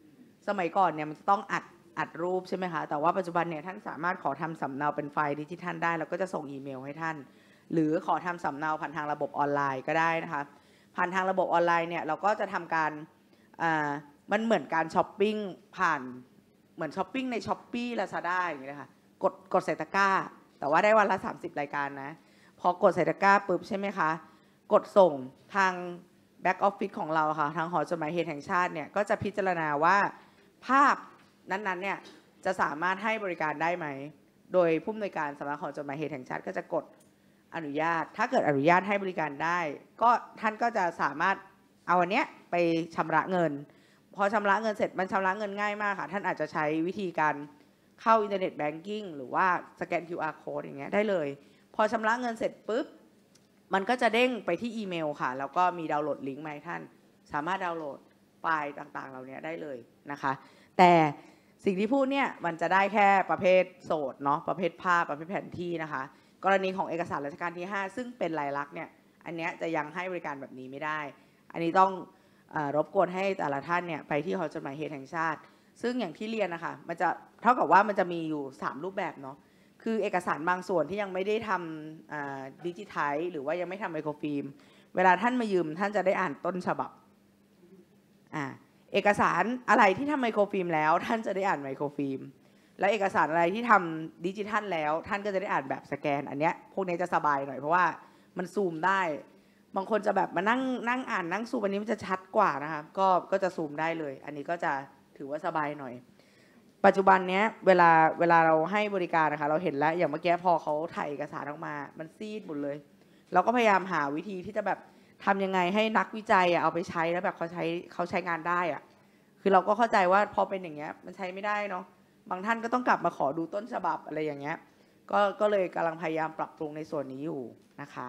Speaker 3: สมัยก่อนเนี่ยมันจะต้องอัดอัดรูปใช่ไหมคะแต่ว่าปัจจุบันเนี่ยท่านสามารถขอทำสำเนาเป็นไฟล์ดิจิทัลได้แล้วก็จะส่งอีเมลให้ท่านหรือขอทำสำเนาผ่านทางระบบออนไลน์ก็ได้นะคะผ่านทางระบบออนไลน์เนี่ยเราก็จะทำการอ่ามันเหมือนการช้อปปิ้งผ่านเหมือนช้อปปิ้งในช้อปปี้ลาซาด้าอย่างเงี้ยค่ะกดกดใส่ตะกร้าแต่ว่าได้วันละสามสิบรายการนะพอกดใส่ตะกร้าปุ๊บใช่ไหมคะกดส่งทางแบ็กออฟฟิศของเราค่ะทางหอจดหมายเหตุแห่งชาติเนี่ยก็จะพิจารณาว่าภาพนั้นๆเนี่ยจะสามารถให้บริการได้ไหมโดยผู้อำนวยการสำนักหอจดหมายเหตุแห่งชาติก็จะกดอนุญาตถ้าเกิดอนุญาตให้บริการได้ก็ท่านก็จะสามารถเอาอันเนี้ยไปชำระเงินพอชำระเงินเสร็จมันชำระเงินง่ายมากค่ะท่านอาจจะใช้วิธีการเข้าอินเทอร์เน็ตแบงกิ้งหรือว่าสแกน คิว อาร์ Code อย่างเงี้ยได้เลยพอชำระเงินเสร็จปุ๊บมันก็จะเด้งไปที่อีเมลค่ะแล้วก็มีดาวน์โหลดลิงก์มาให้ท่านสามารถดาวน์โหลดไฟล์ต่างๆเหล่านี้ได้เลยนะคะแต่สิ่งที่พูดเนี่ยมันจะได้แค่ประเภทโสดเนาะประเภทภาพประเภทแผนที่นะคะกรณีของเอกสารราชการที่ห้าซึ่งเป็นลายลักษณ์เนี่ยอันเนี้ยจะยังให้บริการแบบนี้ไม่ได้อันนี้ต้องเอ่อรบกวนให้แต่ละท่านเนี่ยไปที่หอจดหมายเหตุแห่งชาติซึ่งอย่างที่เรียนนะคะมันจะเท่ากับว่ามันจะมีอยู่สามรูปแบบเนาะคือเอกสารบางส่วนที่ยังไม่ได้ทำดิจิทัลหรือว่ายังไม่ทำไมโครฟิล์มเวลาท่านมายืมท่านจะได้อ่านต้นฉบับอ่าเอกสารอะไรที่ทำไมโครฟิล์มแล้วท่านจะได้อ่านไมโครฟิล์มและเอกสารอะไรที่ทำดิจิทัลแล้วท่านก็จะได้อ่านแบบสแกนอันเนี้ยพวกนี้จะสบายหน่อยเพราะว่ามันซูมได้บางคนจะแบบมานั่งนั่งอ่านนั่งซูมอันนี้มันจะชัดกว่านะคะก็ก็จะซูมได้เลยอันนี้ก็จะถือว่าสบายหน่อยปัจจุบันเนี้ยเวลาเวลาเราให้บริการนะคะเราเห็นแล้วอย่างเมื่อกี้พอเขาถ่ายเอกสารออกมามันซีดหมดเลยเราก็พยายามหาวิธีที่จะแบบทำยังไงให้นักวิจัยเอาไปใช้แล้วแบบเขาใช้เขาใช้งานได้อะคือเราก็เข้าใจว่าพอเป็นอย่างเงี้ยมันใช้ไม่ได้เนาะบางท่านก็ต้องกลับมาขอดูต้นฉบับอะไรอย่างเงี้ยก็ก็เลยกำลังพยายามปรับปรุงในส่วนนี้อยู่นะคะ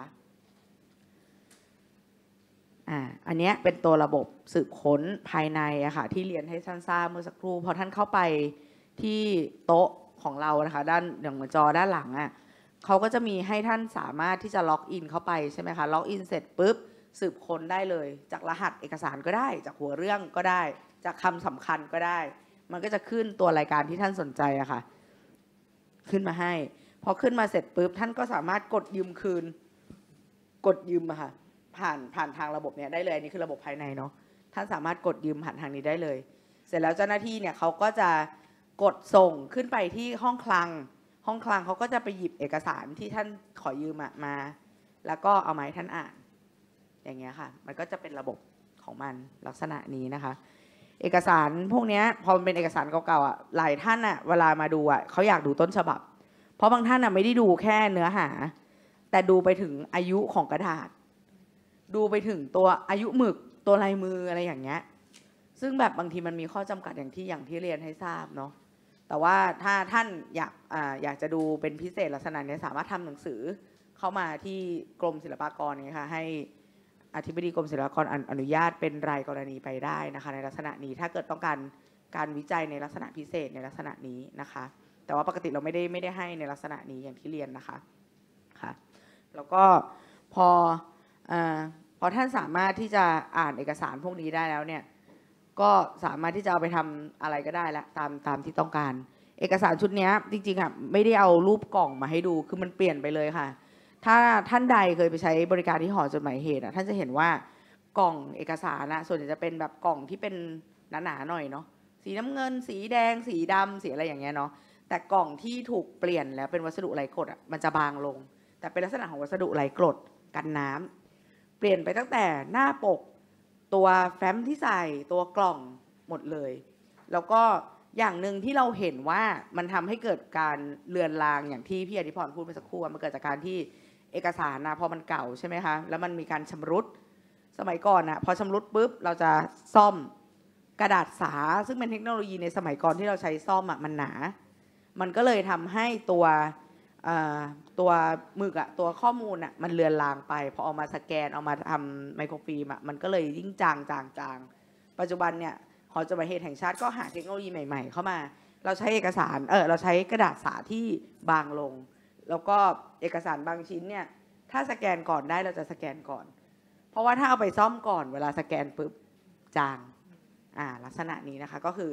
Speaker 3: อ่าอันเนี้ยเป็นตัวระบบสืบค้นภายในอะค่ะที่เรียนให้ท่านทราบเมื่อสักครู่พอท่านเข้าไปที่โต๊ะของเรานะคะด้านอย่างจอด้านหลังอะเขาก็จะมีให้ท่านสามารถที่จะล็อกอินเข้าไปใช่ไหมคะล็อกอินเสร็จปุ๊บสืบค้นได้เลยจากรหัสเอกสารก็ได้จากหัวเรื่องก็ได้จากคำสำคัญก็ได้มันก็จะขึ้นตัวรายการที่ท่านสนใจอะค่ะขึ้นมาให้พอขึ้นมาเสร็จปุ๊บท่านก็สามารถกดยืมคืนกดยืมอะค่ะผ่านผ่านทางระบบเนี้ยได้เลยอันนี้คือระบบภายในเนาะท่านสามารถกดยืมผ่านทางนี้ได้เลยเสร็จแล้วเจ้าหน้าที่เนี่ยเขาก็จะกดส่งขึ้นไปที่ห้องคลังห้องคลังเขาก็จะไปหยิบเอกสารที่ท่านขอยืมมาแล้วก็เอามาให้ท่านอ่านอย่างเงี้ยค่ะมันก็จะเป็นระบบของมันลักษณะนี้นะคะเอกสารพวกนี้พอมันเป็นเอกสารเก่าๆอ่ะหลายท่านอ่ะเวลามาดูอ่ะเขาอยากดูต้นฉบับเพราะบางท่านอ่ะไม่ได้ดูแค่เนื้อหาแต่ดูไปถึงอายุของกระดาษดูไปถึงตัวอายุหมึกตัวลายมืออะไรอย่างเงี้ยซึ่งแบบบางทีมันมีข้อจำกัดอย่างที่อย่างที่เรียนให้ทราบเนาะแต่ว่าถ้าท่านอยากอ่าอยากจะดูเป็นพิเศษลักษณะนี้สามารถทำหนังสือเข้ามาที่กรมศิลปากรเนี่ยค่ะให้อธิบดีกรมศิลปากรอนุญาตเป็นรายกรณีไปได้นะคะในลักษณะนี้ถ้าเกิดต้องการการวิจัยในลักษณะพิเศษในลักษณะนี้นะคะแต่ว่าปกติเราไม่ได้ไม่ได้ให้ในลักษณะนี้อย่างที่เรียนนะคะค่ะแล้วก็พออ่าพอท่านสามารถที่จะอ่านเอกสารพวกนี้ได้แล้วเนี่ยก็สามารถที่จะเอาไปทำอะไรก็ได้ละตามตามที่ต้องการเอกสารชุดนี้จริงๆอ่ะไม่ได้เอารูปกล่องมาให้ดูคือมันเปลี่ยนไปเลยค่ะถ้าท่านใดเคยไปใช้บริการที่หอจดหมายเหตุท่านจะเห็นว่ากล่องเอกสารนะส่วนใหญ่จะเป็นแบบกล่องที่เป็นหนาๆหน่อยเนาะสีน้ำเงินสีแดงสีดำสีอะไรอย่างเงี้ยเนาะแต่กล่องที่ถูกเปลี่ยนแล้วเป็นวัสดุไร้กรดอ่ะมันจะบางลงแต่เป็นลักษณะของวัสดุไร้กรดกันน้ำเปลี่ยนไปตั้งแต่หน้าปกตัวแฟ้มที่ใส่ตัวกล่องหมดเลยแล้วก็อย่างหนึ่งที่เราเห็นว่ามันทำให้เกิดการเลือนลางอย่างที่พี่อธิพรพูดเมื่อสักครู่มันเกิดจากการที่เอกสารนะพอมันเก่าใช่ไหมคะแล้วมันมีการชำรุดสมัยก่อนนะพอชำรุดปุ๊บเราจะซ่อมกระดาษสาซึ่งเป็นเทคโนโลยีในสมัยก่อนที่เราใช้ซ่อมอ่ะมันหนามันก็เลยทำให้ตัวตัวหมึกอะตัวข้อมูลอะมันเลือนลางไปพอเอามาสแกนเอามาทำไมโครฟิล์มอะมันก็เลยยิ่งจางจางจางปัจจุบันเนี่ยหอจดหมายเหตุแห่งชาติก็หาเทคโนโลยีใหม่ๆเข้ามาเราใช้เอกสารเออเราใช้กระดาษสาที่บางลงแล้วก็เอกสารบางชิ้นเนี่ยถ้าสแกนก่อนได้เราจะสแกนก่อนเพราะว่าถ้าเอาไปซ่อมก่อนเวลาสแกนปุ๊บจางอ่าลักษณะนี้นะคะก็คือ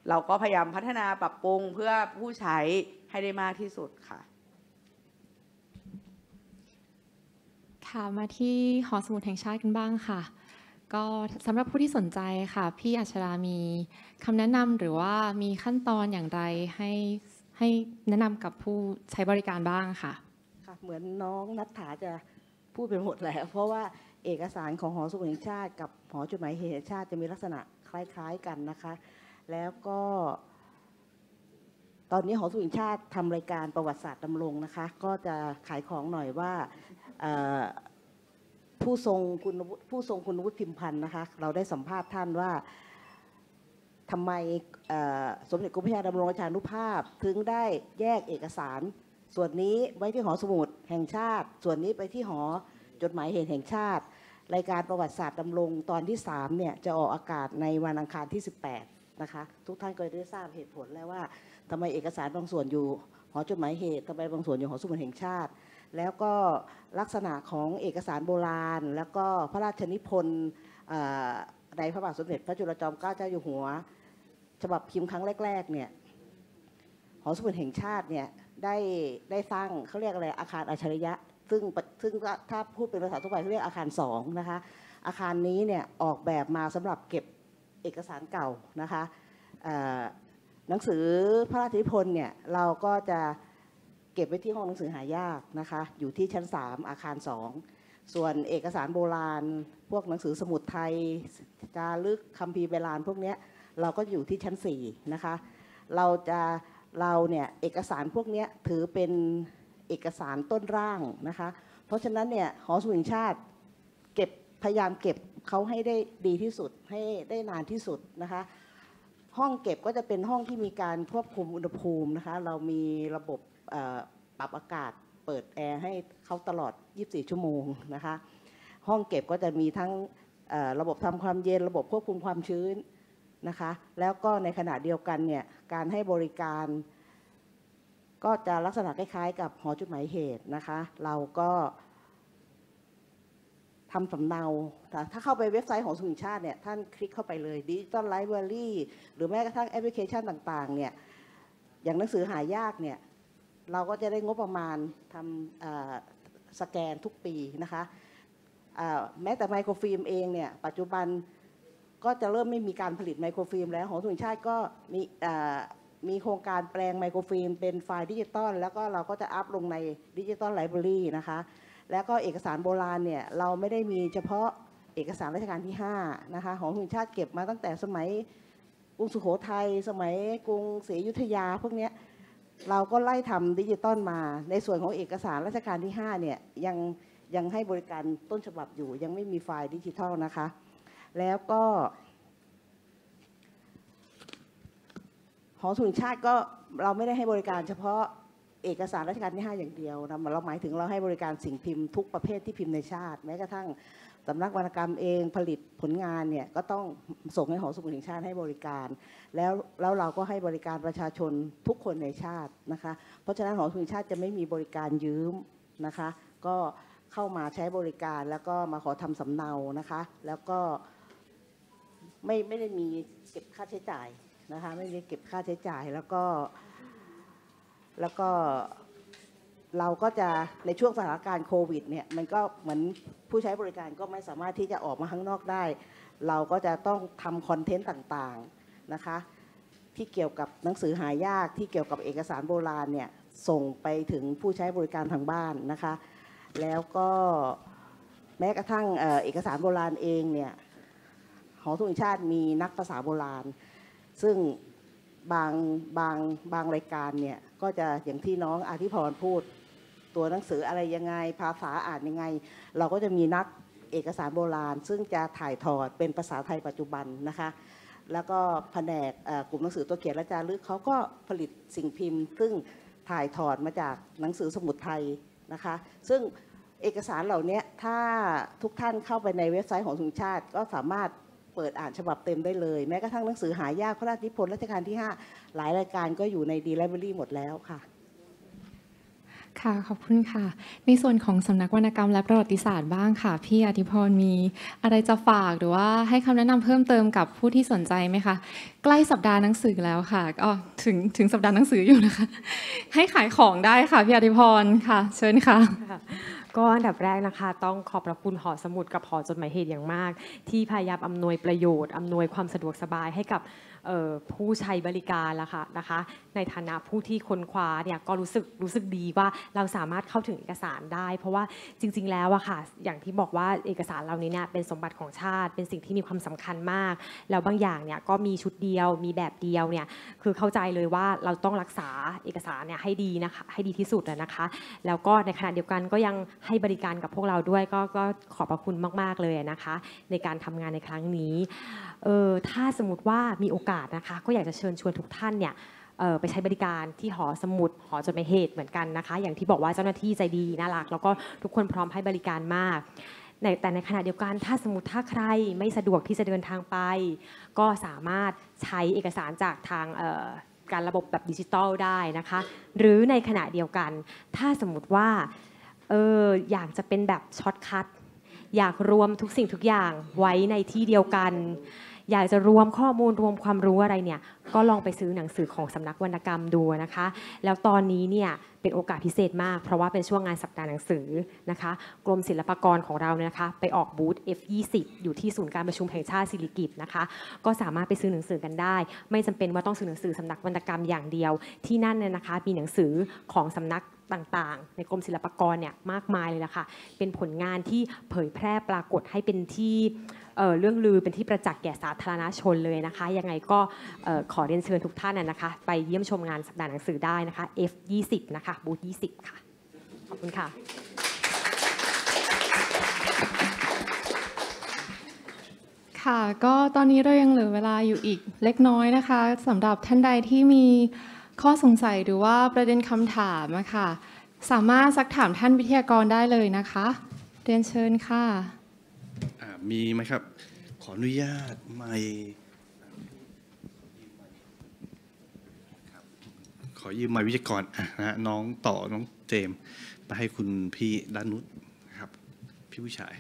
Speaker 3: เราก็พยายามพัฒนาปรับปรุงเพื่อผู้ใช้ให้ได้มากที่สุดค่ะ
Speaker 2: ค่ะมาที่หอสมุดแห่งชาติกันบ้างค่ะก็สำหรับผู้ที่สนใจค่ะพี่อัชรามีคำแนะนำหรือว่ามีขั้นตอนอย่างไรให้ให้แนะนำกับผู้ใช้บริการบ้างค่ะ
Speaker 4: ค่ะเหมือนน้องนัทธาจะพูดไปหมดแล้วเพราะว่าเอกสารของหอสมุดแห่งชาติกับหอจดหมายเหตุแห่งชาติจะมีลักษณะคล้ายๆกันนะคะแล้วก็ตอนนี้หอสมุดแห่งชาติทำรายการประวัติศาสตร์ดำรงนะคะก็จะขายของหน่อยว่าผู้ทรงคุณผู้ทรงคุณวุฒิพิมพันธ์นะคะเราได้สัมภาษณ์ท่านว่าทำไมสมเด็จกรมพระยาดำรงราชานุภาพถึงได้แยกเอกสารส่วนนี้ไว้ที่หอสมุดแห่งชาติส่วนนี้ไปที่หอจดหมายเหตุแห่งชาติรายการประวัติศาสตร์ดำรงตอนที่สามเนี่ยจะออกอากาศในวันอังคารที่สิบแปดนะคะทุกท่านก็ได้ทราบเหตุผลแล้วว่าทำไมเอกสารบางส่วนอยู่หอจดหมายเหตุทำไมบางส่วนอยู่หอสมุดแห่งชาติแล้วก็ลักษณะของเอกสารโบราณแล้วก็พระราชนิพนธ์ในพระบาทสมเด็จพระจุลจอมเกล้าเจ้าอยู่หัวฉบับพิมพ์ครั้งแรกๆเนี่ยหอสมุดแห่งชาติเนี่ยได้ได้สร้างเขาเรียกอะไรอาคารอัจฉริยะซึ่งซึ่งถ้าพูดเป็นภาษาทั่วไปเขาเรียกอาคารสองนะคะอาคารนี้เนี่ยออกแบบมาสำหรับเก็บเอกสารเก่านะคะหนังสือพระราชนิพนธ์เนี่ยเราก็จะเก็บไว้ที่ห้องหนังสือหายากนะคะอยู่ที่ชั้นสามอาคารสองส่วนเอกสารโบราณพวกหนังสือสมุดไทยจารึกคัมภีร์โบราณพวกนี้เราก็อยู่ที่ชั้นสี่นะคะเราจะเราเนี่ยเอกสารพวกนี้ถือเป็นเอกสารต้นร่างนะคะเพราะฉะนั้นเนี่ยหอสมุดแห่งชาติเก็บพยายามเก็บเขาให้ได้ดีที่สุดให้ได้นานที่สุดนะคะห้องเก็บก็จะเป็นห้องที่มีการควบคุมอุณหภูมินะคะเรามีระบบปรับอากาศเปิดแอร์ให้เขาตลอดยี่สิบสี่ชั่วโมงนะคะห้องเก็บก็จะมีทั้งระบบทำความเย็นระบบควบคุมความชื้นนะคะแล้วก็ในขณะเดียวกันเนี่ยการให้บริการก็จะลักษณะคล้ายๆกับหอจดหมายเหตุนะคะเราก็ทำสำเนาถ้าเข้าไปเว็บไซต์ของสมุดชาติเนี่ยท่านคลิกเข้าไปเลยดิจิตอลไลบรารีหรือแม้กระทั่งแอปพลิเคชันต่างๆเนี่ยอย่างหนังสือหายากเนี่ยเราก็จะได้งบประมาณทำสแกนทุกปีนะคะแม้แต่ไมโครฟิล์มเองเนี่ยปัจจุบันก็จะเริ่มไม่มีการผลิตไมโครฟิล์มแล้วหอสมุดชาติก็มีมีโครงการแปลงไมโครฟิล์มเป็นไฟล์ดิจิตอลแล้วก็เราก็จะอัพลงในดิจิตอลไลบรารีนะคะแล้วก็เอกสารโบราณเนี่ยเราไม่ได้มีเฉพาะเอกสารรัชกาลที่ห้านะคะหอสมุดชาติเก็บมาตั้งแต่สมัยกรุงสุโขทัยสมัยกรุงศรีอยุธยาพวกนี้เราก็ไล่ทำดิจิตอลมาในส่วนของเอกสารรัชกาลที่ห้าเนี่ยยังยังให้บริการต้นฉบับอยู่ยังไม่มีไฟล์ดิจิทัลนะคะแล้วก็หอสมุดชาติก็เราไม่ได้ให้บริการเฉพาะเอกสารรัชกาลที่ห้าอย่างเดียวนะเราหมายถึงเราให้บริการสิ่งพิมพ์ทุกประเภทที่พิมพ์ในชาติแม้กระทั่งสำนักวรรณกรรมเองผลิตผลงานเนี่ยก็ต้องส่งให้หอสมุดแห่งชาติให้บริการแล้วแล้วเราก็ให้บริการประชาชนทุกคนในชาตินะคะเพราะฉะนั้นหอสมุดแห่งชาติจะไม่มีบริการยืมนะคะก็เข้ามาใช้บริการแล้วก็มาขอทำสำเนานะคะแล้วก็ไม่ไม่ได้มีเก็บค่าใช้จ่ายนะคะไม่ได้เก็บค่าใช้จ่ายแล้วก็แล้วก็เราก็จะในช่วงสถานการณ์โควิดเนี่ยมันก็เหมือนผู้ใช้บริการก็ไม่สามารถที่จะออกมาข้างนอกได้เราก็จะต้องทำคอนเทนต์ต่างๆนะคะที่เกี่ยวกับหนังสือหายากที่เกี่ยวกับเอกสารโบราณเนี่ยส่งไปถึงผู้ใช้บริการทางบ้านนะคะแล้วก็แม้กระทั่งเอกสารโบราณเองเนี่ยหอสมุดแห่งชาติมีนักภาษาโบราณซึ่งบางบางบางรายการเนี่ยก็จะอย่างที่น้องอาทิพรพูดตัวหนังสืออะไรยังไงภาษาอ่านยังไงเราก็จะมีนักเอกสารโบราณซึ่งจะถ่ายทอดเป็นภาษาไทยปัจจุบันนะคะแล้วก็แผนกกลุ่มหนังสือตัวเขียนและจารึกเขาก็ผลิตสิ่งพิมพ์ซึ่งถ่ายทอดมาจากหนังสือสมุดไทยนะคะซึ่งเอกสารเหล่านี้ถ้าทุกท่านเข้าไปในเว็บไซต์ของสมุดชาติก็สามารถเปิดอ่านฉบับเต็มได้เลยแม้กระทั่งหนังสือหายากพระราชนิพนธ์รัชกาลที่ห้าหลายรายการก็อยู่ในดีไลบรารีหมดแล้วค่ะ
Speaker 2: ค่ะขอบคุณค่ะในส่วนของสำนักวรรณกรรมและประวัติศาสตร์บ้างค่ะพี่อธิพรมีอะไรจะฝากหรือว่าให้คำแนะนำเพิ่มเติมกับผู้ที่สนใจไหมคะใกล้สัปดาห์หนังสือแล้วค่ะก็ถึงถึงสัปดาห์หนังสืออยู่นะคะให้ขายของได้ค่ะพี่อธิพรค่ะเชิญค่ะ
Speaker 5: ก็อันดับแรกนะคะต้องขอบพระคุณหอสมุดกับหอจดหมายเหตุอย่างมากที่พยายามอำนวยประโยชน์อำนวยความสะดวกสบายให้กับผู้ใช้บริการละค่ะนะคะในฐานะผู้ที่ค้นคว้าเนี่ยก็รู้สึกรู้สึกดีว่าเราสามารถเข้าถึงเอกสารได้เพราะว่าจริงๆแล้วอะค่ะอย่างที่บอกว่าเอกสารเหล่านี้เนี่ยเป็นสมบัติของชาติเป็นสิ่งที่มีความสำคัญมากแล้วบางอย่างเนี่ยก็มีชุดเดียวมีแบบเดียวเนี่ยคือเข้าใจเลยว่าเราต้องรักษาเอกสารเนี่ยให้ดีนะคะให้ดีที่สุดนะคะแล้วก็ในขณะเดียวกันก็ยังให้บริการกับพวกเราด้วยก็ก็ขอบพระคุณมากๆเลยนะคะในการทำงานในครั้งนี้เออถ้าสมมติว่ามีโอกาสนะคะก็อยากจะเชิญชวนทุกท่านเนี่ยไปใช้บริการที่หอสมุดหอจดหมายเหตุเหมือนกันนะคะอย่างที่บอกว่าเจ้าหน้าที่ใจดีน่ารักแล้วก็ทุกคนพร้อมให้บริการมากแต่ในขณะเดียวกันถ้าสมมติถ้าใครไม่สะดวกที่จะเดินทางไปก็สามารถใช้เอกสารจากทางการระบบแบบดิจิทัลได้นะคะหรือในขณะเดียวกันถ้าสมมติว่าเอออยากจะเป็นแบบช็อตคัทอยากรวมทุกสิ่งทุกอย่างไว้ในที่เดียวกันอยากจะรวมข้อมูลรวมความรู้อะไรเนี่ยก็ลองไปซื้อหนังสือของสำนักวรรณกรรมดูนะคะแล้วตอนนี้เนี่ยเป็นโอกาสพิเศษมากเพราะว่าเป็นช่วงงานสัปดาห์หนังสือนะคะกรมศิลปากรของเราเนี่ยนะคะไปออกบูธ เอฟ ยี่สิบ อยู่ที่ศูนย์การประชุมแห่งชาติสิริกิติ์นะคะก็สามารถไปซื้อหนังสือกันได้ไม่จำเป็นว่าต้องซื้อหนังสือสำนักวรรณกรรมอย่างเดียวที่นั่นเนี่ยนะคะมีหนังสือของสำนักต่างๆในกรมศิลปากรเนี่ยมากมายเลยล่ะค่ะเป็นผลงานที่เผยแพร่ปรากฏให้เป็นที่เอ่อเรื่องลือเป็นที่ประจักษ์แก่สาธารณชนเลยนะคะยังไงก็ขอเรียนเชิญทุกท่านนะคะไปเยี่ยมชมงานสัปดาห์หนังสือได้นะคะ เอฟ ยี่สิบ นะคะบูธยี่สิบค่ะขอบคุณค่ะ
Speaker 2: ค่ะก็ตอนนี้เรายังเหลือเวลาอยู่อีกเล็กน้อยนะคะสำหรับท่านใดที่มีข้อสงสัยหรือว่าประเด็นคำถามนะคะสามารถซักถามท่านวิทยากรได้เลยนะคะเรียนเชิญค่ะ
Speaker 1: มีไหมครับขออนุญาตไมค์ขอยืมไมค์วิทยากรอ่ะนะน้องต่อน้องเจมส์ไปให้คุณพี่ด้านนู้นนะครับพี่ผู้ชาย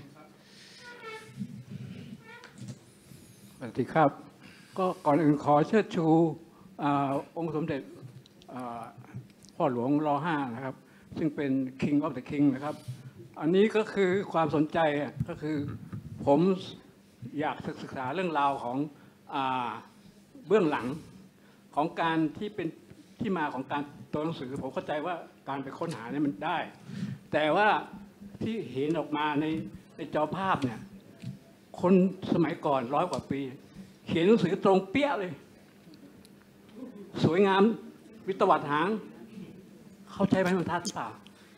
Speaker 6: สวัสดีครับก็ก่อนอื่นขอเชิดชูองค์สมเด็จพ่อหลวงรอห้านะครับซึ่งเป็น King of the King นะครับอันนี้ก็คือความสนใจก็คือผมอยากศึกษาเรื่องราวของเบื้องหลังของการที่เป็นที่มาของการตัวหนังสือผมเข้าใจว่าการไปค้นหาเนี่ยมันได้แต่ว่าที่เห็นออกมาในในจอภาพเนี่ยคนสมัยก่อนร้อยกว่าปีเขียนหนังสือตรงเปี้ยเลยสวยงามวิตวัดหางเข้าใจไหมมันทัดหรือเปล่า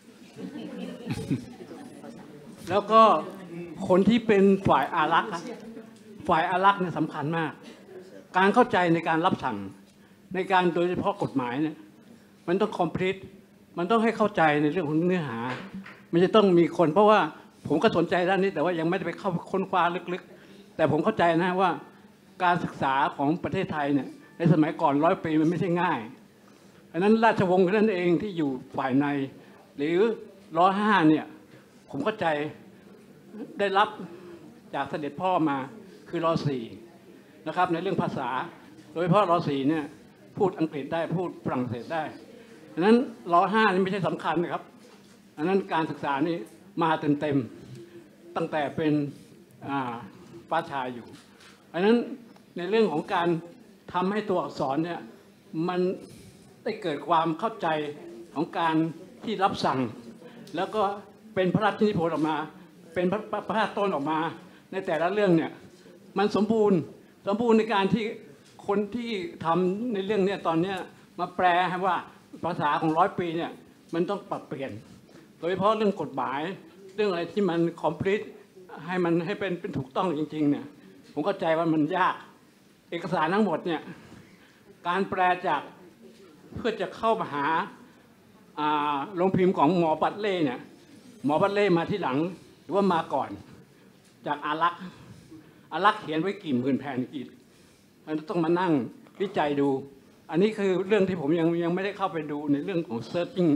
Speaker 6: แล้วก็คนที่เป็นฝ่ายอารักษ์ฝ่ายอารักษ์เนี่ยสำคัญมากการเข้าใจในการรับสั่งในการโดยเฉพาะกฎหมายเนี่ยมันต้อง complete มันต้องให้เข้าใจในเรื่องของเนื้อหามันจะต้องมีคนเพราะว่าผมก็สนใจด้านนี้แต่ว่ายังไม่ได้ไปเข้าค้นคว้าลึกๆแต่ผมเข้าใจนะว่าการศึกษาของประเทศไทยเนี่ยในสมัยก่อนร้อยปีมันไม่ใช่ง่ายอันนั้นราชวงศ์นั่นเองที่อยู่ฝ่ายในหรือร้อยห้าเนี่ยผมเข้าใจได้รับจากเสด็จพ่อมาคือรอสี่นะครับในเรื่องภาษาโดยเฉพาะรอสี่เนี่ยพูดอังกฤษได้พูดฝรั่งเศสได้อันนั้นรอห้านี่ไม่ใช่สำคัญนะครับอันนั้นการศึกษานี่มาเต็มๆตั้งแต่เป็นป้าชายอยู่อันนั้นในเรื่องของการทำให้ตัวอักษรเนี่ยมันได้เกิดความเข้าใจของการที่รับสั่งแล้วก็เป็นพระราชนิพนธ์ออกมาเป็นพระพระราชต้นออกมาในแต่ละเรื่องเนี่ยมันสมบูรณ์สมบูรณ์ในการที่คนที่ทำในเรื่องนี้ตอนนี้มาแปลให้ว่าภาษาของร้อยปีเนี่ยมันต้องปรับเปลี่ยนโดยเฉพาะเรื่องกฎหมายเรื่องอะไรที่มัน complete ให้มันให้เป็นเป็นถูกต้องจริงๆเนี่ยผมเข้าใจว่ามันยากเอกสารทั้งหมดเนี่ยการแปลจากเพื่อจะเข้ามาหาโรงพิมพ์ของหมอปัตเล่เนี่ยหมอปัตเล่มาที่หลังหรือว่ามาก่อนจากอารักษ์อารักษ์เขียนไว้กี่หมื่นแผ่นกี่มันต้องมานั่งวิจัยดูอันนี้คือเรื่องที่ผมยังยังไม่ได้เข้าไปดูในเรื่องของ searching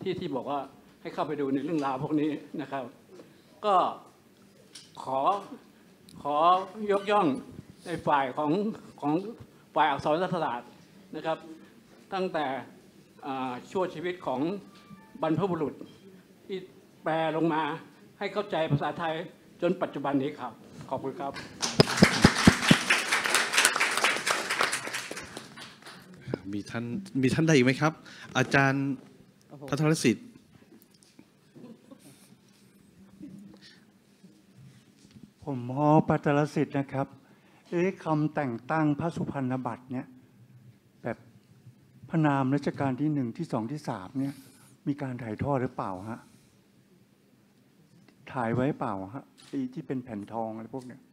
Speaker 6: ที่ที่บอกว่าให้เข้าไปดูในเรื่องราวพวกนี้นะครับ ก็ขอขอยกย่องในฝ่ายของของฝ่ายอักษรศาสตร์นะครับ ตั้งแต่ชั่วชีวิตของบรรพบุรุษที่แปลลงมาให้เข้าใจภาษาไทยจนปัจจุบันนี้ครับขอบคุณครับ
Speaker 1: มีท่านมีท่านใดอีกไหมครับ อาจารย์พัทรศิษฐ์
Speaker 7: ผมหอปัตรสิทธิ์นะครับเอ๊ะคำแต่งตั้งพระสุพรรณบัตรเนี่ยแบบพระนามรัชกาลที่หนึ่งที่สองที่สามเนี่ยมีการถ่ายทอดหรือเปล่าฮะถ่ายไว้เปล่าฮะไอ้ที่เป็นแผ่นทองอะไรพวกเนี้ย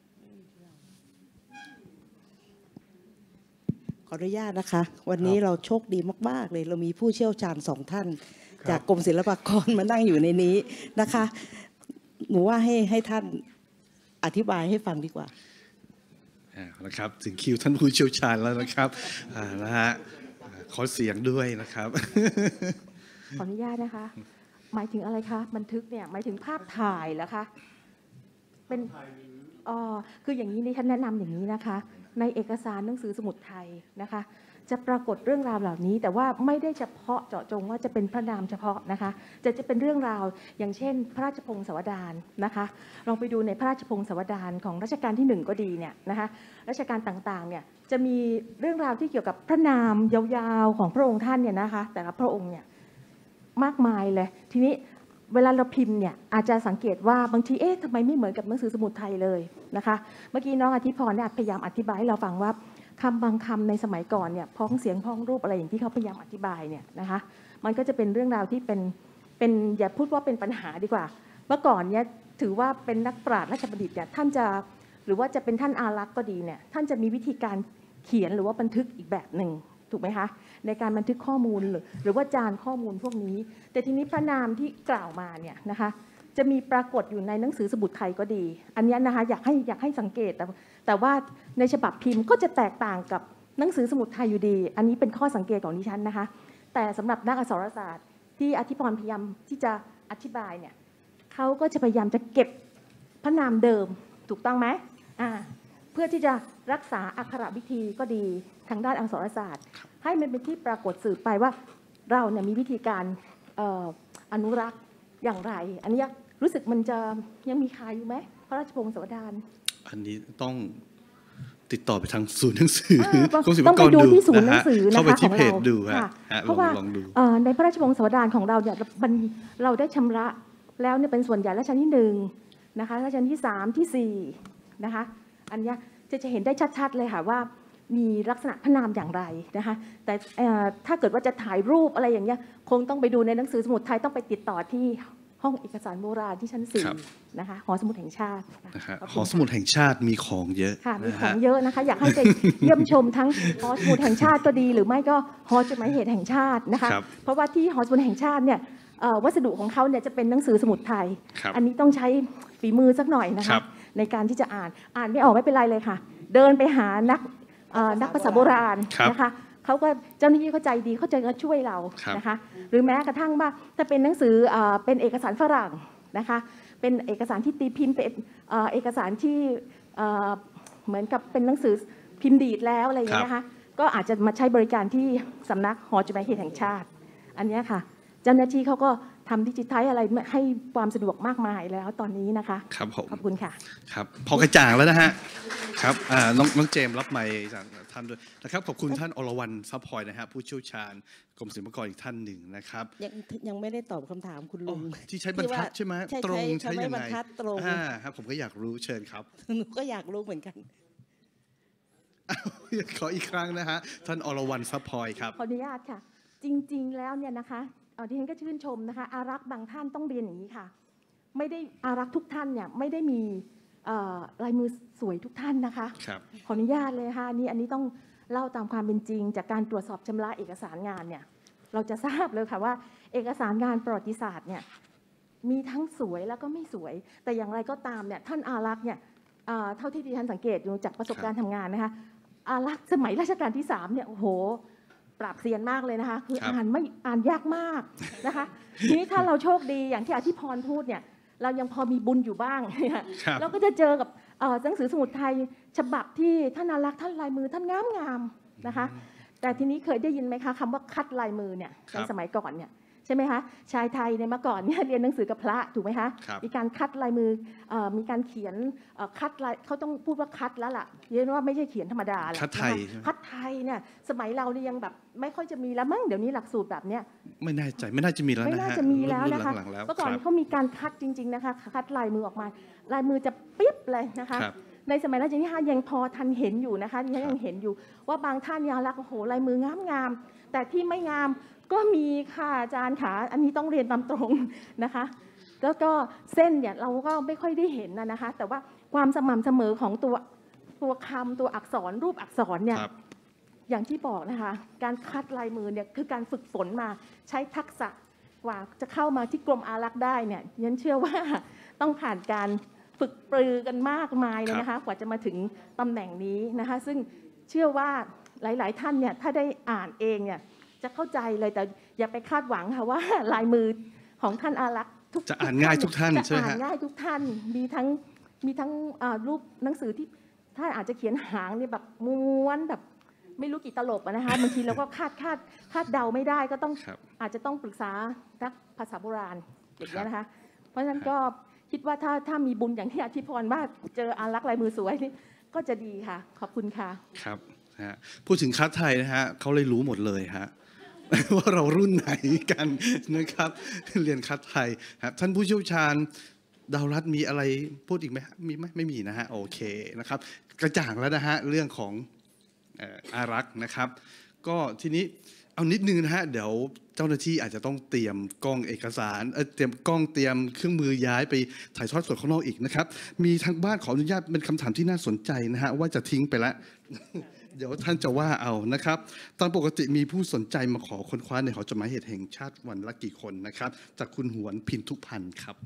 Speaker 4: ขออนุญาตนะคะ วันนี้เราโชคดีมากๆเลยเรามีผู้เชี่ยวชาญสองท่าน จากกรมศิลปากรมานั่งอยู่ในนี้นะคะหนูว่าให้ให้ท่านอธิบายให้ฟังดีกว่า
Speaker 1: นะครับถึงคิวท่านผู้เชี่ยวชาญแล้วนะครับนะฮะขอเสียงด้วยนะครับ
Speaker 8: ขออนุญาตนะคะหมายถึงอะไรคะบันทึกเนี่ยหมายถึงภาพถ่ายแล้วคะเป็นอ๋อคืออย่างนี้ดิฉันแนะนำอย่างนี้นะคะในเอกสารหนังสือสมุดไทยนะคะจะปรากฏเรื่องราวเหล่านี้แต่ว่าไม่ได้เฉพาะเจาะจงว่าจะเป็นพระนามเฉพาะนะคะจะจะเป็นเรื่องราวอย่างเช่นพระราชพงศาวดารนะคะลองไปดูในพระราชพงศาวดารของรัชกาลที่หนึ่งก็ดีเนี่ยนะคะรัชกาลต่างๆเนี่ยจะมีเรื่องราวที่เกี่ยวกับพระนามยาวๆของพระองค์ท่านเนี่ยนะคะแต่ละพระองค์เนี่ยมากมายเลยทีนี้เวลาเราพิมพ์เนี่ยอาจจะสังเกตว่าบางทีเอ๊ะทำไมไม่เหมือนกับหนังสือสมุดไทยเลยนะคะเมื่อกี้น้องอธิพรเนี่ยพยายามอธิบายให้เราฟังว่าคำบางคำในสมัยก่อนเนี่ยพ้องเสียงพ้องรูปอะไรอย่างที่เขาพยายามอธิบายเนี่ยนะคะมันก็จะเป็นเรื่องราวที่เป็นเป็นอย่าพูดว่าเป็นปัญหาดีกว่าเมื่อก่อนเนี่ยถือว่าเป็นนักปราชญ์ราชบัณฑิตเนี่ยท่านจะหรือว่าจะเป็นท่านอารักษ์ก็ดีเนี่ยท่านจะมีวิธีการเขียนหรือว่าบันทึกอีกแบบหนึ่งถูกไหมคะในการบันทึกข้อมูลหรือหรือว่าจานข้อมูลพวกนี้แต่ทีนี้พระนามที่กล่าวมาเนี่ยนะคะจะมีปรากฏอยู่ในหนังสือสมุดไทยก็ดีอันนี้นะคะอยากให้อยากให้สังเกตแต่แต่ว่าในฉบับพิมพ์ก็จะแตกต่างกับหนังสือสมุดไทยอยู่ดีอันนี้เป็นข้อสังเกตของดิฉันนะคะแต่สำหรับนักอักษรศาสตร์ที่อธิพรพยายามที่จะอธิบายเนี่ยเขาก็จะพยายามจะเก็บพระนามเดิมถูกต้องไหมอ่าเพื่อที่จะรักษาอักขระวิธีก็ดีทางด้านอักษรศาสตร์ให้มันเป็นที่ปรากฏสืบไปว่าเราเนี่ยมีวิธีการอนุรักษ์อย่างไรอันนี้รู้สึกมันจะยังมีคาอยู่ไหมพระราชพงศาวดาร
Speaker 1: อันนี้ต้องติดต่อไปทางศูนย์หนังสือ
Speaker 8: ต้องไปดูที่ศูนย์หนังสือนะคะ
Speaker 1: เข้าไปที่เพจดูฮะ
Speaker 8: เพราะว่าในพระราชพงศาวดารของเราเนี่ยเราได้ชำระแล้วเนี่ยเป็นส่วนใหญ่รัชกาลที่หนึ่งนะคะรัชกาลที่สามที่สี่นะคะอันนี้จะจะเห็นได้ชัดๆเลยค่ะว่ามีลักษณะพระนามอย่างไรนะคะแต่ถ้าเกิดว่าจะถ่ายรูปอะไรอย่างเงี้ยคงต้องไปดูในหนังสือสมุดไทยต้องไปติดต่อที่ห้องเอกสารโบราณที่ชั้นสี่นะคะหอสมุดแห่งชาติ
Speaker 1: หอสมุดแห่งชาติมีของเยอะ
Speaker 8: ค่ะมีของเยอะนะคะอยากให้ไปเยี่ยมชมทั้งหอสมุดแห่งชาติก็ดีหรือไม่ก็หอจดหมายเหตุแห่งชาตินะคะเพราะว่าที่หอสมุดแห่งชาติเนี่ยวัสดุของเขาเนี่ยจะเป็นหนังสือสมุดไทยอันนี้ต้องใช้ฝีมือสักหน่อยนะคะในการที่จะอ่านอ่านไม่ออกไม่เป็นไรเลยค่ะเดินไปหานักนักภาษาโบราณนะคะเขาก็เจ้าหน้าที่เข้าใจดีเขาจะช่วยเรานะคะหรือแม้กระทั่งว่าถ้าเป็นหนังสือเป็นเอกสารฝรั่งนะคะเป็นเอกสารที่ตีพิมพ์เป็นเอกสารที่เหมือนกับเป็นหนังสือพิมพ์ดีดแล้วอะไรอย่างเงี้ยนะคะก็อาจจะมาใช้บริการที่สำนักหอจดหมายเหตุแห่งชาติอันนี้ค่ะเจ้าหน้าที่เขาก็ทำดิจิทัลอะไรให้ความสะดวกมากมายแล้วตอนนี้นะคะ
Speaker 1: ครับผม
Speaker 8: ขอบคุณค่ะ
Speaker 1: ครับพอกระจ่างแล้วนะฮะครับน้องน้องเจมรับไมค์จากท่านด้วยนะครับขอบคุณท่านอรวรรณทรัพย์พลอยนะฮะผู้เชี่ยวชาญกรมศิลปากรอีกท่านหนึ่งนะครับ
Speaker 4: ยังยังไม่ได้ตอบคำถามคุณลุง
Speaker 1: ที่ใช้บรรทัดใช่ไหมตรงใช้ยังไง
Speaker 4: บรรทัดตรง
Speaker 1: ครับผมก็อยากรู้เชิญครับ
Speaker 4: หนูก็อยากรู้เหมือนกัน
Speaker 1: ขออีกครั้งนะฮะท่านอรวรรณทรัพย์พลอยครับ
Speaker 8: ขออนุญาตค่ะจริงๆแล้วเนี่ยนะคะดิฉันก็ชื่นชมนะคะอารักษ์บางท่านต้องเรียนอย่างนี้ค่ะไม่ได้อารักษ์ทุกท่านเนี่ยไม่ได้มีลายมือสวยทุกท่านนะคะขออนุญาตเลยค่ะนี่อันนี้ต้องเล่าตามความเป็นจริงจากการตรวจสอบชำระเอกสารงานเนี่ยเราจะทราบเลยค่ะว่าเอกสารงานประวัติศาสตร์เนี่ยมีทั้งสวยแล้วก็ไม่สวยแต่อย่างไรก็ตามเนี่ยท่านอารักษ์เนี่ยเท่าที่ดิฉันสังเกตดูจากประสบการณ์ทำงานนะคะอารักษ์สมัยรัชกาลที่สามเนี่ยโอ้โหปราบเซียนมากเลยนะคะคือ
Speaker 1: ครับ
Speaker 8: อ่านไม่อ่านยากมากนะคะ ทีนี้ถ้าเราโชคดีอย่างที่อธิพรพูดเนี่ยเรายังพอมีบุญอยู่บ้าง
Speaker 1: ครับ
Speaker 8: เราก็จะเจอกับเอ่อหนังสือสมุดไทยฉบับที่ท่านอารักษ์ท่านลายมือท่านงามงามๆนะคะ แต่ทีนี้เคยได้ยินไหมคะคำว่าคัดลายมือเนี่ย
Speaker 1: ครั
Speaker 8: ใน
Speaker 1: บ
Speaker 8: สมัยก่อนเนี่ยใช่ไหมคะชายไทยในยเมื่อก่อนเนี่ยเรียนหนังสือกับพระถูกไหมคะ
Speaker 1: ครับ
Speaker 8: มีการคัดลายมือเอ่อมีการเขียนเอ่อคัดลายเขาต้องพูดว่าคัดแล้วล่ะเรียกว่าไม่ใช่เขียนธรรมดาแหละ
Speaker 1: คัดไทย
Speaker 8: นะคะ
Speaker 1: ใช่ไหม
Speaker 8: คัดไทยเนี่ยสมัยเราเนี่ยยังแบบไม่ค่อยจะมีแล้วมั้งเดี๋ยวนี้หลักสูตรแบบเนี้ย
Speaker 1: ไม่แน่ใจไม่น่าจะมีแล้ว
Speaker 8: ไม่
Speaker 1: นะ
Speaker 8: น่า
Speaker 1: ฮะ
Speaker 8: จะมีแล้ว
Speaker 1: รุ่
Speaker 8: นะคะ
Speaker 1: หลังๆแล้ว
Speaker 8: เมื่อก่อน
Speaker 1: ครับ
Speaker 8: เขามีการคัดจริง ๆนะคะ คัดลายมือออกมา ลายมือจะปิ๊บเลยนะคะ
Speaker 1: ครับ
Speaker 8: ในสมัยรัชกาลที่ห้ายังพอทันเห็นอยู่นะคะที่ฉัน
Speaker 1: ครั
Speaker 8: ยั
Speaker 1: บ
Speaker 8: งเห็นอยู่ว่าบางท่านยาลักษณ์โอ้โหลายมืองามงามๆแต่ที่ไม่งามก็มีค่ะอาจารย์ขาอันนี้ต้องเรียนตามตรงนะคะแล้วก็เส้นเนี่ยเราก็ไม่ค่อยได้เห็นนะนะคะ แต่ว่าความสม่ำเสมอของตัวตัวคำตัวอักษรรูปอักษรเนี่ย
Speaker 1: ครับ
Speaker 8: อย่างที่บอกนะคะ การคัดลายมือเนี่ยคือการฝึกฝนมาใช้ทักษะกว่าจะเข้ามาที่กรมอารักษ์ได้เนี่ยยันเชื่อว่าต้องผ่านการฝึกปรือกันมากมายเลยนะคะ กว่าจะมาถึงตำแหน่งนี้นะคะ ซึ่งเชื่อว่าหลาย ๆ ท่านเนี่ยถ้าได้อ่านเองเนี่ยจะเข้าใจเลยแต่อย่าไปคาดหวังค่ะว่าลายมือของท่านอารักษ์ทุก
Speaker 1: จะอ่านง่ายทุกท่าน
Speaker 8: จะ
Speaker 1: ใช่ไหม
Speaker 8: อ่าน
Speaker 1: ฮะ
Speaker 8: ง่ายทุกท่านมีทั้งมีทั้งอ่ารูปหนังสือที่ท่านอาจจะเขียนหางเนี่ยแบบม้วนแบบไม่รู้กี่ตลบอะนะคะบางทีเราก็คาดคาดคาดเดาไม่ได้ก็ต้อง
Speaker 1: ครับ
Speaker 8: อาจจะต้องปรึกษานักภาษาโบราณอย่าง
Speaker 1: ครั
Speaker 8: นี้
Speaker 1: บ
Speaker 8: ยนะคะ เพราะฉะนั้น
Speaker 1: ครับ
Speaker 8: ก็คิดว่าถ้าถ้ามีบุญอย่างที่อธิพรว่าเจออารักษ์ลายมือสวยนี่ก็จะดีค่ะ ขอบคุณค่ะ
Speaker 1: ครับนะฮะพูดถึงคัดไทยนะฮะเขาเลยรู้หมดเลยฮะ ว่าเรารุ่นไหนกันนะครับ เรียนคัดไทยครับท่านผู้เชี่ยวชาญดาวรัฐมีอะไรพูดอีกไหมฮะมีไหมไม่มีนะฮะโอเคนะครับ กระจ่างแล้วนะฮะเรื่องของเอ่ออารักษ์นะครับ ก็ทีนี้เอานิดนึงนะฮะเดี๋ยวเจ้าหน้าที่อาจจะต้องเตรียมกล้องเอกสารเออเตรียมกล้องเตรียมเครื่องมือย้ายไปถ่ายทอดสดข้างนอกอีกนะครับ มีทางบ้านขออนุญาตเป็นคำถามที่น่าสนใจนะฮะว่าจะทิ้งไปแล้ว เดี๋ยวท่านจะว่าเอานะครับตามปกติมีผู้สนใจมาขอค้นคว้าในหอจดหมายเหตุแห่งชาติวันละกี่คนนะครับ จากคุณหวนพินทุพันธ์ครับ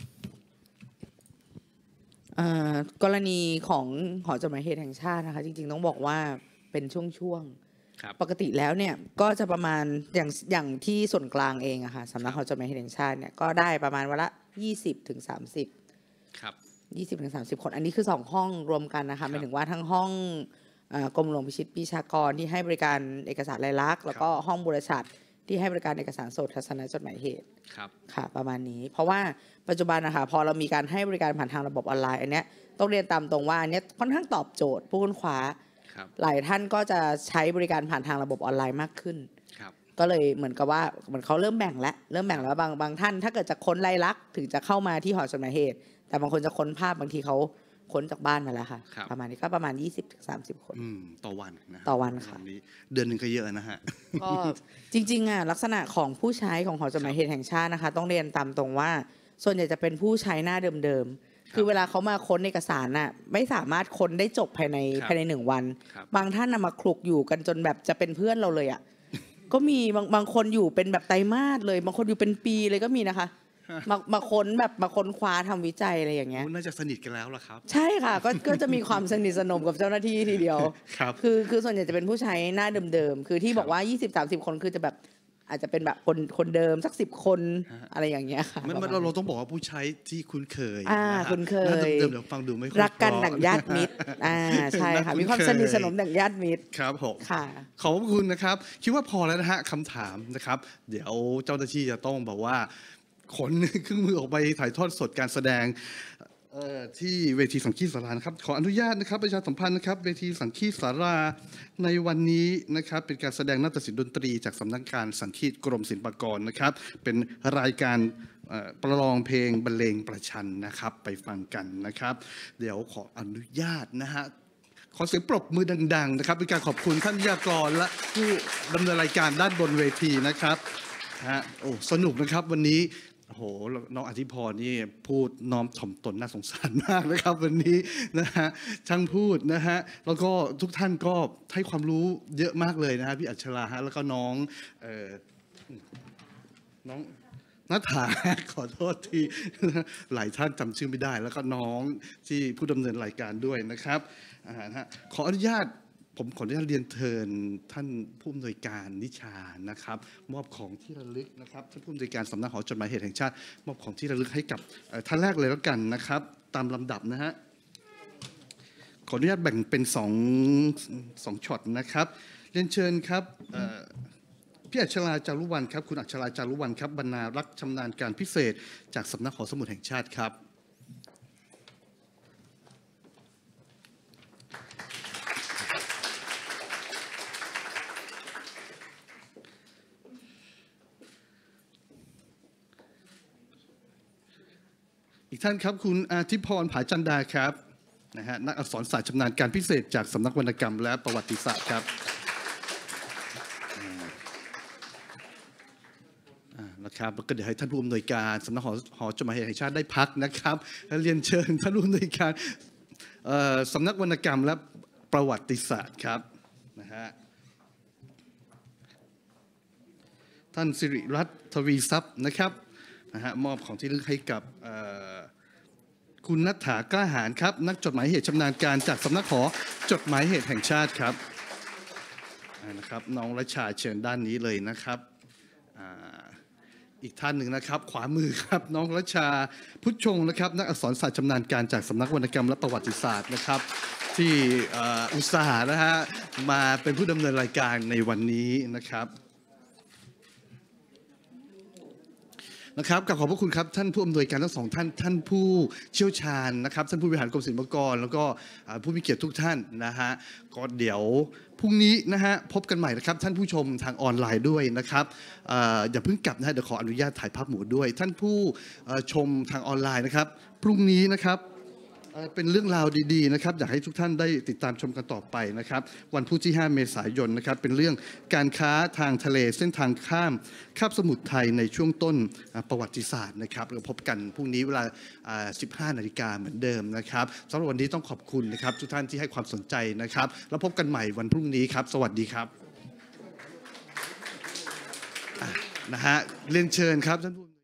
Speaker 3: อ่ากรณีของหอจดหมายเหตุแห่งชาตินะคะ จริงๆต้องบอกว่าเป็นช่วง
Speaker 1: ครับ
Speaker 3: ๆปกติแล้วเนี่ยก็จะประมาณอย่างอย่างที่ส่วนกลางเองอะค่ะสำนักหอจดหมายเหตุแห่งชาติเนี่ยก็ได้ประมาณวันละยี่สิบถึงสามสิบ
Speaker 1: ครับ
Speaker 3: ยี่สิบถึงสามสิบคนอันนี้คือสองห้องรวมกันนะคะหมายถึงว่าทั้งห้องเอ่อกรมหลวงพิชิตปีชากรที่ให้บริการเอกสารลายลักษณ์แล้วก็ห้องบุรชัดที่ให้บริการเอกสารสดทัศนจดหมายเหตุ
Speaker 1: ครับ
Speaker 3: ค่ะประมาณนี้ เพราะว่าปัจจุบันนะคะพอเรามีการให้บริการผ่านทางระบบออนไลน์อันเนี้ยต้องเรียนตามตรงว่าอันเนี้ยค่อนข้างตอบโจทย์ผู้ค้นคว้า
Speaker 1: ครับ
Speaker 3: หลายท่านก็จะใช้บริการผ่านทางระบบออนไลน์มากขึ้น
Speaker 1: ครับ
Speaker 3: ก็เลยเหมือนกับว่าเหมือนเขาเริ่มแบ่งแล้วเริ่มแบ่งแล้วบางบางท่าน ถ้าเกิดจะค้นลายลักษณ์ถึงจะเข้ามาที่หอจดหมายเหตุ แต่บางคนจะค้นภาพบางทีเขาค้นจากบ้านมาแล้วค่ะ
Speaker 1: ครับ
Speaker 3: ประมาณนี้ก็ประมาณ ยี่สิบถึงสามสิบ คน
Speaker 1: อืมต่อวันนะ
Speaker 3: ต่อวันค่ะ
Speaker 1: นี้เดือนหนึ่งก็เยอะนะฮะ
Speaker 3: ก็จริงๆอ่ะลักษณะของผู้ใช้ของหอจดหมายเหตุแห่งชาตินะคะ ต้องเรียนตามตรงว่า ส่วนใหญ่จะเป็นผู้ใช้หน้าเดิมๆคือเวลาเขามาค้นเอกสารน่ะไม่สามารถค้นได้จบภายใน
Speaker 1: ครับ
Speaker 3: ภายในหนึ่งวัน
Speaker 1: ครับ
Speaker 3: บางท่านน่ะมาคลุกอยู่กันจนแบบจะเป็นเพื่อนเราเลยอ่ะ ก็มีบางบางคนอยู่เป็นแบบไตรมาสเลย บางคนอยู่เป็นปีเลยก็มีนะคะ มามาค้นแบบมาค้นคว้าทำวิจัยอะไรอย่างเงี้ย
Speaker 1: โอ้น่าจะสนิทกันแล้วล่ะครับ
Speaker 3: ใช่ค่ะก็ก็จะมีความสนิทสนมกับเจ้าหน้าที่ทีเดียว
Speaker 1: ครับ
Speaker 3: คือคือส่วนใหญ่จะเป็นผู้ใช้หน้าเดิมๆ คือที่
Speaker 1: ครับ
Speaker 3: บอกว่า ยี่สิบ สามสิบ คนคือจะแบบอาจจะเป็นแบบคนคนเดิมสักสิบคน
Speaker 1: ฮะ
Speaker 3: อะไรอย่างเงี้ยค่ะ
Speaker 1: มันมันเราเราต้องบอกว่าผู้ใช้ที่คุ้นเคย
Speaker 3: อ่า
Speaker 1: นะฮะ
Speaker 3: คุ้นเคย
Speaker 1: น่าเดิมๆเดี๋ยวฟังดูไม่ค่อย
Speaker 3: รักกัน
Speaker 1: เพ
Speaker 3: ดั่งญาติมิตรอ่าใช่ค่ะ
Speaker 1: น่าคุ้น
Speaker 3: มีความ
Speaker 1: เคย
Speaker 3: สนิทสนมดั่งญาติมิตร
Speaker 1: ครับผม
Speaker 3: ค่ะ
Speaker 1: ขอบคุณนะครับ คิดว่าพอแล้วนะฮะคำถามนะครับ เดี๋ยวเจ้าหน้าที่จะต้องบอกว่าขน เครื่องมือออกไปถ่ายทอดสดการแสดงเอ่อที่เวทีสังคีสารานะครับ ขออนุญาตนะครับประชาสัมพันธ์นะครับ เวทีสังคีสาราในวันนี้นะครับ เป็นการแสดงนาฏศิลป์ดนตรีจากสำนักงานสังคีตกรมศิลปากรนะครับ เป็นรายการเอ่อประลองเพลงบรรเลงประชันนะครับ ไปฟังกันนะครับ เดี๋ยวขออนุญาตนะฮะ ขอเสียงปรบมือดังๆนะครับเป็นการขอบคุณท่านวิทยากรและผู้ดำเนินรายการด้านบนเวทีนะครับฮะโอ้สนุกนะครับวันนี้โอ้โหน้องอธิพรนี่พูดน้อมถ่อมตนน่าสงสารมากนะครับ วันนี้นะฮะช่างพูดนะฮะแล้วก็ทุกท่านก็ให้ความรู้เยอะมากเลยนะฮะพี่อัชราฮะแล้วก็น้องเอ่อน้องนัฐา ขอโทษที่ หลายท่านจำชื่อไม่ได้ แล้วก็น้องที่ผู้ดำเนินรายการด้วยนะครับอ่าฮะขออนุญาตผมขออนุญาตเรียนเชิญท่านผู้อำนวยการนิชานะครับมอบของที่ระลึกนะครับท่านผู้อำนวยการสำนักหอจดหมายเหตุแห่งชาติมอบของที่ระลึกให้กับท่านแรกเลยแล้วกันนะครับตามลำดับนะฮะขออนุญาตแบ่งเป็นสองสองช็อตนะครับเรียนเชิญครับพี่อัชราจารุวรรณครับคุณอัชราจารุวรรณครับบรรณารักษ์ชำนาญการพิเศษจากสำนักหอสมุดแห่งชาติครับอีกท่านครับคุณอาทิพรผาจันดาครับนะฮะนักอักษรศาสตร์ชำนาญการพิเศษจากสำนักวรรณกรรมและประวัติศาสตร์ครับนะครับแล้วก็เดี๋ยวให้ท่านผู้อำนวยการสำนักหอหอจดหมายเหตุแห่งชาติได้พักนะครับและเรียนเชิญท่านผู้อำนวยการสำนักวรรณกรรมและประวัติศาสตร์ครับนะฮะท่านสิริรัตน์ทวีทรัพย์นะครับนะฮะมอบของที่ระลึกให้กับคุณณัฐฐากล้าหาญครับนักจดหมายเหตุชำนาญการจากสำนักหอจดหมายเหตุแห่งชาติครับนะครับน้องรัชชาเชิญด้านนี้เลยนะครับอีกท่านหนึ่งนะครับขวามือครับน้องรัชชาพุทธชงนะครับนักอักษรศาสตร์ชำนาญการจากสำนักวรรณกรรมและประวัติศาสตร์นะครับที่อุตส่าห์นะฮะมาเป็นผู้ดำเนินรายการในวันนี้นะครับนะครับขอบพระคุณครับท่านผู้อำนวยการทั้งสองท่านท่านผู้เชี่ยวชาญนะครับท่านผู้บริหารกรมศิลปากรแล้วก็ผู้มีเกียรติทุกท่านนะฮะก็เดี๋ยวพรุ่งนี้นะฮะพบกันใหม่นะครับท่านผู้ชมทางออนไลน์ด้วยนะครับอย่าเพิ่งกลับนะฮะเดี๋ยวขออนุญาตถ่ายภาพหมู่ด้วยท่านผู้ชมทางออนไลน์นะครับพรุ่งนี้นะครับเป็นเรื่องราวดีๆนะครับอยากให้ทุกท่านได้ติดตามชมกันต่อไปนะครับวันพุธที่ห้าเมษายนนะครับเป็นเรื่องการค้าทางทะเลเส้นทางข้ามคาบสมุทรไทยในช่วงต้นประวัติศาสตร์นะครับเราพบกันพรุ่งนี้เวลา สิบห้านาฬิกาเหมือนเดิมนะครับสำหรับวันนี้ต้องขอบคุณนะครับทุกท่านที่ให้ความสนใจนะครับแล้วพบกันใหม่วันพรุ่งนี้ครับสวัสดีครับนะฮะเรียนเชิญครับท่านผู้